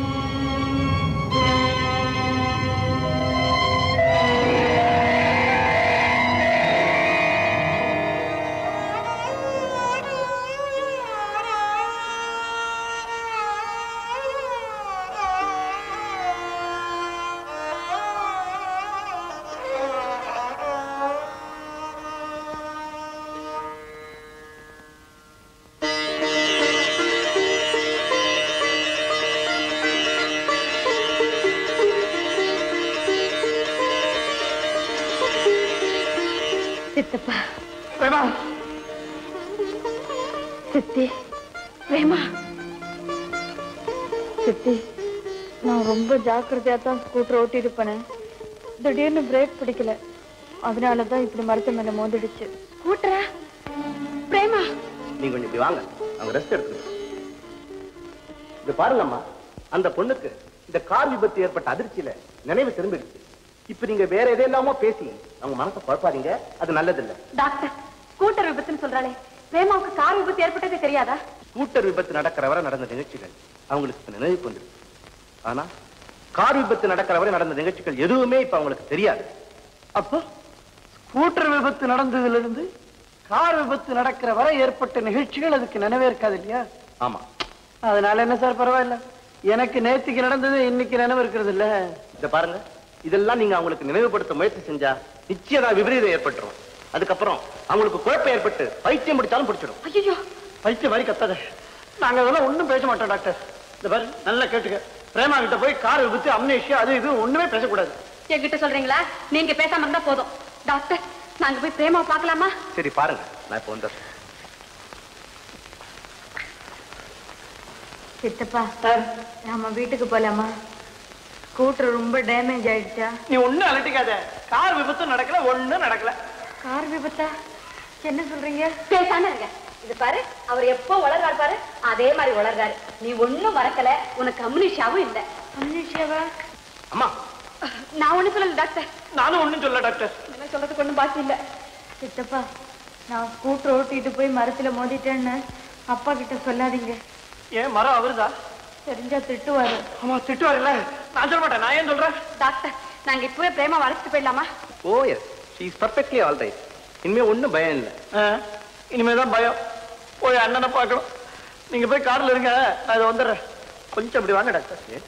சித்தப்பா. பிரேமா. சித்தி. பிரேமா. சித்தி, நான் ரொம்ப ஜாக்கிரதையா தான் ஸ்கூட்டர் ஓட்டிட்டு போனேன். திடீர்னு பிரேக் பிடிக்கல, அதனாலதான் இப்படி மரத்து மேல மோதிடுச்சு. ஸ்கூட்டரா? பிரேமா, நீங்க கொஞ்சம் இப்படி வாங்க, அவங்க ரெஸ்ட் எடுத்துக்கணும். இது பாருங்கம்மா, அந்த பொண்ணுக்கு இந்த கார் விபத்து ஏற்பட்ட அதிர்ச்சியில நினைவு திரும்பிடுச்சு. இப்ப நீங்க வேற எதையெல்லாமோ பேசி அவங்க மனசை குழப்பாதீங்க, அது நல்லது இல்ல. டாக்டர், ஸ்கூட்டர் விபத்துன்னு சொல்றாளே, பிரேமாவுக்கு கார் விபத்து ஏற்பட்டது தெரியாதா? ஸ்கூட்டர் விபத்து நடக்கிற வரை நடந்த நிகழ்ச்சிகள் அவங்களுக்கு இப்ப நினைவுக்கு வந்துருக்கு. ஆனா கார் விபத்து நடக்கிற வரை நடந்த நிகழ்ச்சிகள் எதுவுமே இப்ப அவங்களுக்கு தெரியாது. அப்போ ஸ்கூட்டர் விபத்து நடந்ததுல இருந்து கார் விபத்து நடக்கிற வரை ஏற்பட்ட நிகழ்ச்சிகள் அதுக்கு நினைவே இருக்காது இல்லையா? ஆமா. அதனால என்ன சார், பரவாயில்ல. எனக்கு நேத்திக்கு நடந்தது இன்னைக்கு நினைவு இருக்கிறது இல்ல. இத பாருங்க, இதெல்லாம் நீங்க அவங்களுக்கு நினைவுபடுத்த முயற்சி செஞ்சா நிச்சயம் விபரீதம் ஏற்பட்டுரும். அதுக்கப்புறம் அவங்களுக்கு குழப்பம் ஏற்பட்டு பைத்தியம் பிடிச்சாலும் பிடிச்சிடும். ஐயோ, பைத்தியம் மாதிரி கத்தாத. நாங்க அதெல்லாம் ஒண்ணும் பேச மாட்டோம் டாக்டர். இந்த பாரு, நல்லா கேட்டுக்க. பிரேமா கிட்ட போய் கார் விபத்து, அம்னேஷியா, அது இது ஒண்ணுமே பேசக்கூடாது. என்கிட்ட சொல்றீங்களா? நீங்க பேசாம இருந்தா போதும். டாக்டர், நாங்க போய் பிரேமாவை பார்க்கலாமா? சரி பாருங்க, நான் இப்ப வந்துடுறேன். சித்தப்பா, நம்ம வீட்டுக்கு போலாமா? ஸ்கூட்டர் ரொம்ப டேமேஜ் ஆயிடுச்சா? நீ ஒண்ணு அலட்டிக்காத. கார் விபத்து நடக்கல, ஒண்ணும் நடக்கல. கார் விபத்தா? என்ன சொல்றீங்க? பேசாம இருங்க. இது பாரு, அவர் எப்போ வளர்றாரு பாரு, அதே மாதிரி வளர்றாரு. நீ ஒண்ணும் மறக்கல, உனக்கு அம்னீஷியாவும் இல்ல. அம்னீஷியாவா? அம்மா, நான் ஒண்ணு சொல்லல டாக்டர். நானும் ஒண்ணும் சொல்ல டாக்டர். என்ன சொல்றதுக்கு ஒண்ணும் பாக்கி இல்ல. சித்தப்பா, நான் ஸ்கூட்டர் ஓட்டிட்டு போய் மரத்துல மோதிட்டேன்னு அப்பா கிட்ட சொல்லாதீங்க. ஏன், மரம் அவருதா? தெரிஞ்சா திட்டுவாரு. ஆமா, திட்டுவாருல்ல. நான் சொல்ல மாட்டேன். நான் ஏன் சொல்றேன்? டாக்டர், நாங்க இப்பவே பிரேமா வளைச்சிட்டு போயிடலாமா? Oh yes, she is perfectly all right. இனிமே ஒண்ணும் பயம் இல்லை. இனிமேதான் பயம். போய் அண்ணனை பார்க்கணும். நீங்க போய் கார்ல இருங்க, நான் இதை வந்துடுறேன். கொஞ்சம் அப்படி வாங்க டாக்டர்.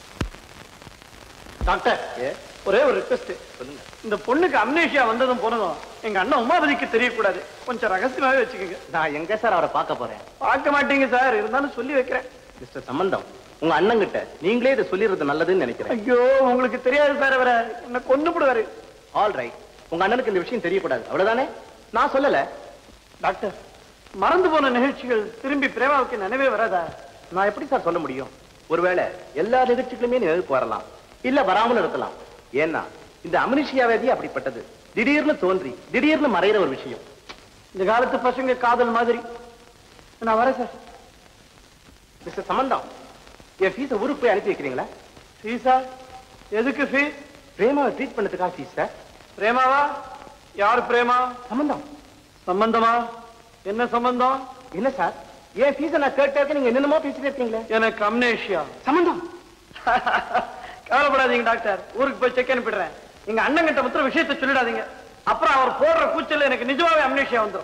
டாக்டர், ஒரே ஒரு ரிக்வெஸ்ட். சொல்லுங்க. இந்த பொண்ணுக்கு அம்னேஷியா வந்ததும் போனதும் எங்க அண்ணன் உமாபதிக்கு தெரியக்கூடாது. கொஞ்சம் ரகசியமாவே வச்சுக்கோங்க. நான் எங்க சார் அவரை பார்க்க போறேன்? பார்க்க மாட்டீங்க சார், இருந்தாலும் சொல்லி வைக்கிறேன். மிஸ்டர் சம்பந்தம், உங்க அண்ணன் கிட்ட நீங்களே இதை சொல்லிடுறது நல்லதுன்னு நினைக்கிறேன். ஐயோ, உங்களுக்கு தெரியாது சார், அவரை என்ன கொண்டு போடுவாரு. ஆல் ரைட், உங்க அண்ணனுக்கு இந்த விஷயம் தெரியக்கூடாது, அவ்வளவுதானே? நான் சொல்லல. டாக்டர், மறந்து போன நிகழ்ச்சிகள் திரும்பி பிரேமாவுக்கு நினைவே வராதா? நான் எப்படி சார் சொல்ல முடியும்? ஒருவேளை எல்லா நிகழ்ச்சிகளுமே நினைவுக்கு வரலாம், இல்ல வராமல் இருக்கலாம். ஏன்னா இந்த அம்னீஷியா வியாதி அப்படிப்பட்டது. திடீர்னு தோன்றி திடீர்னு மறைகிற ஒரு விஷயம். இந்த காலத்து பசங்க காதல் மாதிரி. நான் வரேன் சார். மிஸ்டர் சம்பந்தம், என் ஃபீஸை ஊருக்கு போய் அனுப்பி வைக்கிறீங்களா? ஃபீஸா? எதுக்கு ஃபீஸ்? பிரேமாவை ட்ரீட் பண்ணதுக்காக ஃபீஸ் சார். பிரேமாவா? யார் பிரேமா? சம்பந்தம். சம்பந்தமா? என்ன சம்பந்தம்? என்ன சார், என் ஃபீஸை நான் கேட்டாக்க நீங்க என்னென்னமோ பேசிட்டு இருக்கீங்களே. எனக்கு அம்னேஷியா. சம்பந்தம். கவலைப்படாதீங்க டாக்டர், ஊருக்கு போய் செக் அனுப்பிடுறேன். எங்க அண்ணன் கிட்ட மொத்தம் விஷயத்தை சொல்லிடாதீங்க. அப்புறம் அவர் போடுற கூச்சல் எனக்கு நிஜமாவே அம்னேஷியா வந்துடும்.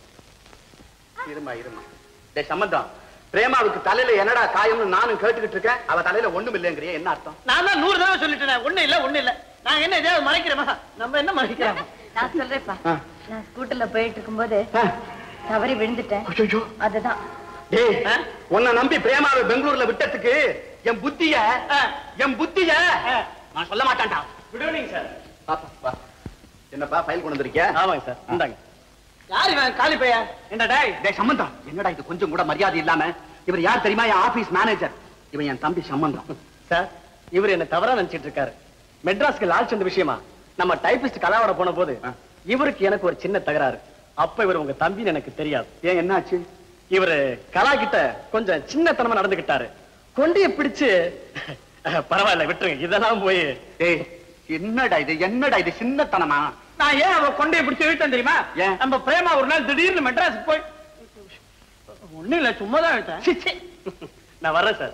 இருமா இருமா. டேய் சம்பந்தம், பிரேமாவுக்கு தலையில என்னடா காயம்னு நானும் கேட்டுக்கிட்டு இருக்கேன். அவ தலையில ஒண்ணும் இல்லைங்கிறிய, என்ன அர்த்தம்? நான் தான் நூறு தடவை சொல்லிட்டேன், ஒண்ணு இல்ல ஒண்ணு இல்ல. நான் என்ன எதாவது மறைக்கிறேமா? நம்ம என்ன மறைக்கிறோம்? நான் சொல்றேன்ப்பா, நான் ஸ்கூட்டர்ல போயிட்டு இருக்கும்போது தவறி விழுந்துட்டேன். அதுதான். டேய், உன்னை நம்பி பிரேமாவை பெங்களூர்ல விட்டதுக்கு என் புத்திய என் புத்திய நான் சொல்ல மாட்டான்டா. விடுவீங்க சார். பாப்பா, என்னப்பா ஃபைல் கொண்டு வந்திருக்கியா? ஆமாங்க சார், இந்தாங்க. யார் இவன் காலி பையா? என்ன டாய்? டேய் சம்பந்தம், என்னடா இது கொஞ்சம் கூட மரியாதை இல்லாம? இவர் யார் தெரியுமா? என் ஆபீஸ் மேனேஜர். இவன் என் தம்பி சம்பந்தம். சார், இவர் என்ன தவறா நினைச்சிட்டு இருக்காரு. மெட்ராஸ்க்கு லால் சந்த் விஷயமா நம்ம டைபிஸ்ட் கலாவோட போன போது இவருக்கு எனக்கு ஒரு சின்ன தகராறு. அப்ப இவர் உங்க தம்பின்னு எனக்கு தெரியாது. ஏன், என்னாச்சு? இவரு கலா கிட்ட கொஞ்சம் சின்னத்தனமா நடந்துகிட்டாரு. கொண்டைய பிடிச்சு பரவாயில்ல விட்டுருங்க, இதெல்லாம் போய். ஏய், என்னடா இது, என்னடா இது சின்னத்தனமா? நான் ஏன் அவ கொண்டைய பிடிச்சு இழுத்தேன் தெரியுமா? ஏன்? நம்ம பிரேமா ஒரு நாள் திடீர்னு மெட்ராஸ் போய் ஒண்ணும் இல்ல சும்மாதான் எடுத்தேன். நான் வர்றேன் சார்.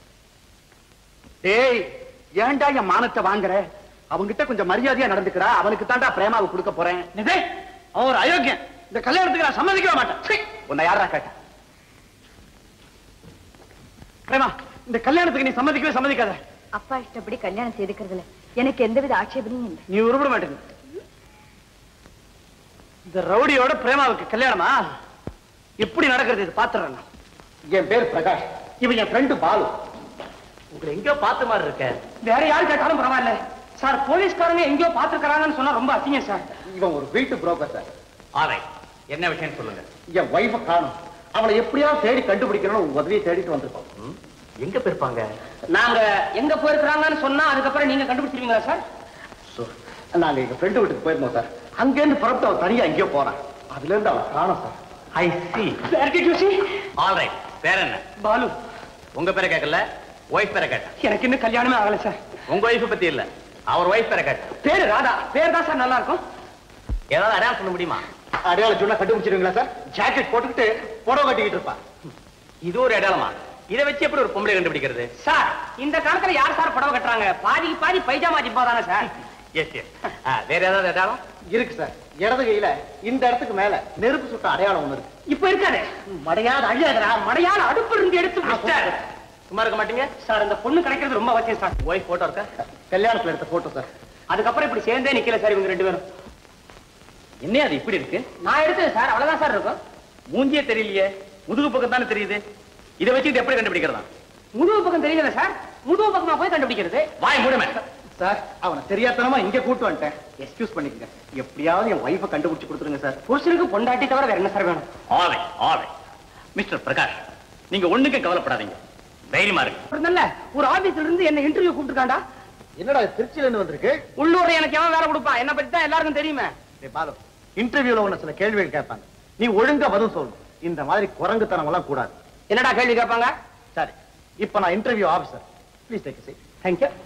டேய், ஏன்டா என் மானத்தை வாங்குற? அவங்கிட்ட கொஞ்சம் மரியாதையா நடந்துக்கிறா. அவனுக்கு தாண்டா பிரேமாவை கொடுக்க போறேன். அவன் ஒரு அயோக்கியன். இந்த கல்யாணத்துக்கு நான் சம்மதிக்கவே மாட்டேன். உன்னை யாரா கேட்ட? பிரேமா, இந்த கல்யாணத்துக்கு நீ சம்மதிக்கவே சம்மதிக்காத. அப்பா இஷ்டப்படி கல்யாணம் செய்துக்கிறதுல எனக்கு எந்தவித ஆட்சேபனையும் இல்லை. நீ உருப்பட மாட்டேங்க. இந்த ரவுடியோட பிரேமாவுக்கு கல்யாணமா? எப்படி நடக்கிறது இது பாத்துறேன். என் பேர் பிரகாஷ், இவன் என் ஃப்ரெண்டு பாலு. உங்களை எங்கேயோ பார்த்த மாதிரி இருக்க. வேற யாரு கேட்டாலும் பரவாயில்ல சார். போலீஸ்காரங்க எங்கேயோ பாத்துக்கிறாங்கன்னு சொன்னா ரொம்ப அசிங்கம் சார். இவன் ஒரு வீட்டு புரோக்கர் சார். ஆரை என்ன விஷயம் சொல்லுங்க. என் வைஃப காணும். அவளை எப்படியாவது தேடி கண்டுபிடிக்கணும்னு உதவியை தேடிட்டு வந்திருக்கோம். எங்க போயிருப்பாங்க? நாங்க எங்க போயிருக்கிறாங்கன்னு சொன்னா அதுக்கப்புறம் நீங்க கண்டுபிடிச்சிருவீங்களா சார்? நாங்க எங்க ஃப்ரெண்டு வீட்டுக்கு போயிருந்தோம் சார். அங்கேருந்து புறப்பட்டு அவன் தனியா எங்கேயோ போறான். அதுல இருந்து அவன் காணும் sir. I see. All right. பேர் என்ன? பாலு. உங்க பேரை கேட்கல, ஒய்ஃப் பேரை கேட்டேன். எனக்கு இன்னும் கல்யாணமே ஆகல சார். உங்க ஒய்ஃப் பத்தி இல்ல, அவர் ஒய்ஃப் பேரை கேட்டேன். பேரு ராதா. பேர் தான் சார் நல்லா இருக்கும். ஏதாவது அடையாளம் சொல்ல முடியுமா? அடையாளம் சொன்னா கண்டுபிடிச்சிருவீங்களா சார்? ஜாக்கெட் போட்டுக்கிட்டு புடவை கட்டிக்கிட்டு இருப்பா. இது ஒரு அடையாளமா? இதை வச்சு எப்படி ஒரு பொம்பளை கண்டுபிடிக்கிறது? சார் இந்த காலத்துல யார் சார் புடவை கட்டுறாங்க? பாதிக்கு பாதி பைஜாமா ஜிப்பா தானே சார். S S. வேற ஏதாவது அடையாளம் இருக்கு சார். இடது கையில இந்த இடத்துக்கு மேல நெருப்பு சுட்ட அடையாளம் ஒண்ணு இருக்கு. இப்ப இருக்காது. மடையாத அழியாதரா, மடையாத அடுப்பு இருந்து எடுத்து விட்டார். சும்மா இருக்க மாட்டீங்க சார். இந்த பொண்ணு கிடைக்கிறது ரொம்ப அவசியம் சார். ஒய்ஃப் போட்டோ இருக்கா? கல்யாணத்துல எடுத்த போட்டோ சார். அதுக்கப்புறம் இப்படி சேர்ந்தே நிக்கல சார் இவங்க ரெண்டு பேரும். என்ன அது இப்படி இருக்கு? நான் எடுத்தது சார், அவ்வளவுதான் சார் இருக்கும். மூஞ்சியே தெரியலையே, முதுகு பக்கம் தானே தெரியுது. இதை வச்சுட்டு எப்படி கண்டுபிடிக்கிறதா? முதுகு பக்கம் தெரியல சார். முதுகு பக்கமா போய் கண்டுபிடிக்கிறது. வாய் மூடுமே சார். அவனை தெரியாதனமா இங்க கூட்டு வந்துட்டேன். எக்ஸ்கியூஸ் பண்ணிக்கங்க. எப்படியாவது என் வைஃபை கண்டுபிடிச்சு கொடுத்துருங்க சார். புருஷனுக்கு பொண்டாட்டி தவிர வேற என்ன சார் வேணும்? ஆலை ஆலை. மிஸ்டர் பிரகாஷ், நீங்க ஒண்ணுக்கு கவலைப்படாதீங்க, தைரியமா இருக்கு. நல்ல ஒரு ஆபீஸ்ல இருந்து என்ன இன்டர்வியூ கூப்பிட்டுருக்காண்டா. என்னடா திருச்சியில இருந்து வந்திருக்கு? உள்ளூர்ல எனக்கு எவன் வேலை கொடுப்பான்? என்ன பத்தி தான் எல்லாருக்கும் தெரியுமே. பாலு, இன்டர்வியூல உன்ன சில கேள்விகள் கேட்பாங்க. நீ ஒழுங்கா பதில் சொல்லணும். இந்த மாதிரி குரங்குத்தனம் எல்லாம் கூடாது. என்னடா கேள்வி கேட்பாங்க? சரி, இப்ப நான் interview officer. Please take a seat. Thank you.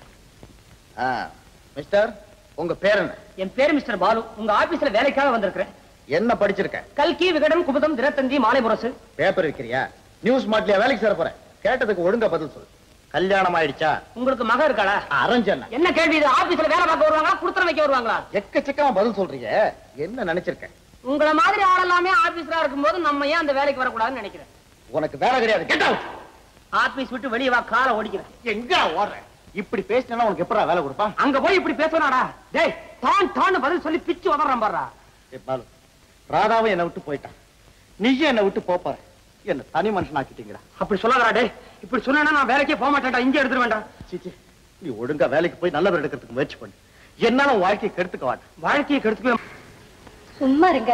Mister, உங்க பேர் என்ன? என் பேர் மிஸ்டர் பாலு. உங்க ஆபீஸ்ல வேலைக்காக வந்திருக்கிறேன். என்ன படிச்சிருக்க? கல்கி, விகடன், குமுதம், தினத்தந்தி, மாலை முரசு. பேப்பர் விக்கிறியா? நியூஸ் மாட்லியா வேலைக்கு சேர போறேன்? கேட்டதுக்கு ஒழுங்கா பதில் சொல்லு. கல்யாணம் ஆயிடுச்சா? உங்களுக்கு மக இருக்காளா? அரஞ்சன. என்ன கேள்வி இது? ஆபீஸ்ல வேலை பார்க்க வருவாங்களா, குடுத்தனம் வைக்க வருவாங்களா? எக்கச்சக்கமா பதில் சொல்றீங்க. என்ன நினைச்சிருக்க? உங்கள மாதிரி ஆளெல்லாமே ஆபீஸ்ல இருக்கும்போது நம்ம ஏன் அந்த வேலைக்கு வரக்கூடாதுன்னு நினைக்கிறேன். உனக்கு வேலை கிடையாது. Get out. ஆபீஸ் விட்டு வெளியே வா, காலை ஓடிக்கிறேன். எங்க ஓடுற? இப்படி பேசினா உனக்கு எப்படா வேலை கொடுப்பான்? அங்க போய் இப்படி பேசணாடா. டேய், தான் தான் பதில் சொல்லி பிச்சு வதறான் பாறா. ஏய் பாலு, ராதாவை என்ன விட்டு போயிட்டான். நீயே என்ன விட்டு போற. என்ன தனி மனுஷன் ஆக்கிட்டீங்கடா. அப்படி சொல்லாதடா. டேய், இப்படி சொன்னா நான் வேலைக்கே போக மாட்டேன்டா. இங்கே எடுத்துட வேண்டாம். சீச்சி, நீ ஒழுங்கா வேலைக்கு போய் நல்ல பேர் எடுக்கிறதுக்கு முயற்சி பண்ணு. என்னால வாழ்க்கையை கெடுத்துக்க மாட்டேன். வாழ்க்கையை கெடுத்துக்க சும்மா இருங்க.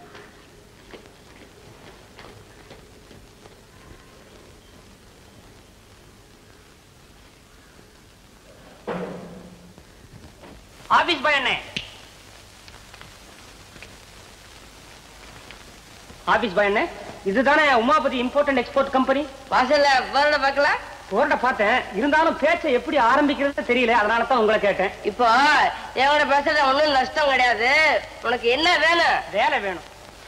ஆபீஸ் பாய் அண்ணே. ஆபீஸ் பாய் அண்ணே, இதுதானே Umapathi import and export company? வாசல்ல போர்ட பார்க்கல? போர்ட பார்த்தேன். இருந்தாலும் பேச்சை எப்படி ஆரம்பிக்கிறது தெரியல. அதனால தான் உங்களை கேட்டேன். இப்போ எவட பேசுறது ஒண்ணும் நஷ்டம் கிடையாது. உனக்கு என்ன வேணும்? வேலை வேணும்.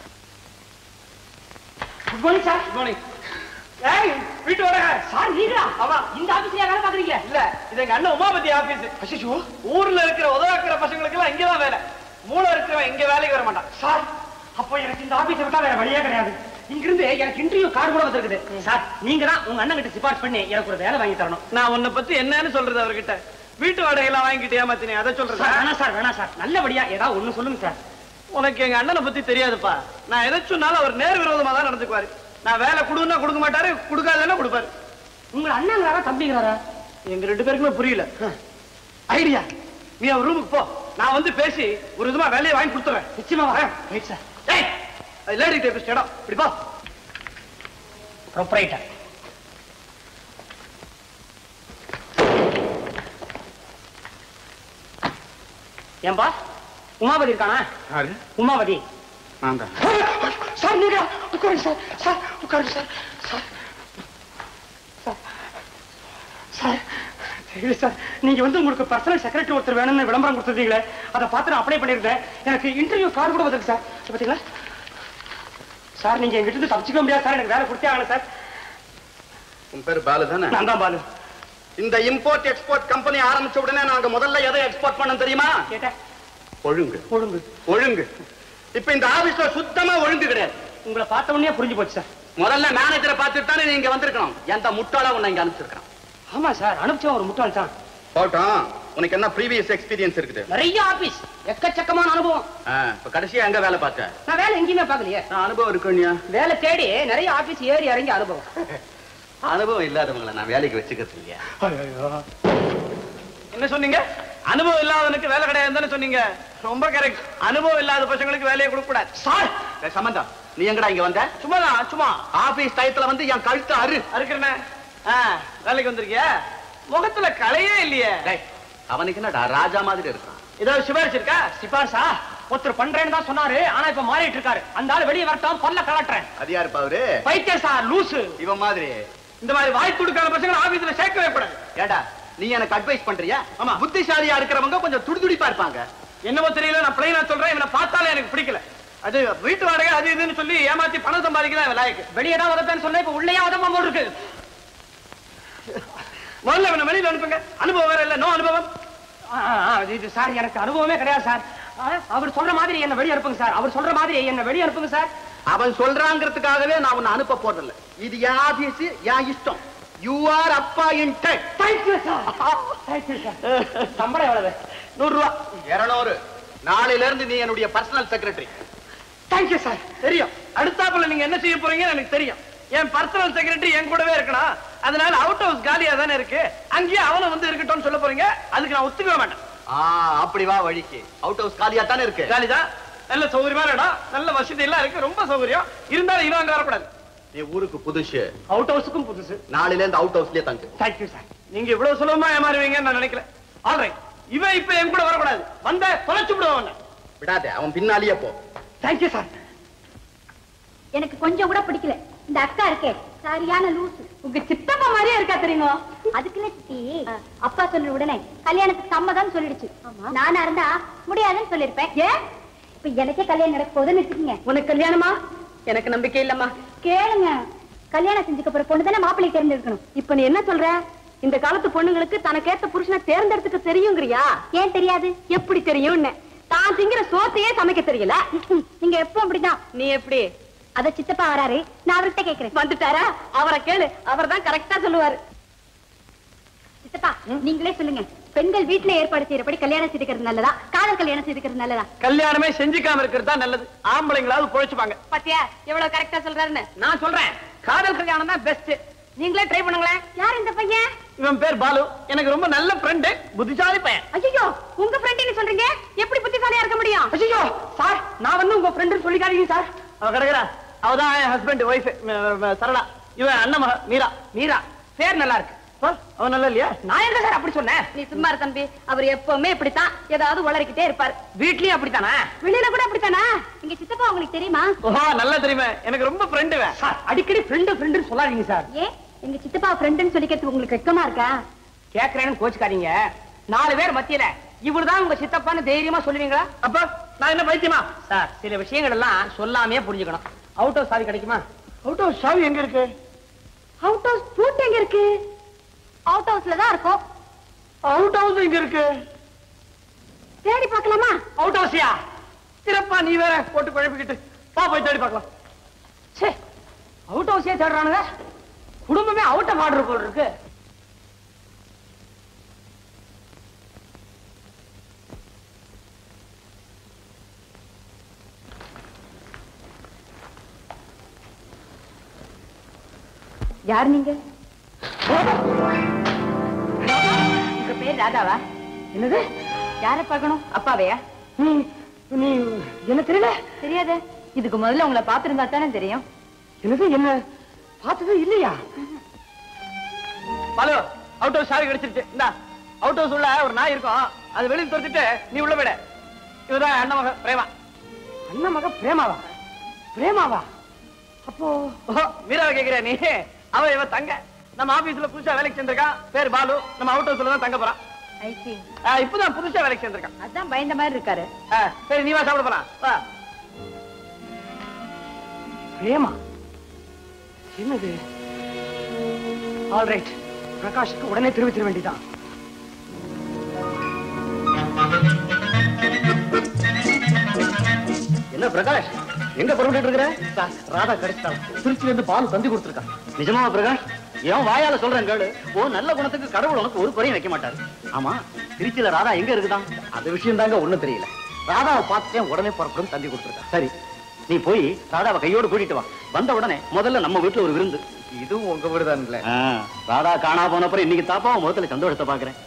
Good morning sir. Good morning. ஏய், வீட்டு வர சார் நீங்களா? ஆமா. இந்த ஆபீஸ்ல வேலை பாக்குறீங்க? இல்ல, இது எங்க அண்ணன் உமாபதி ஆபீஸ். அச்சோ, ஊர்ல இருக்கிற உதவாக்கிற பசங்களுக்கு எல்லாம் இங்கதான் வேலை. மூளை இருக்கிறவன் இங்க வேலைக்கு வர மாட்டான் சார். அப்போ எனக்கு இந்த ஆபீஸ் விட்டா வேற வழியே கிடையாது. இங்கிருந்து எனக்கு இன்டர்வியூ கார்டு கூட வந்திருக்குது. சார், நீங்க தான் உங்க அண்ணன் கிட்ட சிபார்ட் பண்ணி எனக்கு ஒரு வேலை வாங்கி தரணும். நான் உன்னை பத்தி என்னன்னு சொல்றது அவர்கிட்ட? வீட்டு வாடகை எல்லாம் வாங்கிட்டு ஏமாத்தினே, அதை சொல்றது? வேணாம் சார், வேணாம் சார். நல்லபடியா ஏதாவது ஒண்ணு சொல்லுங்க சார். உனக்கு எங்க அண்ணனை பத்தி தெரியாதுப்பா. நான் எதை சொன்னாலும் அவர் நேர் விரோதமா தான் நடந்துக்குவாரு. நான் வேலை கொடுன்னா கொடுக்க மாட்டாரு, கொடுக்காதன்னா கொடுப்பாரு. உங்க அண்ணங்கிறாரா தம்பிங்கிறாரா? எங்க ரெண்டு பேருக்குமே புரியல. ஐடியா, நீ அவர் ரூமுக்கு போ. நான் வந்து பேசி ஒரு விதமா வேலையை வாங்கி கொடுத்துறேன். நிச்சயமா வரேன். Right sir. ஏய், அது லேடி டைபிஸ்ட் இடம். இப்படி போ. ப்ரொப்ரைட்டர். ஏன்பா, உமாபதி இருக்கானா? உமாபதி. நான் தான். சார் நீங்க உட்காருங்க சார். சார் உட்காருங்க sir. Sir sir sir sir நீங்க வந்து உங்களுக்கு பர்சனல் செக்ரட்டரி ஒருத்தர் வேணும்னு விளம்பரம் கொடுத்துருந்தீங்களே, அதை பார்த்து நான் அப்ளை பண்ணிருந்தேன். எனக்கு இன்டர்வியூ கார்டு கூட வந்திருக்கு சார். பாத்தீங்களா? சார் நீங்க எங்கிட்ட இருந்து தப்பிச்சுக்க முடியாது சார், எனக்கு வேலை கொடுத்தே ஆகணும் சார். உன் பேர் பாலு தானே? நான் தான் பாலு. இந்த இம்போர்ட் எக்ஸ்போர்ட் கம்பெனி ஆரம்பிச்ச உடனே நாங்க முதல்ல எதை எக்ஸ்போர்ட் பண்ணோம் தெரியுமா? கேட்டேன். ஒழுங்கு. ஒழுங்கு ஒழுங்கு. இப்ப இந்த ஆபீஸ்ல சுத்தமா ஒழுங்கு கிடையாது. உங்களை பார்த்த உடனே புரிஞ்சு போச்சு சார். முதல்ல மேனேஜரை பார்த்துட்டு தானே நீங்க வந்திருக்கணும். எந்த முட்டாளா உன்னை இங்க அனுப்பிச்சிருக்கான்? ஆமா சார், அனுப்பிச்சோம் ஒரு முட்டாள் தான். போட்டோம். உனக்கு என்ன ப்ரீவியஸ் எக்ஸ்பீரியன்ஸ் இருக்குது? நிறைய ஆபீஸ், எக்கச்சக்கமான அனுபவம். இப்ப கடைசியா எங்க வேலை பார்த்த? நான் வேலை எங்கேயுமே பார்க்கலையே. நான் அனுபவம் இருக்குனியா? வேலை தேடி நிறைய ஆபீஸ் ஏறி இறங்கி அனுபவம். அனுபவம் இல்லாதவங்களை நான் வேலைக்கு வச்சுக்கிறது இல்லையா? என்ன சொன்னீங்க? அனுபவம் இல்லாதவனுக்கு வேலை கிடையாதுன்னு சொன்னீங்க. ரொம்ப கரெக்ட். அனுபவம் இல்லாத பசங்களுக்கு வேலையை கொடுக்க கூடாது. சார் சம்பந்தம், நீ எங்கடா இங்க வந்த? சும்மாதான், சும்மா ஆபீஸ் டயத்துல வந்து என் கழுத்து அரு அறுக்கிறேன்னு வேலைக்கு வந்திருக்கிய. முகத்துல கலையே இல்லையே. அவனுக்கு என்னடா ராஜா மாதிரி இருக்கான். ஏதாவது சிபாரிசு இருக்கா? சிபாரிசா ஒருத்தர் பண்றேன்னு தான் சொன்னாரு, ஆனா இப்ப மாறிட்டு இருக்காரு. அந்த ஆள் வெளியே வரட்டும், பொல்ல கலட்டுறேன். அது யாரு பாரு? பைத்தியம் சார், லூசு. இவன் மாதிரி இந்த மாதிரி வாய் கொடுக்காத பசங்களை ஆபீஸ்ல சேர்க்கவே கூடாது. ஏடா நீ எனக்கு அட்வைஸ் பண்றியா? ஆமா, புத்திசாலியா இருக்கிறவங்க கொஞ்சம் துடிதுடிப்பா இருப்பாங்க. என்னவோ தெரியல, நான் பிளைனா சொல்றேன். இவனை பார்த்தாலே எனக்கு பிடிக்கல. அது வீட்டு வாடகை அது இதுன்னு சொல்லி ஏமாத்தி பணம் சம்பாதிக்கலாம் லாயக்கு. வெளியே தான் உதப்பேன்னு சொன்னா இப்ப உள்ளே உதப்ப போல் இருக்கு. முதல்ல இவனை வெளியில அனுப்புங்க. அனுபவம் வேற இல்ல, நோ அனுபவம். இது சார் எனக்கு அனுபவமே கிடையாது சார். அவர் சொல்ற மாதிரி என்ன வெளியே அனுப்புங்க சார். அவர் சொல்ற மாதிரி என்ன வெளியே அனுப்புங்க சார். அவன் சொல்றாங்கிறதுக்காகவே நான் உன்னை அனுப்ப போறதில்ல. இது என் ஆபீஸ், என் இஷ்டம். You are appointed. Thank you sir. Thank you sir. சம்பளம் எவ்வளவு? நூறு ரூபா. இருநூறு. நாளையில இருந்து நீ என்னுடைய personal secretary. Thank you sir. தெரியும், அடுத்தாப்புல நீங்க என்ன செய்ய போறீங்கன்னு எனக்கு தெரியும். என் பர்சனல் செக்ரட்டரி என் கூடவே இருக்கணும். அதனால அவுட் ஹவுஸ் காலியா தானே இருக்கு, அங்கேயே அவனை வந்து இருக்கட்டும் சொல்ல போறீங்க. அதுக்கு நான் ஒத்துக்கவே மாட்டேன். அப்படி வா வழிக்கு. அவுட் ஹவுஸ் காலியா தானே இருக்கு. காலிதான். நல்ல சௌகரியமான இடம், நல்ல வசதி எல்லாம் இருக்கு, ரொம்ப சௌகரியம். இருந்தாலும் இன்னும் அங்க வரக்கூடாது. நீ ஊருக்கு புதுசு, அவுட் ஹவுஸுக்கும் புதுசு. நாளையில இருந்து அவுட் ஹவுஸ்லயே தங்கு. Thank you sir. நீங்க இவ்வளவு சுலபமா ஏமாறுவீங்கன்னு நான் நினைக்கல. ஆல்ரைட், இவன் இப்ப என் கூட வரக்கூடாது. வந்த தொலைச்சு விடுவான். விடாதே, அவன் பின்னாலேயே போ. Thank you sir. எனக்கு கொஞ்சம் கூட பிடிக்கல இந்த அக்கா இருக்கே, சரியான லூசு. உங்க சித்தப்பா மாதிரியே இருக்கா தெரியுமா? அதுக்குன்னு சித்தி அப்பா சொல்ற உடனே கல்யாணத்துக்கு சம்மதம் சொல்லிடுச்சு. நானா இருந்தா முடியாதுன்னு சொல்லிருப்பேன். ஏன் இப்ப எனக்கே கல்யாணம் நடக்க போதுன்னு வச்சுக்கீங்க. உனக்கு கல்யாணமா? எனக்கு நம்பிக்கை இல்லம்மா. கேளுங்க, கல்யாணம் செஞ்சுக்க போற பொண்ணு தானே மாப்பிள்ளை தேர்ந்தெடுக்கணும். இப்ப நீ என்ன சொல்ற? இந்த காலத்து பொண்ணுங்களுக்கு தனக்கேத்த புருஷனை தேர்ந்தெடுத்துக்க தெரியுங்கிறியா? ஏன் தெரியாது? எப்படி தெரியும்? தான் திங்கிற சோத்தையே சமைக்க தெரியல. நீங்க எப்ப அப்படிதான். நீ எப்படி? அத சித்தப்பா வராரு, நான் அவர்கிட்ட கேக்குறேன். வந்துட்டாரா? அவரை கேளு, அவர் தான் கரெக்டா சொல்லுவாரு. சித்தப்பா நீங்களே சொல்லுங்க, பெண்கள் வீட்டுல ஏற்பாடு செய்யறபடி கல்யாணம் செய்துக்கிறது நல்லதா, காதல் கல்யாணம் செய்துக்கிறது நல்லதா? கல்யாணமே செஞ்சுக்காம இருக்கிறது தான் நல்லது. ஆம்பளைங்களாவது பொழைச்சுப்பாங்க. பாத்தியா எவ்வளவு கரெக்டா சொல்றாருன்னு? நான் சொல்றேன், காதல் கல்யாணம் தான் பெஸ்ட். நீங்களே ட்ரை பண்ணுங்களேன். யார் இந்த பையன்? இவன் பேர் பாலு. எனக்கு ரொம்ப நல்ல ஃப்ரெண்டு, புத்திசாலி பையன். ஐயோ, உங்க ஃப்ரெண்ட் சொல்றீங்க, எப்படி புத்திசாலியா இருக்க முடியும்? ஐயோ சார், நான் வந்து உங்க ஃப்ரெண்ட் சொல்லிக்காதீங்க சார். அவ கிடைக்கிறா, அவதான் என் ஹஸ்பண்ட் ஒய்ஃப் சரளா. இவன் அண்ணன் மக மீரா. மீரா பேர் நல்லா இருக்கு. அவன் நல்லா இல்லையா? நான் எங்க சார் அப்படி சொன்னேன்? நீ சும்மா இரு தம்பி, அவர் எப்பவுமே இப்படித்தான் ஏதாவது உளறிக்கிட்டே இருப்பாரு. வீட்லயும் அப்படித்தானா? வெளியில கூட அப்படித்தானா? எங்க சித்தப்பா உங்களுக்கு தெரியுமா? ஓஹோ, நல்லா தெரியுமே, எனக்கு ரொம்ப ஃப்ரெண்டு. சார் அடிக்கடி ஃப்ரெண்டு ஃப்ரெண்டுன்னு சொல்லாதீங்க சார். ஏன் எங்க சித்தப்பா ஃப்ரெண்டுன்னு சொல்லிக்கிறதுக்கு உங்களுக்கு வெக்கமா இருக்கா? கேக்குறேன்னு கோச்சுக்காதீங்க. நாலு பேர் மத்தியில இவருதான் உங்க சித்தப்பான்னு தைரியமா சொல்லுவீங்களா? அப்ப நான் என்ன பைத்தியமா? சார் சில விஷயங்கள் எல்லாம் சொல்லாமே புரிஞ்சுக்கணும். அவுட் ஹவுஸ் சாவி கிடைக்குமா? அவுட் ஹவுஸ் சாவி எங்க இருக்கு? அவுட் ஹவுஸ் பூட் எங்க இருக்கு? அவுட் ஹவுஸ்ல தான் இருக்கும். அவுட் ஹவுஸ் எங்க இருக்கு? தேடி பார்க்கலாமா? அவுட் ஹவுஸ்யா? சிறப்பா, நீ வேற போட்டு குழப்பிக்கிட்டு பா, போய் தேடி பார்க்கலாம். சே, அவுட் ஹவுஸே தேடுறானுங்க. குடும்பமே அவுட் ஆஃப் ஆர்டர் போல் இருக்கு. யார் நீங்க? உங்க பேர் ராதாவா? என்னது? யார பார்க்கணும்? அப்பாவையா? நீ நீ என்ன தெரியல? தெரியாது. இதுக்கு முதல்ல உங்களை பாத்துருந்தா தானே தெரியும். என்னது? என்ன பார்த்தது இல்லையா? பாலு, அவுட் ஹவுஸ் சாவி கிடைச்சிருச்சு. இந்த அவுட் ஹவுஸ் உள்ள ஒரு நாய் இருக்கும், அது வெளியே துரத்திட்டு நீ உள்ள போயிட. இவதான் அண்ணன் மக பிரேமா. அண்ணன் மக பிரேமாவா? பிரேமாவா? அப்போ மீராவை கேக்குற நீ? அவ இவ தங்க. நம்ம ஆபீஸ்ல புதுசா வேலைக்கு சேர்ந்திருக்கான். பேர் பாலு. நம்ம அவுட் ஹவுஸ்ல தான் தங்க போறான். இப்பதான் புதுசா வேலைக்கு சேர்ந்திருக்கான். அதான் பயந்த மாதிரி இருக்காரு. சரி, நீ வா, சாப்பிட போலாம். வா. பிரேமா என்னது? ஆல்ரைட், பிரகாஷுக்கு உடனே தெரிவிச்சிட வேண்டியதான். என்ன பிரகாஷ், எங்க புறப்பட்டு இருக்கிற? ராதா கிடைச்சிட்டான். திருச்சியில இருந்து பால் தந்தி கொடுத்துருக்கான். நிஜமாவா பிரகாஷ்? ஏன் வாயால சொல்றேன் கேளு. ஓ நல்ல குணத்துக்கு கடவுள் உனக்கு ஒரு குறையும் வைக்க மாட்டாரு. ஆமா, திருச்சியில ராதா எங்க இருக்குதான்? அது விஷயம் தாங்க ஒண்ணும் தெரியல. ராதாவை பார்த்துட்டேன், உடனே புறப்படும் தந்தி கொடுத்துருக்கான். சரி, நீ போய் ராதாவை கையோடு கூட்டிட்டு வா. வந்த உடனே முதல்ல நம்ம வீட்டுல ஒரு விருந்து. இதுவும் உங்க வீடுதான்ல. ராதா காணா போன அப்புறம் இன்னைக்கு தாப்பா முதல்ல சந்தோஷத்தை பாக்குறேன்.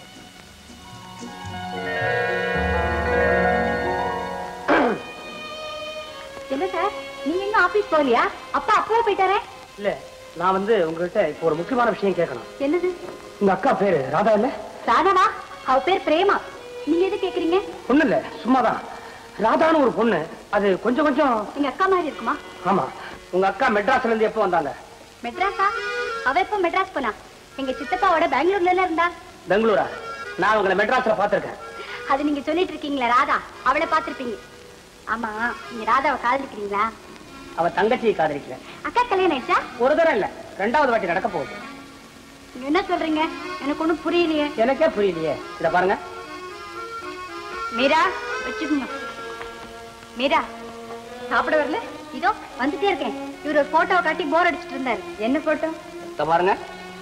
என்ன சார், நீங்க இன்னும் ஆபீஸ் போகலையா? அப்பா அப்பவே போயிட்டாரே. இல்ல, நான் வந்து உங்ககிட்ட இப்போ ஒரு முக்கியமான விஷயம் கேட்கணும். என்னது? உங்க அக்கா பேரு ராதா இல்ல? ராதாவா? அவ பேர் பிரேமா. நீங்க எது கேக்குறீங்க? ஒண்ணு இல்ல, சும்மாதான். ராதான்னு ஒரு பொண்ணு, அது கொஞ்சம் கொஞ்சம் எங்க அக்கா மாதிரி இருக்குமா? ஆமா. உங்க அக்கா மெட்ராஸ்ல இருந்து எப்போ வந்தாங்க? மெட்ராஸா? அவ எப்போ மெட்ராஸ் போனா? எங்க சித்தப்பாவோட பெங்களூர்ல எல்லாம் இருந்தா. பெங்களூரா? நான் உங்களை மெட்ராஸ்ல பாத்திருக்கேன். அது நீங்க சொல்லிட்டு இருக்கீங்களா ராதா? அவளை பாத்திருப்பீங்க. ஆமா, நீங்க ராதாவை காதலிக்கிறீங்களா? அவ தங்கச்சியை காதலிக்கல. அக்கா கல்யாணம் ஆயிடுச்சா? ஒரு தடவை இல்ல, ரெண்டாவது வாட்டி நடக்க போகுது. நீங்க என்ன சொல்றீங்க? எனக்கு ஒண்ணும் புரியலையே. எனக்கே புரியலையே. இத பாருங்க. மீரா, வச்சுக்கோங்க. மீரா, சாப்பிட வரல? இதோ வந்துட்டே இருக்கேன். இவர் ஒரு போட்டோவை காட்டி போர் அடிச்சுட்டு இருந்தாரு. என்ன போட்டோ? இத பாருங்க.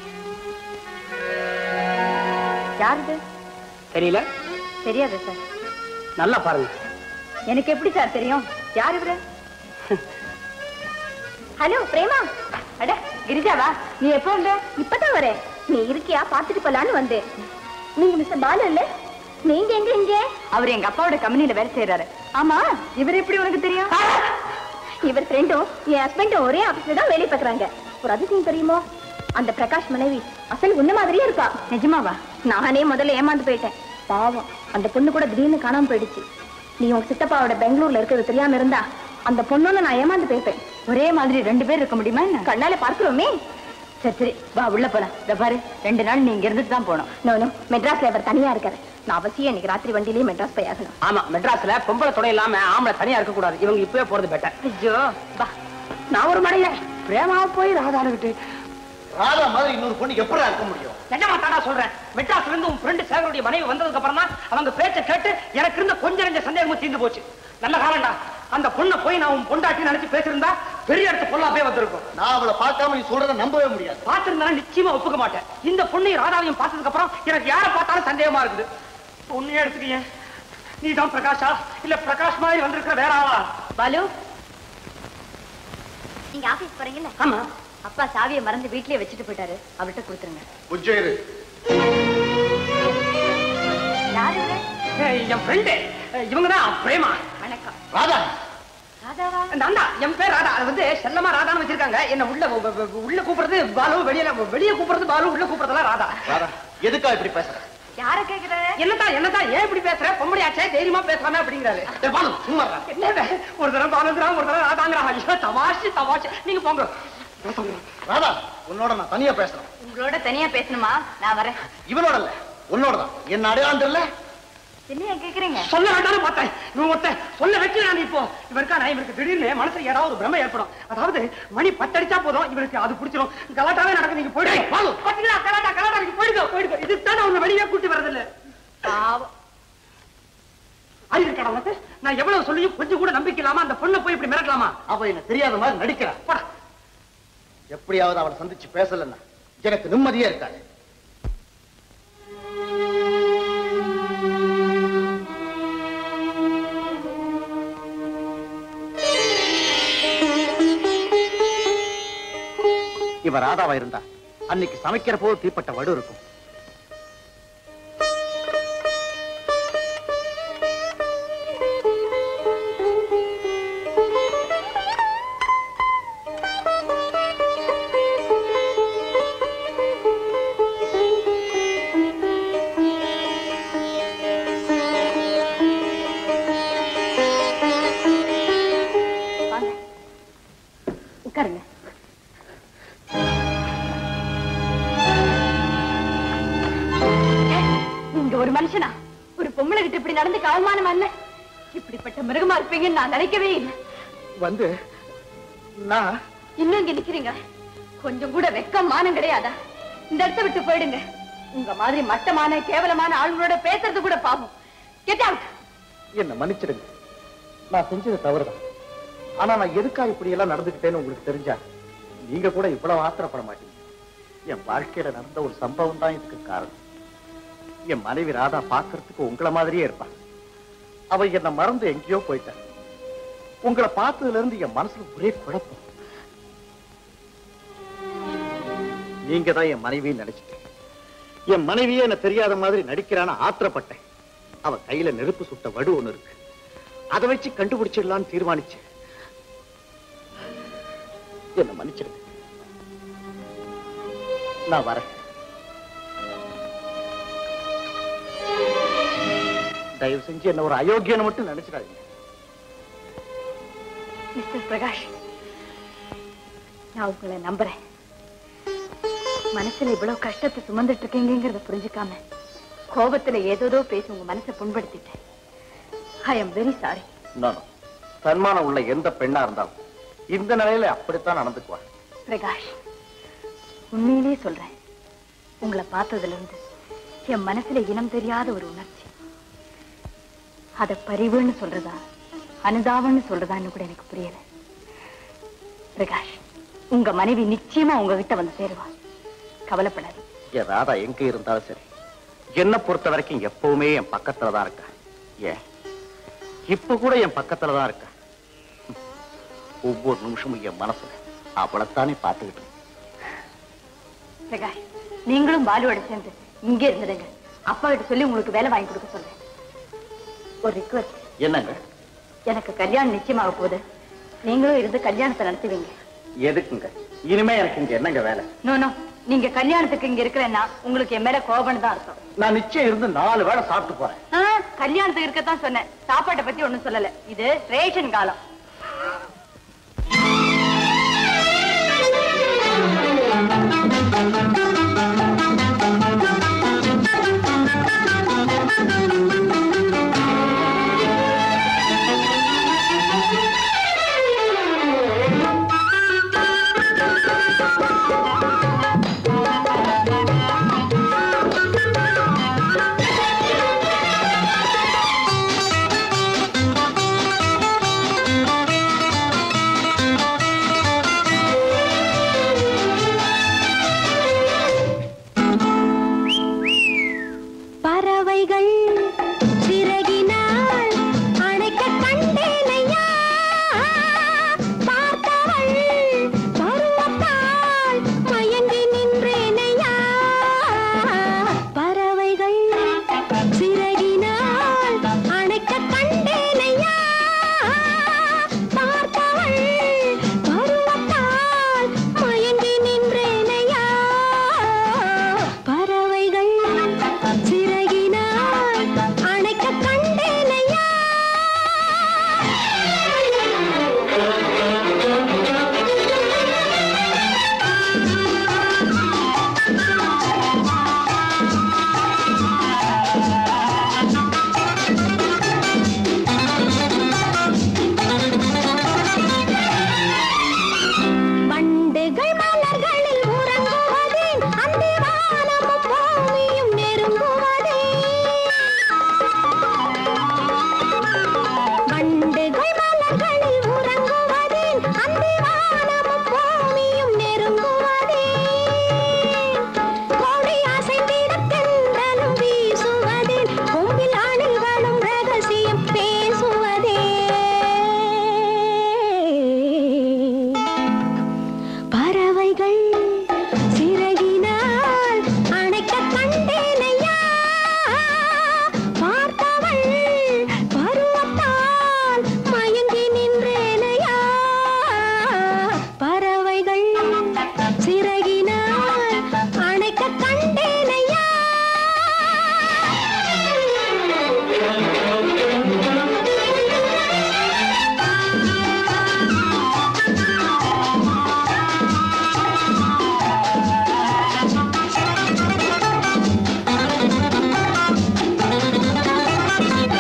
யாருது? தெரியல? தெரியாது சார். நல்லா பாருங்க. எனக்கு எப்படி சார் தெரியும்? யார் இவரு? ஹலோ பிரேமா. அட கிரிஜாவா, நீ எப்போ வந்த? இப்பதான் வரேன். நீ இருக்கியா பாத்துட்டு போலான்னு வந்தேன். நீங்க மிஸ்டர் பாலு இல்ல? நீங்க எங்க இங்க? அவர் எங்க அப்பாவோட கம்பெனில வேலை செய்யறாரு. ஆமா, இவர் எப்படி உனக்கு தெரியும்? இவர் ஃப்ரெண்டும் என் ஹஸ்பண்டும் ஒரே ஆபீஸ்ல தான் வேலை பார்க்கறாங்க. ஒரு அதிசயம் தெரியுமோ? அந்த பிரகாஷ் மனைவி அசல் உன்ன மாதிரியே இருக்கா. நிஜமாவா? நானே முதல்ல ஏமாந்து போயிட்டேன். பாவம், அந்த பொண்ணு கூட திடீர்னு காணாம போயிடுச்சு. நீ உங்க சித்தப்பாவோட பெங்களூர்ல இருக்கிறது தெரியாம இருந்தா அந்த பொண்ணு நான் ஏமாந்து போயிருப்பேன். ஒரே மாதிரி ரெண்டு பேர் இருக்க முடியுமா? கண்ணால பார்க்கிறோமே. சரி சரி, வா உள்ள போலாம். இத பாரு, ரெண்டு நாள் நீ இங்க இருந்துட்டு தான் போனோம். நோ நோ, மெட்ராஸ்ல அவர் தனியா இருக்காரு. நான் அவசியம் இன்னைக்கு ராத்திரி வண்டியிலேயே மெட்ராஸ் போய் ஆகணும். ஆமா, மெட்ராஸ்ல பொம்பளை துணை இல்லாம ஆம்பளை தனியா இருக்க கூடாது. இவங்க இப்பவே போறது பெட்டர். ஐயோ வா. நான் ஒரு மடையில பிரேமா போய் ராதானுகிட்டு. ராதா மாதிரி இன்னொரு பொண்ணு எப்படி இருக்க முடியும்? நிஜமா தாடா சொல்றேன். மெட்ராஸ்ல இருந்து உன் ஃப்ரெண்ட் சேகருடைய மனைவி வந்ததுக்கு அப்புறம் தான் அவங்க பேச்ச கேட்டு எனக்கு இருந்த கொஞ்சம் நெஞ்ச சந்தேகமும் தீர்ந்து போச்சு. நல்ல காலம்டா. அந்த பொண்ணை போய் நான் உன் பொண்டாட்டி நினைச்சு பேசியிருந்தா பெரிய இடத்து பொல்லாப்பே வந்திருக்கும். நான் அவளை பார்க்காம நீ சொல்றத நம்பவே முடியாது. பார்த்திருந்தா நிச்சயமா ஒப்புக்க மாட்டேன். இந்த பொண்ணையும் ராதாவையும் பார்த்ததுக்கு அப்புறம் எனக்கு யாரை பார்த்தாலும் சந்தேகமா இருக்குது. உன்னையே எடுத்துக்கீங்க. நீ தான் பிரகாஷா இல்ல பிரகாஷ் மாதிரி வந்திருக்கிற வேற ஆளா? பாலு, நீங்க ஆபீஸ் போறீங்கல்ல? ஆமா. அப்பா சாவியை மறந்து வீட்லயே வச்சுட்டு போயிட்டாரு. அவர்கிட்ட கொடுத்துருங்க. உஜ்ஜயிரு. யாரு இவரு? என் ஃப்ரெண்டு. இவங்கதான் பிரேமா. வணக்கம். ராதா. ராதாவா? நான்தா. என் பேர் ராதா. அது வந்து செல்லமா ராதான்னு வச்சிருக்காங்க. என்ன உள்ள உள்ள கூப்பிடுறது பாலு, வெளியில வெளியே கூப்பிடுறது பாலு, உள்ள கூப்பிடுறதுலாம் ராதா. ராதா, எதுக்கா இப்படி பேசுற? யார கேக்குற? என்னதான் என்னதான் ஏன் இப்படி பேசுற? பொம்பளையாச்சே, தைரியமா பேசலாமே அப்படிங்கிறாரு. பாலு சும்மா என்ன ஒரு தரம் பாலுங்கிறான், ஒரு தரம் ராதாங்கிறான். ஐயோ தமாஷு தமாஷு. நீங்க போங்க. ராதா, உன்னோட நான் தனியா பேசுறேன். உங்களோட தனியா பேசணுமா? நான் வரேன். இவனோட இல்ல, உன்னோடதான். என்ன அடையாளம் தெரியல? என்ன கேக்குறீங்க? சொல்ல வேண்டாம்னு பார்த்தேன். இவன் ஒருத்தன் சொல்ல வைக்கிறான். இப்போ இவருக்கா நான் இவருக்கு திடீர்னு மனசுல ஏதாவது ஒரு பிரமை ஏற்படும். அதாவது மணி பத்தடிச்சா போதும் இவருக்கு அது பிடிச்சிடும். கலாட்டாவே நடக்கும். நீங்க போயிடுங்க. பாத்தீங்களா? கலாட்டா கலாட்டா. நீங்க போயிடுங்க போயிடுங்க. இதுதான் உன்னை வெளியே கூட்டி வரது இல்ல. பாவம். அறிவு இருக்கா உனக்கு? நான் எவ்வளவு சொல்லியும் கொஞ்சம் கூட நம்பிக்கை இல்லாம அந்த பொண்ணை போய் இப்படி மிரட்டலாமா? அவ என்ன தெரியாத மாதிரி நடிக்கிறான். எப்படியாவது அவளை சந்திச்சு பேசலன்னா எனக்கு நிம்மதியே இருக்காது. இவ ராதாவா இருந்தா அன்னைக்கு சமைக்கிற போது தீப்பட்ட வடு இருக்கும். உட்காருங்க. நீங்க ஒரு மனுஷனா? ஒரு பொம்பளை கிட்ட இப்படி நடந்துக்க அவமானமா இல்ல? இப்படிப்பட்ட மிருகமா இருப்பீங்கன்னு நான் நினைக்கவே இல்லை. வந்து நான் இன்னும் இங்க நிக்கிறீங்க? கொஞ்சம் கூட வெக்கம் மானம் கிடையாதா? இந்த இடத்தை விட்டு போயிடுங்க. உங்க மாதிரி மட்டமான கேவலமான ஆளுங்களோட பேசுறது கூட பாவம். Get out. என்ன மன்னிச்சிடுங்க, நான் செஞ்சது தவறுதான். ஆனா நான் எதுக்காக இப்படி எல்லாம் நடந்துக்கிட்டேன்னு உங்களுக்கு தெரிஞ்சா நீங்க கூட இவ்வளவு ஆத்திரப்பட மாட்டீங்க. என் வாழ்க்கையில நடந்த ஒரு சம்பவம் தான் இதுக்கு காரணம். என் மனைவி ராதா பாக்குறதுக்கு உங்களை மாதிரியே இருப்பா. அவ என்ன மறந்து எங்கேயோ போயிட்டா. உங்களை பார்த்ததுல இருந்து என் மனசுல ஒரே குழப்பம். நீங்க தான் என் மனைவின்னு நினைச்சிட்டேன். என் மனைவியே என்ன தெரியாத மாதிரி நடிக்கிறான்னு ஆத்திரப்பட்டேன். அவ கையில நெருப்பு சுட்ட வடு ஒண்ணு இருக்கு, அதை வச்சு கண்டுபிடிச்சிடலான்னு தீர்மானிச்சேன். என்ன மன்னிச்சிருங்க, நான் வரேன். தயவு செஞ்சு என்ன ஒரு அயோக்கியனை மட்டும் நினைச்சிடாதீங்க. மிஸ்டர் பிரகாஷ், நான் உங்களை நம்புறேன். மனசுல இவ்வளவு கஷ்டத்தை சுமந்துட்டு இருக்கீங்கிறத புரிஞ்சுக்காம கோபத்துல ஏதோதோ பேசி உங்க மனசை புண்படுத்திட்டேன். I am very sorry. சன்மானம் உள்ள எந்த பெண்ணா இருந்தாலும் இந்த நிலையில அப்படித்தான் நடந்துக்குவா. பிரகாஷ், உண்மையிலேயே சொல்றேன், உங்களை பார்த்ததுல இருந்து என் மனசுல இனம் தெரியாத ஒரு உணர்ச்சி. அத பரிவுன்னு சொல்றதா அனுதாபம்னு சொல்றதான்னு கூட எனக்கு புரியல. பிரகாஷ், உங்க மனைவி நிச்சயமா உங்ககிட்ட வந்து சேருவா, கவலைப்படாது. என் ராதா எங்க இருந்தாலும் சரி, என்ன பொறுத்த வரைக்கும் எப்பவுமே என் பக்கத்துலதான் இருக்கா. ஏன் இப்ப கூட என் பக்கத்துலதான் இருக்கா. ஒவ்வொரு நிமிஷமும் என் மனசுல அவளைத்தானே பார்த்துக்கிட்டு. பிரகாஷ், நீங்களும் பாலுவோட சேர்ந்து இங்க இருந்துடுங்க. அப்பா கிட்ட சொல்லி உங்களுக்கு வேலை வாங்கி கொடுக்க சொல்றேன். ஒரு ரிக்வெஸ்ட். என்னங்க? எனக்கு கல்யாணம் நிச்சயமாக போகுது, நீங்களும் இருந்து கல்யாணத்தை நடத்துவீங்க. எதுக்குங்க? இனிமே எனக்கு இங்க என்னங்க வேலை? நோ நோ, நீங்க கல்யாணத்துக்கு இங்க இருக்கிறேன்னா உங்களுக்கு என் மேல கோபம் தான் அர்த்தம். நான் நிச்சயம் இருந்து நாலு வேளை சாப்பிட்டு போறேன். கல்யாணத்துக்கு இருக்கத்தான் சொன்னேன், சாப்பாட்டை பத்தி ஒண்ணும் சொல்லல. இது ரேஷன் காலம்.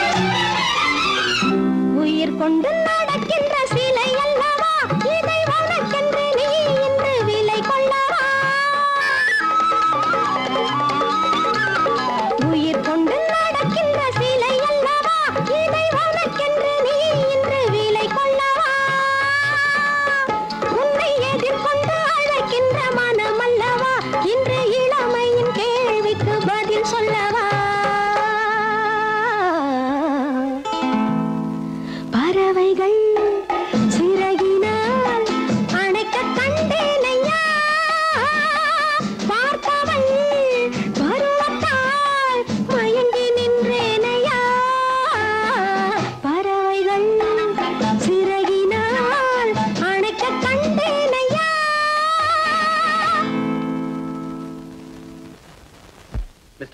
கொண்டு நடக்கின்ற சிலை அல்லவா இதை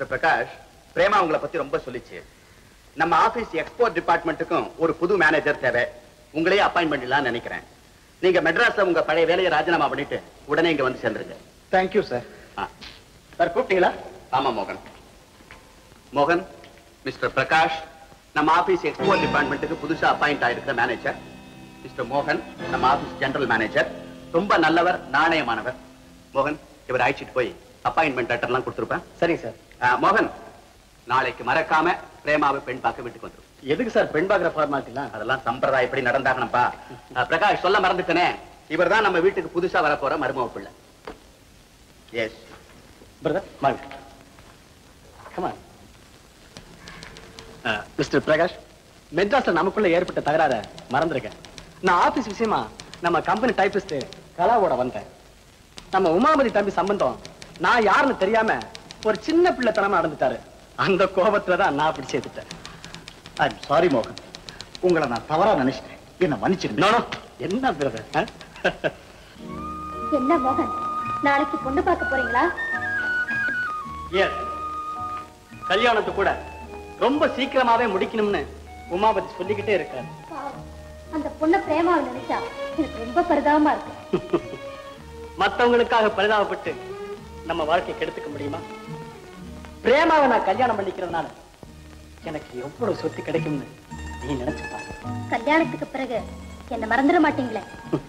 மிஸ்டர் பிரகாஷ், பிரேமா உங்களை பத்தி ரொம்ப சொல்லிச்சு. நம்ம ஆபீஸ் எக்ஸ்போர்ட் டிபார்ட்மெண்ட்டுக்கும் ஒரு புது மேனேஜர் தேவை. உங்களையே அப்பாயின்ட் பண்ணிடலாம்னு நினைக்கிறேன். நீங்க மெட்ராஸ்ல உங்க பழைய வேலையை ராஜினாமா பண்ணிட்டு உடனே இங்க வந்து சேர்ந்துருங்க. Thank you sir. சார் கூப்பிட்டீங்களா? ஆமா மோகன். மோகன், மிஸ்டர் பிரகாஷ் நம்ம ஆபீஸ் எக்ஸ்போர்ட் டிபார்ட்மெண்ட்டுக்கு புதுசா அப்பாயிண்ட் ஆயிருக்கிற மேனேஜர். மிஸ்டர் மோகன் நம்ம ஆபீஸ் ஜெனரல் மேனேஜர். ரொம்ப நல்லவர், நாணயமானவர். மோகன், இவர் அழைச்சிட்டு போய் அப்பாயின்மெண்ட் லெட்டர் எல்லாம் கொடுத்துருப்பேன். சரிங்க சார். மோகன், நாளைக்கு மறக்காம பிரேமாவை பெண் பார்க்க வீட்டுக்கு வந்துடும். எதுக்கு சார் பெண் பார்க்கிற ஃபார்மாலிட்டிலாம்? அதெல்லாம் சம்பிரதாயம் எப்படி நடந்தாகணும்பா. பிரகாஷ், சொல்ல மறந்துட்டனே, இவர் தான் நம்ம வீட்டுக்கு புதுசா வர போற மருமக பிள்ளை. எஸ் பிரதர், வாங்க. Come on. மிஸ்டர் பிரகாஷ், மெட்ராஸ்ல நமக்குள்ள ஏற்பட்ட தகராற மறந்துருக்கேன். நான் ஆபீஸ் விஷயமா நம்ம கம்பெனி டைபிஸ்ட் கலாவோட வந்தேன். நம்ம உமாபதி தம்பி சம்பந்தம் நான் யாருன்னு தெரியாம ஒரு சின்ன பிள்ளைத்தனமா நடந்துட்டாரு. அந்த கோபத்துலதான் நான் அப்படி சேர்த்துட்டேன். ஐம் சாரி மோகன், உங்களை நான் தவறா நினைச்சிட்டேன். என்ன மன்னிச்சிருந்தேன். என்ன பிரதர்? என்ன மோகன், நாளைக்கு பொண்ணு பார்க்க போறீங்களா? எஸ், கல்யாணத்தை கூட ரொம்ப சீக்கிரமாவே முடிக்கணும்னு உமாபதி சொல்லிக்கிட்டே இருக்காரு. அந்த பொண்ணு பிரேமாவை நினைச்சா எனக்கு ரொம்ப பரிதாபமா இருக்கு. மத்தவங்களுக்காக பரிதாபப்பட்டு நம்ம வாழ்க்கை கெடுத்துக்க முடியுமா? பிரேமாவை நான் கல்யாணம் பண்ணிக்கிறதுனால எனக்கு எவ்வளவு சொத்து கிடைக்கும்னு நீ நினைச்சு பாரு. கல்யாணத்துக்கு பிறகு என்ன மறந்துட மாட்டீங்களே?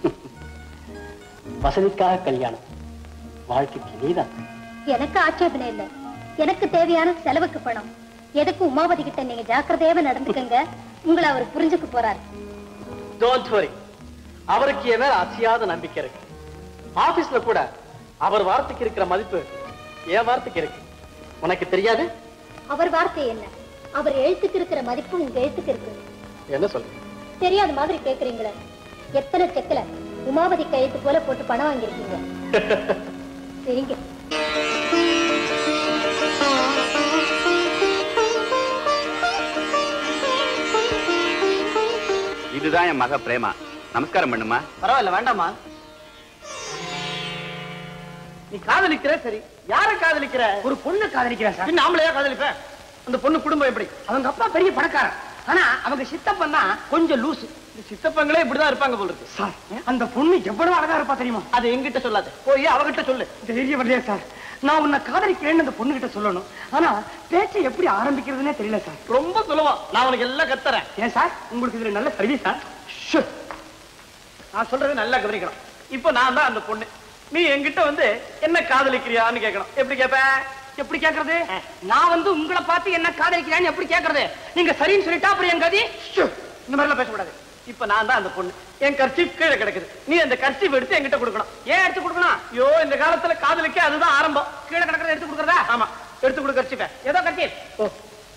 வசதிக்காக கல்யாணம், வாழ்க்கைக்கு நீதான். எனக்கு ஆட்சேபனை இல்லை. எனக்கு தேவையான செலவுக்கு பணம். எதுக்கு உமாபதி கிட்ட நீங்க ஜாக்கிரதையாவே நடந்துக்கங்க. உங்களை அவர் புரிஞ்சுக்க போறாரு. டோன்ட் வரி, அவருக்கு என் மேல அசியாத நம்பிக்கை இருக்கு. ஆபீஸ்ல கூட அவர் வார்த்தைக்கு இருக்கிற மதிப்பு என் வார்த்தைக்கு இருக்கு. உனக்கு தெரியாது? அவர் வார்த்தை என்ன, அவர் எழுத்துக்கு இருக்கிற மதிப்பு உங்க எழுத்துக்கு இருக்கு. என்ன சொல்ற? தெரியாத மாதிரி கேக்குறீங்களே. எத்தனை செக்கல உமாபதி கையெழுத்து போல போட்டு பணம் வாங்கிருக்கீங்க. சரிங்க. இதுதான் என் மக பிரேமா. நமஸ்காரம் பண்ணுமா. பரவாயில்ல, வேண்டாமா. நீ காதலிக்கிற, சரி. யார காதலிக்கிற? ஒரு பொண்ணு காதலிக்கிறேன் சார். ஆம்பளையா காதலிப்பேன்? அந்த பொண்ணு குடும்பம் எப்படி? அவங்க அப்பா பெரிய பணக்காரன், ஆனா அவங்க சித்தப்பன் தான் கொஞ்சம் லூசு. சித்தப்பங்களே இப்படிதான் இருப்பாங்க போல இருக்கு சார். அந்த பொண்ணு எவ்வளவு அழகா இருப்பா தெரியுமா? அது எங்கிட்ட சொல்லாது, போய் அவகிட்ட சொல்லு. தைரியம் இல்லையா சார்? நான் உன்னை காதலிக்கிறேன்னு அந்த பொண்ணு கிட்ட சொல்லணும். ஆனா பேச்சு எப்படி ஆரம்பிக்கிறதுனே தெரியல சார். ரொம்ப சுலபம், நான் உனக்கு எல்லாம் கத்துறேன். ஏன் சார், உங்களுக்கு இதுல நல்ல சர்வீஸ் சார். நான் சொல்றது நல்லா கவனிக்கணும். இப்ப நான் தான் அந்த பொண்ணு. நீ என்கிட்ட வந்து என்ன காதலிக்கிறியான்னு கேட்கணும். எப்படி கேப்ப? எப்படி கேக்குறது? நான் வந்து உங்களை பார்த்து என்ன காதலிக்கிறான்னு எப்படி கேக்குறது? நீங்க சரின்னு சொல்லிட்டா அப்புறம் என் கதி. இந்த மாதிரி எல்லாம் பேசக்கூடாது. இப்ப நான் தான் அந்த பொண்ணு. என் கர்ச்சீப் கீழே கிடக்குது. நீ அந்த கர்ச்சீப் எடுத்து என்கிட்ட கொடுக்கணும். ஏன் எடுத்து கொடுக்கணும்? ஐயோ, இந்த காலத்துல காதலிக்க அதுதான் ஆரம்பம். கீழே கிடக்கிறத எடுத்து கொடுக்கறதா? ஆமா, எடுத்து கொடு கர்ச்சீப்ப. ஏதோ கர்ச்சீப். ஓ,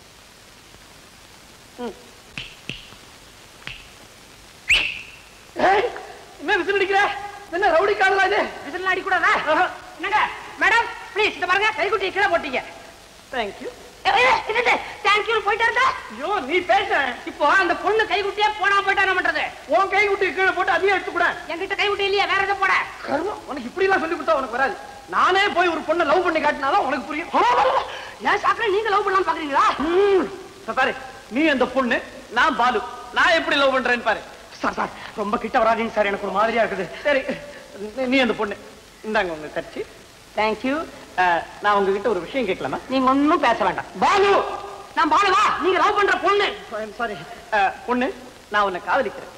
என்ன விசில் அடிக்கிற? என்ன ரவுடி காதலா இது? விசில் அடிக்கூடாதா? என்னங்க மேடம், ப்ளீஸ் இந்த பாருங்க, கைக்குட்டி கீழே போட்டீங்க. தேங்க்யூ. தேங்க்யூ போயிட்டாருங்க. ஐயோ, நீ பேச. இப்போ அந்த பொண்ணு கைக்குட்டியே போனா போயிட்டா என்ன பண்றது? உன் கைக்குட்டி கீழே போட்டு அதையும் எடுத்து கூட. என்கிட்ட கைக்குட்டி இல்லையா, வேற எதை போட? கர்மம், உனக்கு இப்படி எல்லாம் சொல்லி கொடுத்தா உனக்கு வராது. நானே போய் ஒரு பொண்ணை லவ் பண்ணி காட்டினாதான் உனக்கு புரியும். ஏன் சாக்கரை நீங்க லவ் பண்ணலாம் பாக்குறீங்களா? பாரு, நீ அந்த பொண்ணு, நான் பாலு. நான் எப்படி லவ் பண்றேன்னு பாரு. சார் சார், ரொம்ப கிட்ட வராதீங்க சார், எனக்கு ஒரு மாதிரியா இருக்குது. சரி, நீ அந்த பொண்ணு, இந்தாங்க உங்க கட்சி. தேங்க்யூ. நான் உங்ககிட்ட ஒரு விஷயம் கேட்கலாமா? நீங்க ஒன்னும் பேச வேண்டாம். பாலு, நான் பாலுவா? நீங்க லவ் பண்ற பொண்ணு. சாரி பொண்ணு, நான் உன்னை காதலிக்கிறேன்.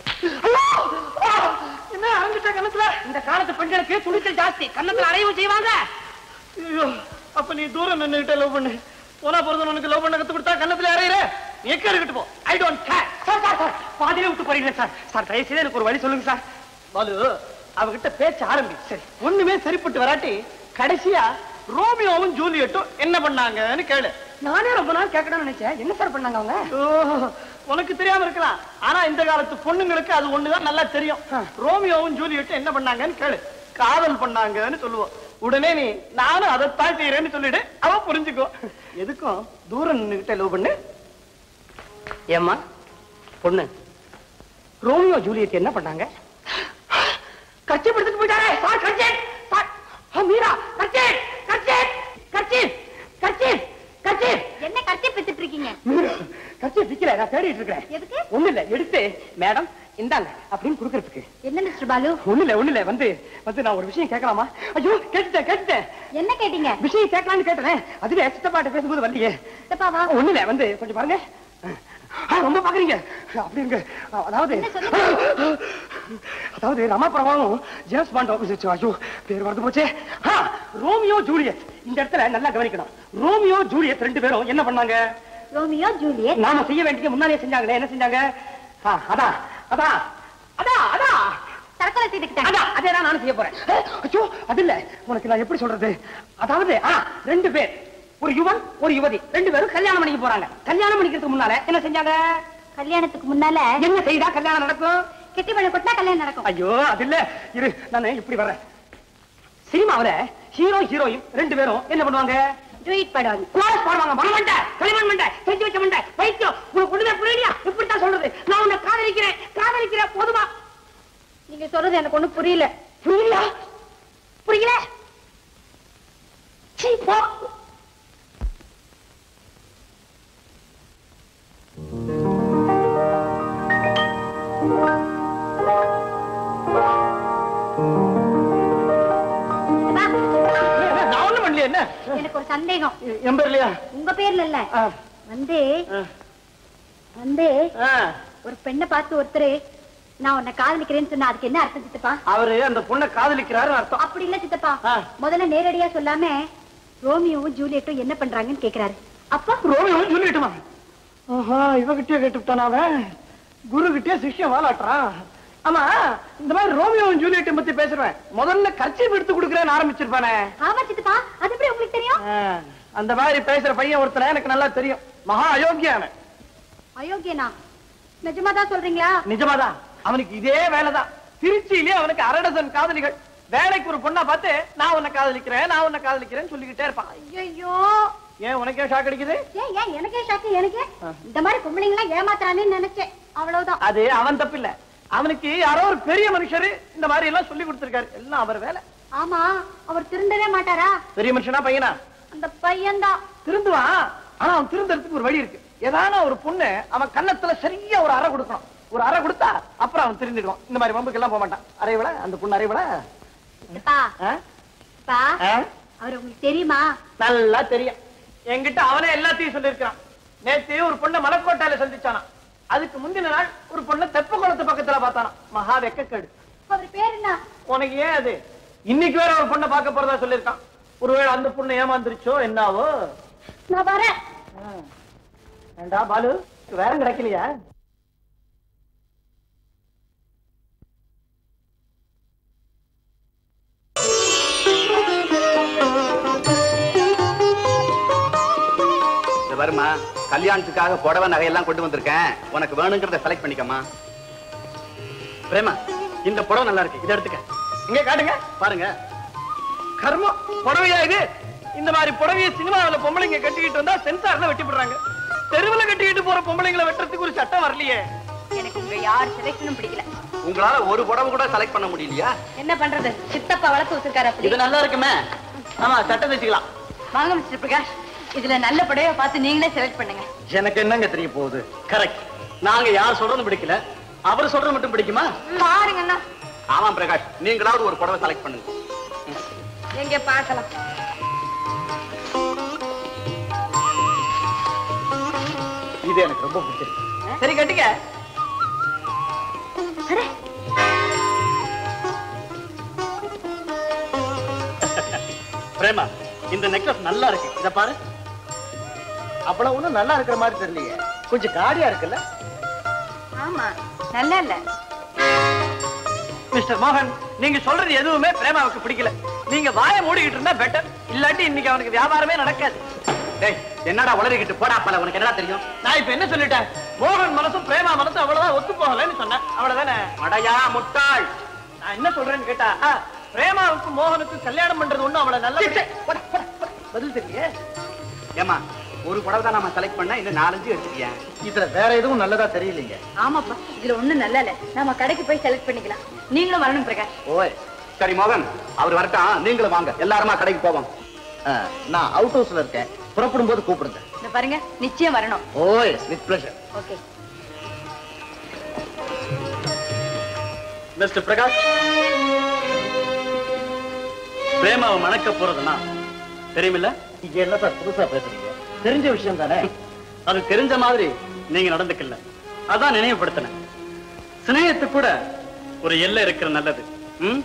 என்ன அரைஞ்சிட்ட கண்ணத்துல? இந்த காலத்து பெண்களுக்கு துணிச்சல் ஜாஸ்தி, கண்ணத்துல அறையும் செய்வாங்க. ஐயோ, அப்ப நீ தூரம் நின்னுகிட்ட லவ் பண்ணு. போனா போறது உனக்கு லவ் பண்ண கத்து கொடுத்தா கண்ணத்துல அறையிற. எக்க இருக்கட்டு போ. I don't care. Sir sir sir, பாதியிலே விட்டு போறீங்க சார். சார் தயவு செய்து எனக்கு ஒரு வழி சொல்லுங்க சார். பாலு, அவகிட்ட பேச்ச ஆரம்பி. சரி, ஒண்ணுமே சரிப்பட்டு வராட்டி கடைசியா ரோமியோவும் ஜூலியட்டும் என்ன பண்ணாங்கன்னு கேளு. நானே ரொம்ப நாள் கேட்கணும்னு நினைச்சேன். என்ன சார் பண்ணாங்க அவங்க? உனக்கு தெரியாம இருக்கலாம், ஆனா இந்த காலத்து பொண்ணுங்களுக்கு அது ஒண்ணுதான் நல்லா தெரியும். ரோமியோவும் ஜூலியட்டும் என்ன பண்ணாங்கன்னு கேளு. காதல் பண்ணாங்கன்னு சொல்லுவோம். உடனே நீ நானும் அதை தாழ்த்தீரேன்னு சொல்லிடு, அவன் புரிஞ்சுக்கோ. எதுக்கும் தூரம் நின்னுகிட்ட லவ் பண்ணு. ஏம்மா பொண்ணு, ரோமியோ ஜூலியட் என்ன பண்ணாங்க? கட்சி படுத்துட்டு போயிட்டாரே சார். கட்சி மீரா, கட்சி கட்சி கட்சி கட்சி கட்சி இருக்கீங்க? கட்சியை விக்கல, நான் தேடிட்டு இருக்கிறேன். எதுக்கு? ஒண்ணு இல்ல, எடுத்து மேடம் இந்தாங்க அப்படின்னு கொடுக்கறதுக்கு. என்ன மிஸ்டர் பாலு? ஒண்ணு இல்ல ஒண்ணு இல்ல வந்து வந்து நான் ஒரு விஷயம் கேட்கலாமா? ஐயோ கேட்டுட்டேன் கேட்டுட்டேன். என்ன கேட்டீங்க? விஷயம் கேட்கலான்னு கேட்டேன். அதுவே சித்தப்பாட்ட பேசும்போது வரலையே. சித்தப்பாவா? ஒண்ணு இல்ல வந்து கொஞ்சம் பாருங்க. ரொம்ப பாக்குறீங்க அப்படிங்க. அதாவது அதாவது ரமாபுரமும் ஜேம்ஸ் பாண்ட் ஆபீஸ். ஐயோ பேர் வரது போச்சே. Romeo Juliet. இந்த இடத்துல நல்லா கவனிக்கணும். ரோமியோ ஜூலியட் ரெண்டு பேரும் என்ன பண்ணாங்க? ரோமியோ ஜூலியட் நாம செய்ய வேண்டிய முன்னாலே செஞ்சாங்களே, என்ன செஞ்சாங்க? அதான் அதான் அதான் அதான் தற்கொலை செய்துக்கிட்டாங்க. அதான் அதேதான் நானும் செய்ய போறேன். ஐயோ அது இல்ல, உனக்கு நான் எப்படி சொல்றது? அதாவது ரெண்டு பேர், ஒரு யுவன் ஒரு யுவதி, ரெண்டு பேரும் கல்யாணம் பண்ணிக்க போறாங்க. கல்யாணம் பண்ணிக்கிறதுக்கு முன்னால என்ன செஞ்சாங்க? கல்யாணத்துக்கு முன்னால என்ன செய்தா கல்யாணம் நடக்கும்? கெட்டி பழம் கொட்டா கல்யாணம் நடக்கும். ஐயோ அது இல்ல, இரு நான் இப்படி வர்றேன். சினிமாவில ஹீரோ ஹீரோயின் ரெண்டு பேரும் என்ன பண்ணுவாங்க? டூயிட் பாடுவாங்க. கோரஸ் பாடுவாங்க. மணமண்ட களிமண் மண்ட செஞ்சு வச்ச மண்ட பைத்தியம். உனக்கு ஒண்ணுமே புரியலையா? இப்படித்தான் சொல்றது. நான் உன்னை காதலிக்கிறேன் காதலிக்கிறேன் போதுமா? நீங்க சொல்றது எனக்கு ஒண்ணும் புரியல. புரியலையா? புரியல? சீ போ. என்ன? எனக்கு ஒரு சந்தேகம். என் பேர்லயா? உங்க பேர்ல இல்ல, வந்து வந்து ஒரு பெண்ணை பார்த்து ஒருத்தர் நான் உன்னை காதலிக்கிறேன்னு சொன்னா அதுக்கு என்ன அர்த்தம் சித்தப்பா? அவரு அந்த பொண்ணை காதலிக்கிறாரு அர்த்தம். அப்படி இல்ல சித்தப்பா, முதல்ல நேரடியா சொல்லாம ரோமியோவும் ஜூலியட்டும் என்ன பண்றாங்கன்னு கேக்குறாரு. அப்பா ரோமியோவும் ஜூலியட்டுமா? ஆஹா, இவகிட்டே கேட்டுட்டான். அவன் குரு கிட்டே சிஷ்யம் வாலாட்டுறான். ஆமா, இந்த மாதிரி ரோமியோவும் ஜூலியட்டும் பத்தி பேசுறேன். முதல்ல கர்ச்சீஃப் எடுத்து கொடுக்கறேன்னு ஆரம்பிச்சிருப்பானே. ஆமா சித்தப்பா, அது எப்படி உங்களுக்கு தெரியும்? அந்த மாதிரி பேசுற பையன் ஒருத்தனை எனக்கு நல்லா தெரியும். மகா அயோக்கியான. அயோக்கியனா? நிஜமாதான் சொல்றீங்களா? நிஜமாதான். அவனுக்கு இதே வேலைதான். திருச்சியிலே அவனுக்கு அரை டசன் காதலிகள். வேலைக்கு ஒரு பொண்ணா பார்த்து நான் உன்னை காதலிக்கிறேன் நான் உன்னை காதலிக்கிறேன்னு சொல்லிக்கிட்டே இருப்பான். ஐயோ, ஏன் உனக்கே ஷாக் அடிக்குது? ஏன் ஏன் எனக்கே ஷாக்கு. எனக்கு இந்த மாதிரி பொம்பளைங்களா ஏமாத்துறானேன்னு நினைச்சேன், அவ்வளவுதான். அது அவன் தப்பு இல்ல. அவனுக்கு யாரோ ஒரு பெரிய மனுஷரு இந்த மாதிரி எல்லாம் சொல்லி கொடுத்திருக்காரு. எல்லாம் அவர் வேலை. ஆமா, அவர் திருந்தவே மாட்டாரா? பெரிய மனுஷனா பையனா? அந்த பையன்தான் திருந்துவான். ஆனா அவன் திருந்தறதுக்கு ஒரு வழி இருக்கு. ஏதான ஒரு பொண்ணு அவன் கன்னத்துல சரியா ஒரு அறை கொடுக்கணும். ஒரு அறை கொடுத்தா அப்புறம் அவன் திருந்திடுவான். இந்த மாதிரி வம்புக்கு எல்லாம் போக மாட்டான். அறைவிட அந்த பொண்ணு அறைவிட. அவர் உங்களுக்கு தெரியுமா? நல்லா தெரியும். என்கிட்ட அவனே எல்லாத்தையும் சொல்லியிருக்கான். நேத்து ஒரு பொண்ணை மலைக்கோட்டையில சந்திச்சானா. அதுக்கு முந்தின நாள் ஒரு பொண்ணை தெப்ப குளத்து பக்கத்துல பார்த்தானா. மகா வெக்கக்கேடு. அவர் பேர் என்ன? உனக்கு ஏன் அது? இன்னைக்கு வேற ஒரு பொண்ணை பார்க்க போறதா சொல்லியிருக்கான். ஒருவேளை அந்த பொண்ணு ஏமாந்துருச்சோ என்னாவோ. நான் வரேன். ஏண்டா பாலு, வேற கிடைக்கலையா? வருமா, கல்யாணத்துக்காக புடவை நகையெல்லாம் கொண்டு வந்திருக்கேன். உனக்கு வேணுங்கிறத செலக்ட் பண்ணிக்கமா. பிரேமா, இந்த புடவை நல்லா இருக்கு, இதை எடுத்துக்க. இங்க காட்டுங்க, பாருங்க. கர்மம், புடவையா இது? இந்த மாதிரி புடவையை சினிமாவில் பொம்பளைங்க கட்டிக்கிட்டு வந்தா சென்சார்ல வெட்டி போடுறாங்க. தெருவுல கட்டிக்கிட்டு போற பொம்பளைங்களை வெட்டுறதுக்கு ஒரு சட்டம் வரலையே. எனக்கு உங்க யார் செலக்ஷனும் பிடிக்கல. உங்களால ஒரு புடவை கூட செலக்ட் பண்ண முடியலையா? என்ன பண்றது, சித்தப்பா வளர்த்து வச்சிருக்காரு. அப்படி இது நல்லா இருக்குமே. ஆமா, சட்டம் வச்சுக்கலாம். வாங்க மிஸ்டர் பிரகாஷ், இதுல நல்ல புடவை பார்த்து நீங்களே செலக்ட் பண்ணுங்க. எனக்கு என்னங்க தெரிய போகுது? கரெக்ட். நாங்க யார் சொல்றது பிடிக்கல, அவர் சொல்றது மட்டும் பிடிக்குமா? பாருங்கண்ணா. ஆமா பிரகாஷ், நீங்களாவது ஒரு புடவை செலக்ட் பண்ணுங்க. எங்க பார்க்கலாம். இது எனக்கு ரொம்ப பிடிச்சிருக்கு. சரி கட்டிக்க. பிரேமா, இந்த நெக்லஸ் நல்லா இருக்கு, இத பாரு. அவ்வளவு ஒண்ணும் நல்லா இருக்கிற மாதிரி தெரியலையே, கொஞ்சம் காடியா இருக்குல்ல? ஆமா, நல்லா இல்ல. மிஸ்டர் மோகன், நீங்க சொல்றது எதுவுமே பிரேமாவுக்கு பிடிக்கல. நீங்க வாயை மூடிக்கிட்டு இருந்தா பெட்டர். இல்லாட்டி இன்னைக்கு அவனுக்கு வியாபாரமே நடக்காது. டேய், என்னடா உளறிக்கிட்டு போடா பல, உனக்கு என்ன தெரியும்? நான் இப்ப என்ன சொல்லிட்டேன்? மோகன் மனசும் பிரேமா மனசும் அவ்வளவுதான் ஒத்து போகலன்னு சொன்னேன். அவ்வளவுதானே? அடையா முட்டாள். நான் என்ன சொல்றேன்னு கேட்டா, பிரேமாவுக்கு மோகனுக்கு கல்யாணம் பண்றது ஒண்ணும் அவ்வளவு நல்ல பதில் தெரியல. ஏமா, ஒரு புடவை தான் நாம செலக்ட் பண்ணா இன்னும் நாலஞ்சு எடுத்துக்கியா. இதுல வேற எதுவும் நல்லதா தெரியலீங்க. ஆமாப்பா, இதுல ஒண்ணும் நல்லா இல்ல. நாம கடைக்கு போய் செலக்ட் பண்ணிக்கலாம். நீங்களும் வரணும் பிரகாஷ். ஓய், சரி மோகன், அவர் வரட்டும், நீங்களும் வாங்க, எல்லாருமா கடைக்கு போவோம். நான் அவுட் ஹவுஸ்ல இருக்கேன், புறப்படும் போது கூப்பிடுங்க. இந்த பாருங்க நிச்சயம் வரணும். ஓய் with pleasure. Okay. Mister Prakash, பிரேமாவை மணக்க போறதுன்னா தெரியுமில்ல? இங்க என்ன சார் புதுசா பேசுறீங்க? தெரிஞ்ச விஷயம் தானே. அது தெரிஞ்ச மாதிரி நீங்க நடந்துக்கல, அதான் நினைவுபடுத்தின. சிநேகத்துக்கு கூட ஒரு எல்லை இருக்கிற நல்லது. ம்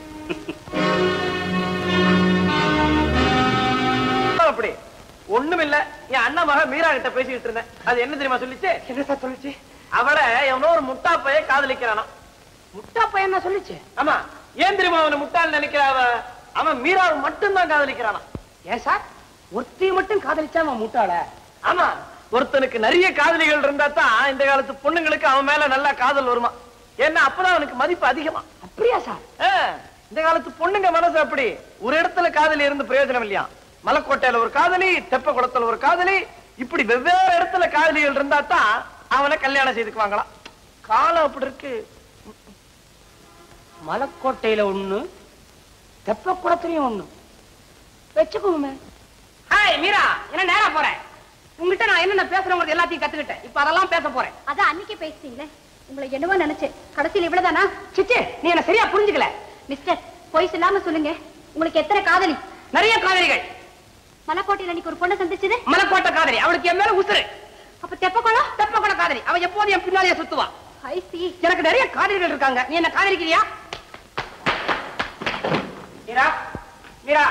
அப்படி ஒண்ணும் இல்ல. என் அண்ணா மக மீரா கிட்ட பேசிட்டு இருந்தேன். அது என்ன தெரியுமா சொல்லிச்சு? என்ன சார் சொல்லிச்சு? அவளை எவனோ ஒரு முட்டா பைய காதலிக்கிறானா. முட்டா பையன் என்ன சொல்லிச்சு? ஆமா. ஏன் தெரியுமா அவனை முட்டாள் நினைக்கிறாவ? அவன் மீராவை மட்டும்தான் காதலிக்கிறானா. ஏன் சார் ஒருத்தையும் மட்டும் காதலிச்சா அவன் முட்டாள? ஆமா, ஒருத்தனுக்கு நிறைய காதலிகள் இருந்தா தான் இந்த காலத்து பொண்ணுங்களுக்கு அவன் மேல நல்லா காதல் வருமா. ஏன்னா அப்பதான் அவனுக்கு மதிப்பு அதிகமா. அப்படியா சார்? இந்த காலத்து பொண்ணுங்க மனசு அப்படி. ஒரு இடத்துல காதலி இருந்து பிரயோஜனம் இல்லையா. மலைக்கோட்டையில ஒரு காதலி, தெப்ப குளத்துல ஒரு காதலி, இப்படி வெவ்வேறு இடத்துல காதலிகள் இருந்தா தான் அவனை கல்யாணம் செய்துக்குவாங்களாம். காலம் அப்படி இருக்கு. மலைக்கோட்டையில ஒண்ணு, தெப்ப குளத்துலயும் ஒண்ணு வச்சுக்கோங்க. ஹாய் மீரா, என்ன நேரா போறேன்? உங்ககிட்ட நான் என்ன பேசுறேன் எல்லாத்தையும் கத்துக்கிட்டேன். இப்ப அதெல்லாம் பேச போறேன். அதான் அன்னைக்கு பேசிட்டீங்களே, உங்களை என்னவோ நினைச்சேன். கடைசியில் இவ்வளவுதானா? சிச்சே, நீ என்ன சரியா புரிஞ்சுக்கல. மிஸ்டர், பொய் சொல்லாம சொல்லுங்க, உங்களுக்கு எத்தனை காதலி? நிறைய காதலிகள். மலைக்கோட்டையில் அன்னைக்கு ஒரு பொண்ணை சந்திச்சது மலைக்கோட்டை காதலி, அவளுக்கு என் மேல உசுரு. அப்ப தெப்பக்குளம்? தெப்பக்குளம் காதலி, அவ எப்போதும் என் பின்னாலேயே சுத்துவா. ஐ சி. எனக்கு நிறைய காதலிகள் இருக்காங்க. நீ என்ன காதலிக்கிறியா? மீரா, மீரா,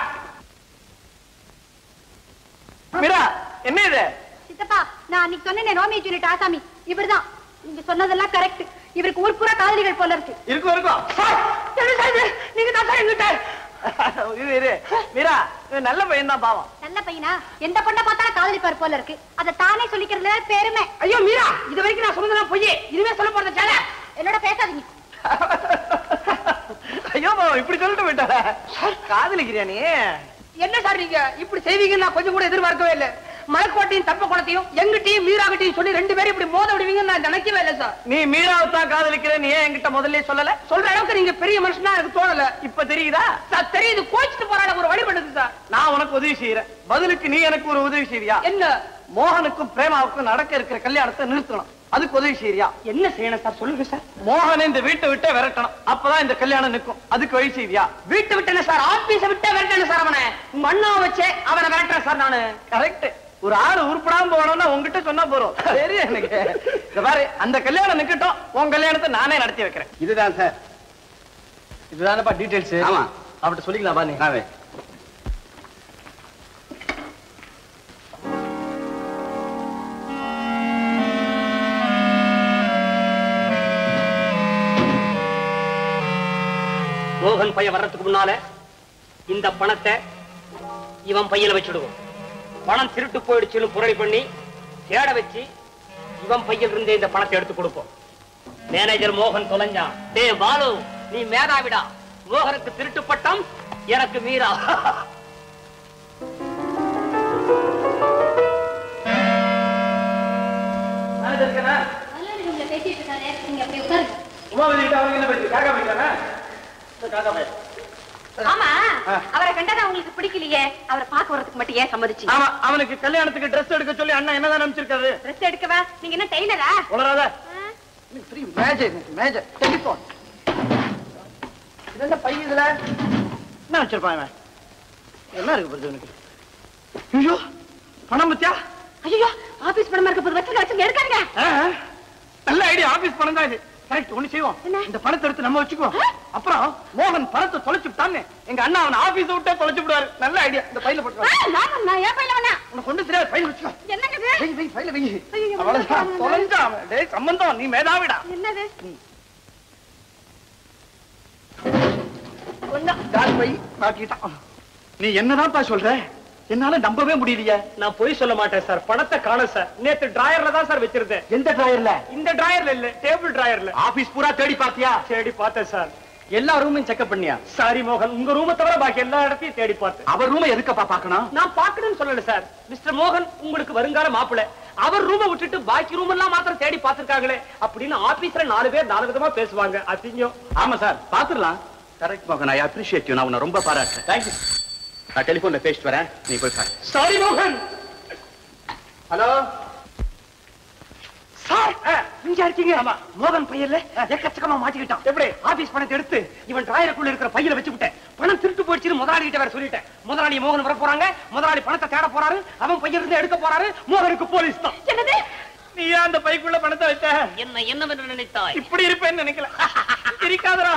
மீரா, என்ன இது? சித்தப்பா, நான் அன்னைக்கு சொன்னேன் ரோமியோ ஜூலியட் ஆசாமி இவர்தான். நீங்க சொன்னதெல்லாம் கரெக்ட். இவருக்கு ஊர் பூரா காதலிகள் போல இருக்கு. இருக்கும் இருக்கும். நீங்க தான் சார் எங்கிட்ட. இரு இரு மீரா, நல்ல பையன் தான் பாவம். நல்ல பையனா? எந்த பொண்ணை பார்த்தாலும் காதலிப்பார் போல இருக்கு. அதை தானே சொல்லிக்கிறதுல பெருமை. ஐயோ மீரா, இது வரைக்கும் நான் சொன்னதெல்லாம் பொய்யே. இதுவே சொல்ல போறத சேல. என்னோட பேசாதீங்க. ஐயோ பாவம், இப்படி சொல்லிட்டு போயிட்டார. காதலிக்கிறியா நீ? என்ன சார் நீங்க இப்படி செய்வீங்கன்னு நான் கொஞ்சம் கூட எதிர்பார்க்கவே இல்லை. மலைக்கோட்டையும் தப்ப குளத்தையும் எங்கிட்டையும் மீராகிட்டையும் சொல்லி ரெண்டு பேரும் இப்படி மோத விடுவீங்கன்னு நான் நினைக்கவே இல்லை சார். நீ மீராவை தான் காதலிக்கிற, நீ ஏன் என்கிட்ட முதல்ல சொல்லல? சொல்ற அளவுக்கு நீங்க பெரிய மனுஷனா எனக்கு தோணல. இப்ப தெரியுதா சார்? தெரியுது. கோச்சிட்டு போறாட ஒரு வழி பண்ணுது சார். நான் உனக்கு உதவி செய்யறேன், பதிலுக்கு நீ எனக்கு ஒரு உதவி செய்வியா? என்ன? மோகனுக்கும் பிரேமாவுக்கும் நடக்க இருக்கிற கல்யாணத்தை நிறுத்தணும். அதுக்கு உதவி செய்யறியா? என்ன செய்யணும் சார்? சொல்லுங்க சார். மோகனை இந்த வீட்டை விட்டு விரட்டணும், அப்பதான் இந்த கல்யாணம் நிற்கும். அதுக்கு வழி செய்வியா? வீட்டை விட்டு சார், ஆபீஸ விட்டு விரட்டணும் சார். அவனை உங்க அண்ணா வச்சே அவனை விரட்டுறேன் சார் நானு. கரெக்ட். ஒரு ஆளு உருப்படாம போனோம்னா உங்ககிட்ட சொன்னா போறோம். சரி, எனக்கு பாரு, அந்த கல்யாணம் நிக்கட்டும், உன் கல்யாணத்தை நானே நடத்தி வைக்கிறேன். இதுதான் சார். இதுதானப்பா டீடைல்ஸ். ஆமா, அவட்ட சொல்லிக்கலாம் பாரு. ஆவே மோகன் பையன் வர்றதுக்கு முன்னால இந்த பணத்தை இவன் பையில வச்சுடுவோம். பணம் திருட்டு போயிடுச்சுன்னு புரளி பண்ணி தேட வச்சு இவன் பையில் இருந்தே இந்த பணத்தை எடுத்து கொடுப்போம். மேனேஜர் மோகன் தொலைஞ்சான். டே பாலு, நீ மேதாவிடா. மோகனுக்கு திருட்டு பட்டம், எனக்கு மீரா. பேசிட்டு இருக்காரு, நீங்க அப்படி உட்காருங்க. உமாவதி கிட்ட அவங்க என்ன பேசி காக்கா போயிட்டானே? காக்கா போய். ஆமா, அவரை கண்டா உங்களுக்கு பிடிக்கலையே, அவரை பார்க்க வரதுக்கு மட்டும் ஏன் சம்மதிச்சீங்க? ஆமா, அவனுக்கு கல்யாணத்துக்கு Dress எடுக்க சொல்லி அண்ணா என்னதான் நினைச்சிருக்காரு? Dress எடுக்கவா? நீங்க என்ன டெய்லரா? உளறாத. Free major major telephone. இதென்ன பை இதுல? என்ன வச்சிருப்பான் இவன்? என்ன இருக்கு பாரு உனக்கு? ஐயோ, பணம் பத்தியா? ஐயோ, ஆபீஸ் பணமா இருக்க போது வச்சு வச்சு எடுக்காதீங்க. நல்ல ஐடியா, ஆபீஸ் பணம் தான் இது. கரெக்ட், ஒண்ணு செய்வோம். இந்த பணத்தை எடுத்து நம்ம வச்சுக்குவோம். அப்புறம் மோகன் பணத்தை தொலைச்சுட்டான்னு எங்க அண்ணா அவன் ஆபீஸ் விட்டே தொலைச்சு விடுவாரு. நல்ல ஐடியா. இந்த பையில போட்டு நான் நான் ஏன் பையில வேணா? உனக்கு கொண்டு தெரியாது, பையில வச்சுக்கோ. என்னங்க இது? வெய் வெய் பையில வெய். அவ்வளவுதான், தொலைஞ்சா அவன். டேய் சம்பந்தம், நீ மேதாவிடா. என்னது? ஒண்ணா கால் பை மாட்டிட்டான். நீ என்னதான்ப்பா சொல்ற? என்னால நம்பவே முடியலையே. நான் போய் சொல்ல மாட்டேன் சார். பணத்தை காண சார். நேத்து டிராயர்ல தான் சார் வச்சிருந்தேன். எந்த டிராயர்ல? இந்த டிராயர்ல இல்ல, டேபிள் டிராயர்ல. ஆபீஸ் பூரா தேடி பாத்தியா? தேடி பார்த்தேன் சார். எல்லா ரூமையும் செக்அப் பண்ணியா? சாரி மோகன், உங்க ரூமை தவிர பாக்கி எல்லா இடத்தையும் தேடி பார்த்தேன். அவர் ரூமை எதுக்கப்பா பாக்கணும்? நான் பாக்கணும்னு சொல்லல சார். மிஸ்டர் மோகன் உங்களுக்கு வருங்கால மாப்பிள்ளை. அவர் ரூமை விட்டுட்டு பாக்கி ரூம் எல்லாம் மாத்திரம் தேடி பார்த்திருக்காங்களே அப்படின்னு ஆபீஸ்ல நாலு பேர் நாலு விதமா பேசுவாங்க. அசிங்கம். ஆமா சார், பாத்துடலாம். கரெக்ட் மோகன், ஐ அப்ரிஷியேட் யூ. நான் உன்னை ரொம்ப பாராட்டுறேன். தேங்க்யூ. நான் டெலிபோன்ல பேசிட்டு வரேன், நீ போய் பாரு. சாரி மோகன். ஹலோ சார், இங்க இருக்கீங்க. மோகன் பையல்ல எக்கச்சக்கமா மாட்டிக்கிட்டான். எப்படி? ஆபீஸ் பணத்தை எடுத்து இவன் டிராயருக்குள்ள இருக்கிற பையில வச்சு விட்டேன். பணம் திருட்டு போயிடுச்சுன்னு முதலாளி கிட்ட வேற சொல்லிட்டேன். முதலாளி மோகன் வர போறாங்க. முதலாளி பணத்தை தேட போறாரு. அவன் பையில இருந்து எடுக்க போறாரு. மோகனுக்கு போலீஸ் தான். என்னது? நீ அந்த பைக்குள்ள பணத்தை வச்ச? என்ன என்னவென்று நினைத்தாய்? இப்படி இருப்பேன்னு நினைக்கல. இருக்காதரா.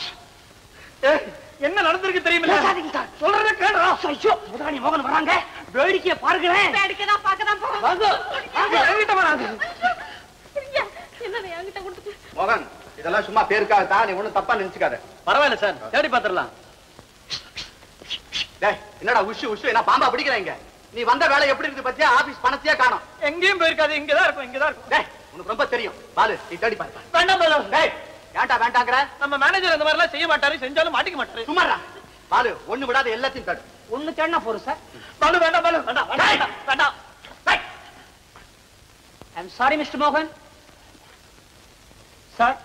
என்ன நடந்திருக்கு தெரியுமில்ல? சொல்றத கேளுடா. ஐயோ, முதலாளி மோகன் வராங்க. வேடிக்கையை பாருங்களேன். வேடிக்கைதான் பார்க்கதான் போறோம். வாங்க. வாங்க, என்கிட்ட வராது. என்னது என்கிட்ட கொடுத்துட்டு? மோகன், இதெல்லாம் சும்மா பேருக்காக தான். நீ ஒண்ணும் தப்பா நினைச்சுக்காத. பரவாயில்ல சார், தேடி பாத்துடலாம். டேய், என்னடா உஷு உஷு என்ன பாம்பா பிடிக்கிறீங்க? நீ வந்த வேலை எப்படி இருக்கு பத்தியா? ஆபீஸ் பணத்தையே காணோம். எங்கேயும் போயிருக்காது. இங்கதான் இருக்கும், இங்கதான் இருக்கும். டேய், உனக்கு ரொம்ப தெரியும். பாலு, நீ தேடி பாரு. வேண்டாம் பாலு. டேய், ஏன்டா வேண்டாங்கற? நம்ம மேனேஜர் அந்த மாதிரி எல்லாம் செய்ய மாட்டாரு. செஞ்சாலும் மாட்டிக்க மாட்டாரு. சும்மாடா. பாலு, ஒண்ணு விடாத எல்லாத்தையும் தேடு. ஒண்ணு தேடினா போறோம் சார். பாலு வேண்டாம், பாலு வேண்டாம், வேண்டாம், வேண்டாம். ஐம் சாரி மிஸ்டர் மோகன். சார்,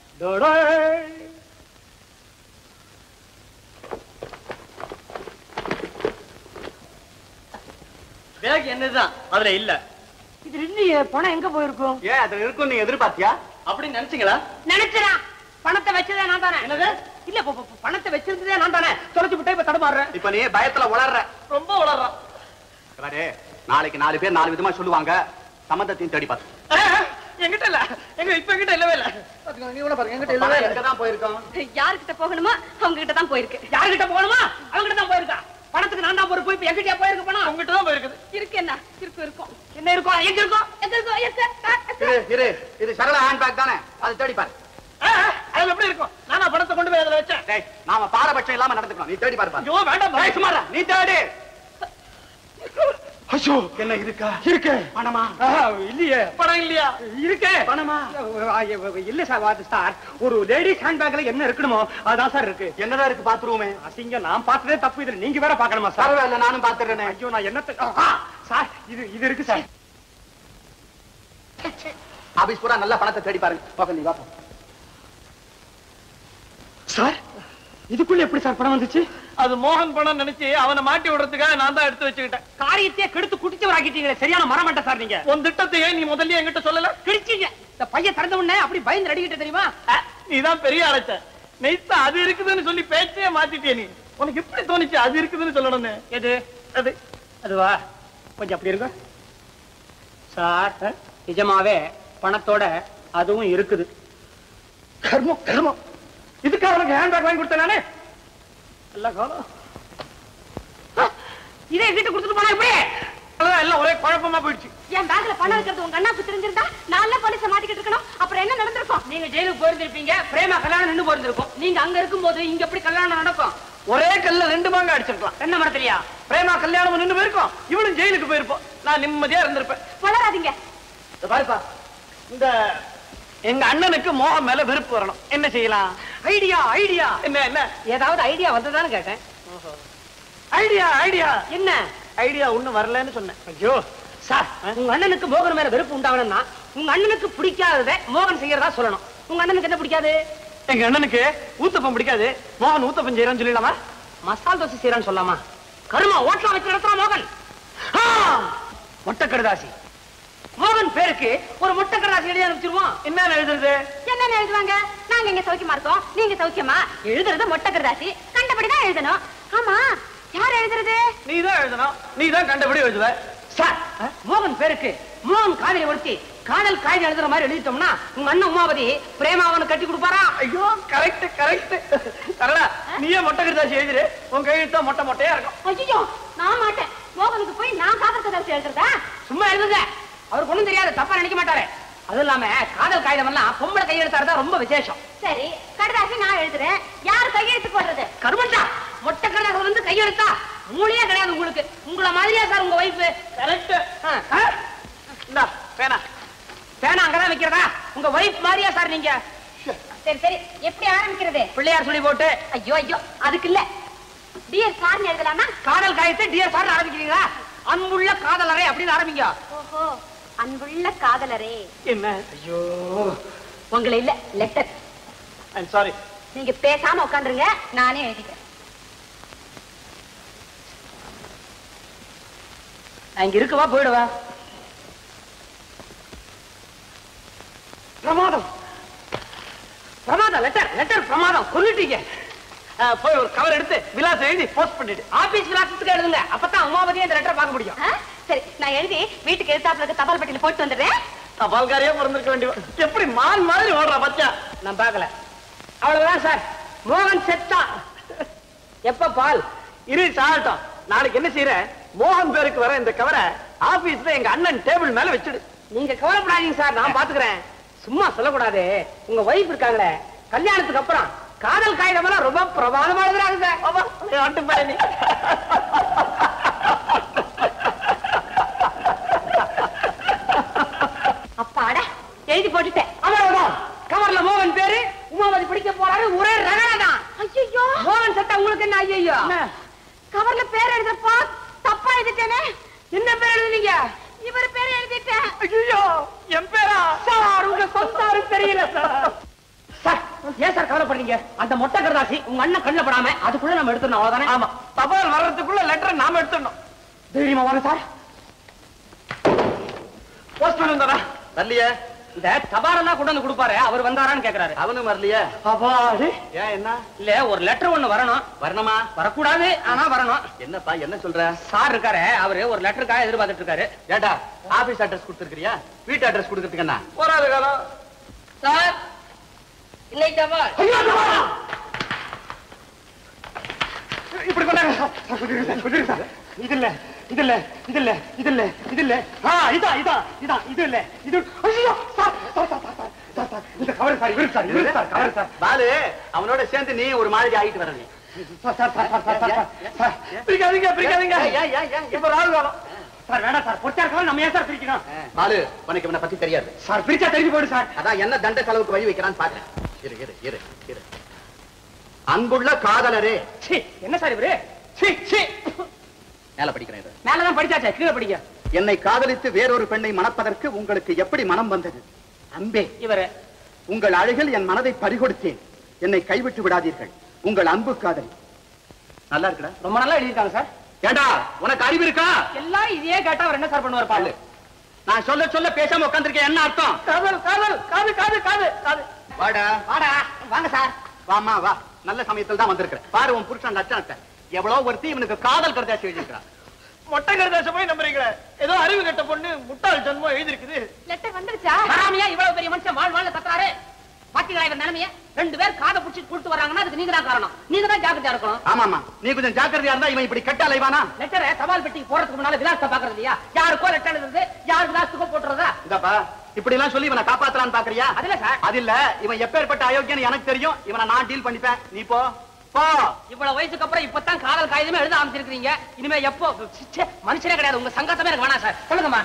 பேக் என்னதுதான் அதுல இல்ல. இது இல்லையே. பணம் எங்க போயிருக்கும்? ஏன் அதுல இருக்கும் நீ எதிர்பார்த்தியா? அப்படின்னு நினைச்சீங்களா? நினைச்சா பணத்தை வச்சதே நான் தானே. என்னது? இல்ல, பணத்தை வச்சிருந்ததே நான் தானே. தொலைச்சு விட்டே இப்ப தடுமாறுறேன். இப்ப நீ பயத்துல உளர்ற. ரொம்ப உளறான். பாரு, நாளைக்கு நாலு பேர் நாலு விதமா சொல்லுவாங்க. சம்பந்தத்தையும் தேடி பாத்து. என்கிட்ட இல்ல. எங்க இப்ப என்கிட்ட இல்லவே இல்ல. நீ உன பாருங்க, என்கிட்ட இல்லவே இல்ல. எங்க தான் போயிருக்கோம்? யார்கிட்ட போகணுமோ அவங்க கிட்ட தான் போயிருக்கு. யாருகிட்ட போகணுமா? அவங்க கிட்ட தான் போயிருக்கா. பணத்துக்கு நான் தான் பொறுப்பு. இப்ப எங்கிட்டயா போயிருக்கு பணம்? உங்ககிட்ட தான் போயிருக்குது. இருக்கு. என்ன இருக்கு? இருக்கும். என்ன இருக்கும்? எங்க இருக்கும்? எங்க இருக்கும்? இருக்கு. இரு இரு இது சரளா ஹேண்ட் பேக் தானே? அது தேடி பாரு. அது எப்படி இருக்கும்? நானா பணத்தை கொண்டு போய் அதுல வச்சேன். டேய், நாம பாரபட்சம் இல்லாம நடந்துக்கணும். நீ தேடி பாரு பாரு. ஐயோ வேண்டாம் பாரு. சும்மாடா, நீ தேடி. ஐயோ, என்ன இருக்கா? இருக்கு. பணமா? இல்லையே. பணம் இல்லையா? இருக்கு. பணமா? இல்ல சார். சார், ஒரு லேடிஸ் ஹேண்ட் பேக்ல என்ன இருக்கணுமோ அதான் சார் இருக்கு. என்னதான் இருக்கு பாத்ரூமே? அசிங்க, நான் பார்த்ததே தப்பு. இதுல நீங்க வேற பாக்கணுமா சார்? பரவாயில்ல, நானும் பாத்துறேனே. ஐயோ, நான் என்னத்த சார், இது இது இருக்கு சார். ஆபீஸ் பூரா நல்ல பணத்தை தேடி பாருங்க. போக நீ வா. சார், இதுக்குள்ள எப்படி சார் பணம் வந்துச்சு? அது மோகன் பணம் நினைச்சு அவனை மாட்டி விடுறதுக்காக நான் தான் எடுத்து வச்சுக்கிட்டேன். காரியத்தையே கெடுத்து குடிச்சவராக்கிட்டீங்களே. சரியான மரமண்ட சார் நீங்க. உன் திட்டத்தையே நீ முதல்ல என்கிட்ட சொல்லல. கிழிச்சீங்க. இந்த பையன் திறந்த உடனே அப்படி பயந்து அடிக்கிட்ட தெரியுமா? நீதான் பெரிய அழைச்ச. நெய்த்தா அது இருக்குதுன்னு சொல்லி பேச்சே மாத்திட்டே. நீ உனக்கு எப்படி தோணுச்சு அது இருக்குதுன்னு சொல்லணும்னு? எது? அது அதுவா? கொஞ்சம் அப்படி இருக்கு சார். நிஜமாவே பணத்தோட அதுவும் இருக்குது. கர்மம் கர்மம். இதுக்காக உனக்கு ஹேண்ட் பேக் வாங்கி கொடுத்தேன் நானே. நல்ல காலம். இதே வீட்டு கொடுத்துட்டு போனா எப்படி? எல்லாம் ஒரே குழப்பமா போயிடுச்சு. என் பேக்ல பணம் இருக்கிறது உங்க அண்ணாக்கு தெரிஞ்சிருந்தா நல்ல போலீஸ மாட்டிக்கிட்டு இருக்கணும். அப்புறம் என்ன நடந்திருக்கும்? நீங்க ஜெயிலுக்கு போயிருந்திருப்பீங்க. பிரேமா கல்யாணம் நின்று போயிருந்திருக்கும். நீங்க அங்க இருக்கும்போது இங்க எப்படி கல்யாணம் நடக்கும்? ஒரே கல்ல ரெண்டு மாங்க அடிச்சிருக்கலாம். என்ன மரத்திலையா? பிரேமா கல்யாணம் நின்று போயிருக்கோம். இவளும் ஜெயிலுக்கு போயிருப்போம். நான் நிம்மதியா இருந்திருப்பேன். வளராதீங்க. பாருப்பா, இந்த எங்க அண்ணனுக்கு மோகம் மேல வெறுப்பு வரணும். என்ன செய்யலாம்? Idea idea. என்ன என்ன ஏதாவது ஐடியா வந்ததான்னு கேட்டேன். ஐடியா ஐடியா என்ன ஐடியா ஒண்ணும் வரலன்னு சொன்னேன். ஐயோ சார், உங்க அண்ணனுக்கு மோகன் மேல வெறுப்பு உண்டாகணும்னா உங்க அண்ணனுக்கு பிடிக்காததை மோகன் செய்யறதா சொல்லணும். உங்க அண்ணனுக்கு என்ன பிடிக்காது? எங்க அண்ணனுக்கு ஊத்தப்பம் பிடிக்காது. மோகன் ஊத்தப்பம் செய்யறான்னு சொல்லிடலாமா? மசால் தோசை செய்யறான்னு சொல்லலாமா? கருமா ஓட்டலாம் வச்சு நடத்துறான் மோகன். மொட்டை கடுதாசி. மோகன் பேருக்கு ஒரு மொட்டை கடுதாசி எழுதி அனுப்பிச்சிருவோம். என்ன எழுதுறது? என்ன எழுதுவாங்க? நாங்க இங்க சௌக்கியமா இருக்கோம், நீங்க சௌக்கியமா. எழுதுறது மொட்டை கடுதாசி. கண்டபடிதான் எழுதணும். ஆமா, யார் எழுதுறது? நீதான் எழுதணும். நீதான் கண்டபடி எழுதுவ. சார், மோகன் பேருக்கு மோகன் காதலி ஒருத்தி காதல் காய்ச்சி எழுதுற மாதிரி எழுதிட்டோம்னா உங்க அண்ணன் உமாபதி பிரேமாவனு கட்டி கொடுப்பாரா? ஐயோ, கரெக்ட் கரெக்ட். கரடா, நீயே மொட்டை கடுதாசி எழுதிரு. உன் கையெழுத்தா மொட்டை மொட்டையா இருக்கும். ஐயோ, நான் மாட்டேன். மோகனுக்கு போய் நான் காதல் கடுதாசி எழுதுறதா? சும்மா எழுதுங்க. அவருக்கு ஒண்ணும் தெரியாது, தப்பா நினைக்க மாட்டாரு. அது இல்லாம காதல் காகிதம் எல்லாம் பொம்பளை கையெழுத்தாருதான் ரொம்ப விசேஷம். சரி, கடுதாசி நான் எழுதுறேன். யார் கையெழுத்து போடுறது? கருமண்டா, மொட்டை கடுதாசி வந்து கையெழுத்தா? மூளையே கிடையாது உங்களுக்கு. உங்களை மாதிரியா சார் உங்க வைஃப்? கரெக்ட். இந்தா பேனா. பேனா அங்கதான் வைக்கிறதா? உங்க வைஃப் மாதிரியா சார் நீங்க? சரி சரி, எப்படி ஆரம்பிக்கிறது? பிள்ளையார் சொல்லி போட்டு. ஐயோ ஐயோ, அதுக்கு இல்ல. டியர் சார்னு எழுதலாமா? காதல் காயத்தை டியர் சார் ஆரம்பிக்கிறீங்களா? அன்புள்ள காதலரை அப்படின்னு ஆரம்பிங்க. ஓஹோ, அன்புள்ள காதலரே. என்ன? ஐயோ, உங்களை இல்ல, லெட்டர். I'm sorry. நீங்க பேசாம உட்காந்துருங்க, நானே எழுதிக்கிறேன். அங்க இருக்குவா போயிடுவா? பிரமாதம் பிரமாதம் லெட்டர் லெட்டர் பிரமாதம் கொல்லிட்டீங்க. போய் ஒரு கவர் எடுத்து விலாசம் எழுதி போஸ்ட் பண்ணிட்டு ஆபீஸ் விலாசத்துக்கு எழுதுங்க. அப்பதான் உமாபதியே இந்த லெட்டர் பார்க்க முடியும். சரி, நான் எழுதி வீட்டுக்கு எதிர்த்தாப்புல இருக்க தபால் பெட்டியில போட்டு வந்துடுறேன். தபால்காரியா பிறந்திருக்க வேண்டிய எப்படி மான் மாதிரி ஓடுறா பச்சா. நான் பார்க்கல. அவ்வளவுதான் சார். மோகன் செத்தா. எப்ப பால் இரு சாகட்டும். நாளைக்கு என்ன செய்யற, மோகன் பேருக்கு வர இந்த கவரை ஆபீஸ்ல எங்க அண்ணன் டேபிள் மேல வச்சுடு. நீங்க கவலைப்படாதீங்க சார், நான் பாத்துக்கிறேன். சும்மா சொல்லக்கூடாது. உங்க வைஃப் இருக்காங்களே, கல்யாணத்துக்கு அப்புறம் காதல் காகிதம் எல்லாம் ரொம்ப பிரமாதமா எழுதுறாங்க சார். அப்பாட எழுதி போட்டுட்டேன். அவ்வளவுதான். கவர்ல மோகன் பேரு, உமாவதி பிடிக்க போறாரு, ஒரே ரகடாதான். ஐயோ, மோகன் சட்டா உங்களுக்கு என்ன? ஐயோ, கவர்ல பேர் எழுதப்பா தப்பா எழுதிட்டேனே. என்ன பேர் எழுதுனீங்க? இவர் பேர் எழுதிட்டேன். ஐயோ, என் பேரா? சார், உங்க சொந்தாரு தெரியல சார். சார், ஏன் சார் கவலைப்படுறீங்க? அந்த மொட்டை கரதாசி உங்க அண்ணன் கண்ணுல படாம அதுக்குள்ள நம்ம எடுத்துடணும். அவ்வளவுதானே? ஆமா, தபால் வர்றதுக்குள்ள லெட்டர் நாம எடுத்துடணும். தைரியமா வாங்க சார். போஸ்ட்மேன் வந்தாரா? வரலையே. இந்த தபாலெல்லாம் கொண்டு வந்து கொடுப்பாரு, அவர் வந்தாரான்னு கேக்குறாரு. அவனும் வரலையே. அப்பாடி, ஏன் என்ன? இல்ல, ஒரு லெட்டர் ஒண்ணு வரணும். வரணுமா? வரக்கூடாது, ஆனா வரணும். என்னப்பா என்ன சொல்ற? சார் இருக்காரு, அவரு ஒரு லெட்டருக்காக எதிர்பார்த்துட்டு இருக்காரு. ஏடா, ஆபீஸ் அட்ரஸ் கொடுத்துருக்கியா? வீட்டு அட்ரஸ் கொடுக்கறதுக்கு என்ன? போறாது காலம். சார், இன்னைக்கு தபால். இப்படி கொண்டாங்க. இது இல்ல, இது இல்ல, இது இல்ல, இது இல்ல, இது இல்ல. ஆ, இதா இதா இதா இது இல்ல. இது ஐயோ sir, sir sir sir sir இந்த கவர் சார், இவரு சார், இவரு சார், கவர் சார். பாலு, அவனோட சேர்ந்து நீ ஒரு மாதிரி ஆயிட்டு வரது. Sir sir sir sir sir sir பிரிக்காதீங்க, பிரிக்காதீங்க. ஏன் ஏன் ஏன் இப்ப ராகு காலம். சார் வேணா சார், பொட்டா இருக்கலாம், நம்ம ஏன் சார் பிரிக்கணும்? பாலு, உனக்கு இவனை பத்தி தெரியாது சார். பிரிச்சா தெரிஞ்சு போயிடு சார். அதான் என்ன தண்ட செலவுக்கு வழி வைக்கிறான்னு பாக்குறேன். இரு இரு இரு இரு. அன்புள்ள காதலரே. என்ன சார் இவரு? மேல படிக்கிறேன். மேலதான் படிச்சாச்சே, கீழே படிக்க. என்னை காதலித்து வேறொரு பெண்ணை மணப்பதற்கு உங்களுக்கு எப்படி மனம் வந்தது? அன்பே, இவரு உங்கள் அழகில் என் மனதை பறிகொடுத்தேன். என்னை கைவிட்டு விடாதீர்கள். உங்கள் அன்பு காதலி. நல்லா இருக்குடா, ரொம்ப நல்லா எழுதிருக்காங்க சார். ஏண்டா, உனக்கு அறிவு இருக்கா? எல்லாம் இதையே கேட்டா அவர் என்ன சார் பண்ணுவார்? பாலு, நான் சொல்ல சொல்ல பேசாம உட்கார்ந்திருக்கேன். என்ன அர்த்தம்? காதல் காதல் காது காது காது காது. வாடா வாடா, வாங்க சார். வாமா வா, நல்ல சமயத்தில் தான் வந்திருக்கிறேன். பாரு உன் புருஷன் லட்சணத்தை. எவ்வளவு ஒருத்தி இவனுக்கு காதல் கருதாசி எழுதிருக்கிறான். மொட்டை கருதாச போய் நம்புறீங்களே? ஏதோ அறிவு கட்ட பொண்ணு முட்டாள் ஜன்மம் எழுதிருக்குது. லெட்டர் வந்துருச்சா? வராமையா இவ்வளவு பெரிய மனுஷன் வாழ் வாழ் கத்துறாரு? பாத்தீங்களா இவர் நிலைமைய? ரெண்டு பேர் காதை புடிச்சு கூட்டு வராங்கன்னா அதுக்கு நீங்க தான் காரணம். நீங்க தான் ஜாக்கிரதையா இருக்கணும். ஆமாமா, நீ கொஞ்சம் ஜாக்கிரதையா இருந்தா இவன் இப்படி கட்ட அலைவானா? லெட்டரை தபால் பெட்டிக்கு போறதுக்கு முன்னால விலாசத்தை பாக்குறது இல்லையா? யாருக்கோ லெட்டர் எழுதுறது, யார் விலாசத்துக்கோ போட்டுறதா? இந்தப்பா, இப்படி எல்லாம் சொல்லி இவனை காப்பாத்தலான்னு பாக்குறியா? அதுல சார், அது இல்ல, இவன் எப்பேற்பட்ட அயோக்கியன்னு எனக்கு தெரியும். இவனை நான் டீல் பண்ணிப்பேன். நீ போ போ. இவ்வளவு வயசுக்கு அப்புறம் இப்பதான் காதல் காகிதமே எழுத ஆரம்பிச்சிருக்கீங்க. இனிமே எப்போ? மனுஷனே கிடையாது. உங்க சங்கத்தமே எனக்கு வேணாம் சார். சொல்லுங்கம்மா.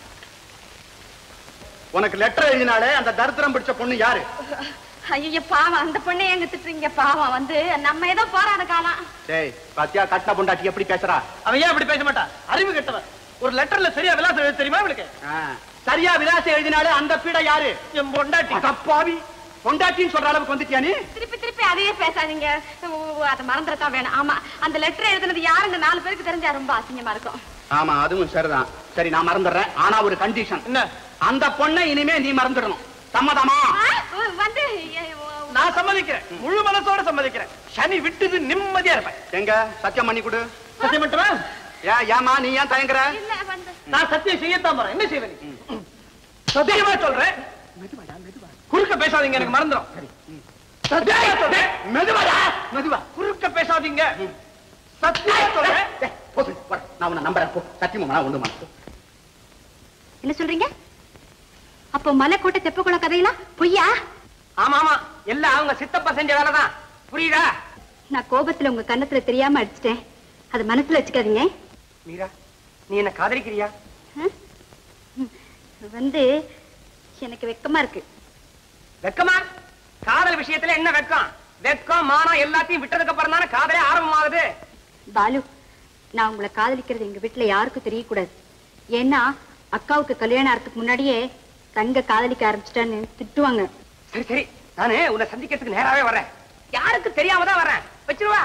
உனக்கு லெட்டர் எழுதினாலே அந்த தரித்திரம் பிடிச்ச பொண்ணு யாரு? ஐயோ பாவம், அந்த பொண்ணை எங்க திட்டுறீங்க? பாவம் வந்து நம்ம ஏதோ போராட காலம். டேய், பாத்தியா கட்டின பொண்டாட்டி எப்படி பேசுறா? அவன் ஏன் அப்படி பேச மாட்டா? அறிவு கெட்டவன். ஒரு லெட்டர்ல சரியா விலாசம் எழுத தெரியுமா இவளுக்கு? சரியா விலாசம் எழுதினாலே அந்த பீட யாரு? என் பொண்டாட்டி. தப்பாவி, பொண்டாட்டின்னு சொல்ற அளவுக்கு வந்துட்டியா நீ? திருப்பி திருப்பி அதையே பேசாதீங்க. அதை மறந்துடத்தான் வேணும். ஆமா, அந்த லெட்டர் எழுதுனது யாருங்க நாலு பேருக்கு தெரிஞ்சா ரொம்ப அசிங்கமா இருக்கும். ஆமா, அதுவும் சரிதான். சரி, நான் மறந்துடுறேன். ஆனா ஒரு கண்டிஷன். என்ன? அந்த பொண்ணை இனிமே நீ மறந்துடணும். சம்மதமா? வந்து நான் சம்மதிக்கிறேன், முழு மனசோட சம்மதிக்கிறேன். சனி விட்டுது நிம்மதியா இருப்பேன். எங்க சத்தியம் பண்ணி கொடு. சத்தியம் மட்டுமா? ஏன் ஏமா நீ ஏன் தயங்குற? நான் சத்தியம் செய்யத்தான் போறேன். என்ன செய்வேன்? சத்தியமா சொல்றேன். மெதுவாடா, மெதுவா. குறுக்க பேசாதீங்க, எனக்கு மறந்துடும். சத்தியமா சொல்றேன். மெதுவாடா, மெதுவா. குறுக்க பேசாதீங்க. சத்தியமா சொல்றேன். நான் உன்னை நம்புறேன். போ. சத்தியமா ஒண்ணு மனசு. என்ன சொல்றீங்க? அப்போ மலைக்கோட்டை தெப்பக்குள கதையெல்லாம் பொய்யா? ஆமா ஆமா, எல்லாம் அவங்க சித்தப்பா செஞ்ச வேலைதான். புரியுதா? நான் கோபத்துல உங்க கன்னத்துல தெரியாம அடிச்சிட்டேன். அது மனசுல வச்சுக்காதீங்க. மீரா, நீ என்ன காதலிக்கிறியா? வந்து எனக்கு வெக்கமா இருக்கு. வெக்கமா? காதல் விஷயத்துல என்ன வெக்கம்? வெக்கம் மானம் எல்லாத்தையும் விட்டதுக்கு அப்புறம் தானே காதலே ஆரம்பமாகுது. பாலு, நான் உங்களை காதலிக்கிறது எங்க வீட்டுல யாருக்கும் தெரியக்கூடாது. ஏன்னா அக்காவுக்கு கல்யாணம் ஆகிறதுக்கு முன்னாடியே தங்க காதலிக்க ஆரம்பிச்சிட்டான்னு திட்டுவாங்க. சரி சரி, நானு உன்னை சந்திக்கிறதுக்கு நேராவே வரேன். யாருக்கு தெரியாம தான் வரேன். வச்சிருவா.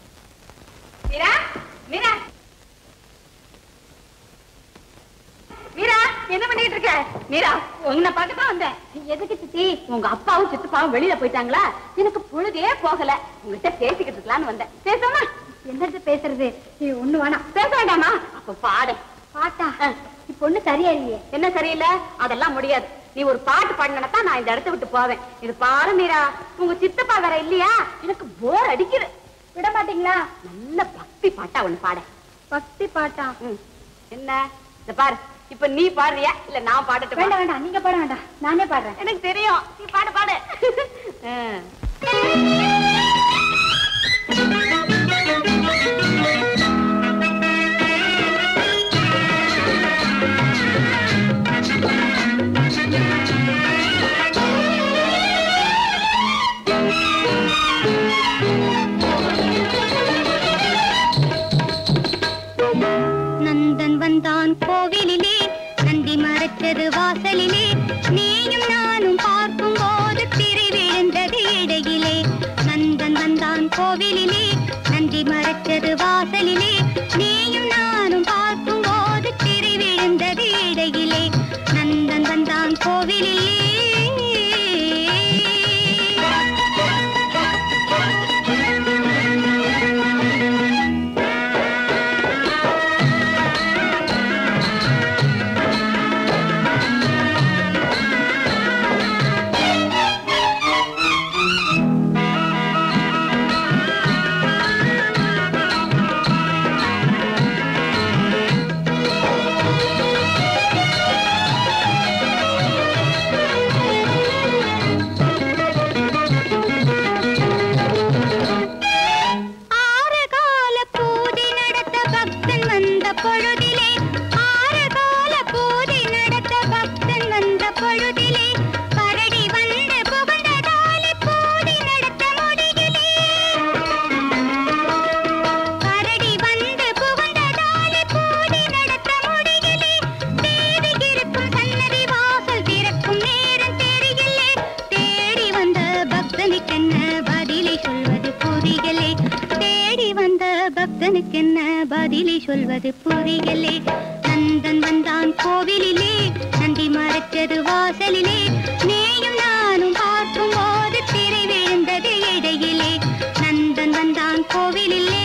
மீரா, மீரா, மீரா என்ன பண்ணிட்டு இருக்க? மீரா உன்னை பார்க்க தான் வந்தேன். எதுக்கு சித்தி? உங்க அப்பாவும் சித்தப்பாவும் வெளியில போயிட்டாங்களா? எனக்கு பொழுதே போகல. உங்ககிட்ட பேசிக்கிட்டு இருக்கலாம்னு வந்தேன். பேசாமா? என்னது பேசுறது? ஒண்ணு வேணாம். பேச வேண்டாமா? அப்ப பாடு. பாட்டா? இப்ப ஒண்ணு சரியா இல்லையே. என்ன சரியில்லை? அதெல்லாம் முடியாது. நீ ஒரு பாட்டு பாடினா நான் இந்த இடத்த விட்டு போவேன். இது பாரு மீரா, உங்க சித்தப்பா வேற இல்லையா? எனக்கு போர் அடிக்குது. விட மாட்டீங்களா? நல்ல பக்தி பாட்டா ஒண்ணு பாட. பக்தி பாட்டா? என்ன இந்த பாரு, இப்ப நீ பாடுறியா இல்ல நான் பாடட்டும்? வேண்டாம் வேண்டாம், நீங்க பாட வேண்டாம், நானே பாடுறேன். எனக்கு தெரியும், நீ பாடு பாடு. நந்தன் வந்தான் கோவிலிலே, நந்தி மறைச்சது வாசலிலே, நீயும் நானும் பார்க்கும் போது திரை விழுந்தது இடையிலே. நந்தன் வந்தான் கோவிலிலே, நந்தி மறைச்சது வாசலிலே, நீயும் நானும் பார்க்கும் போது திரை விழுந்தது இடையிலே. நந்தன் வந்தான் கோவிலிலே. என்ன பதிலை சொல்வது புரியலே. நந்தன் வந்தான் கோவிலிலே, நந்தி மறைச்சது வாசலிலே, நீயும் நானும் பார்க்கும் போது திரை விழுந்தது இடையிலே. நந்தன் வந்தான் கோவிலிலே.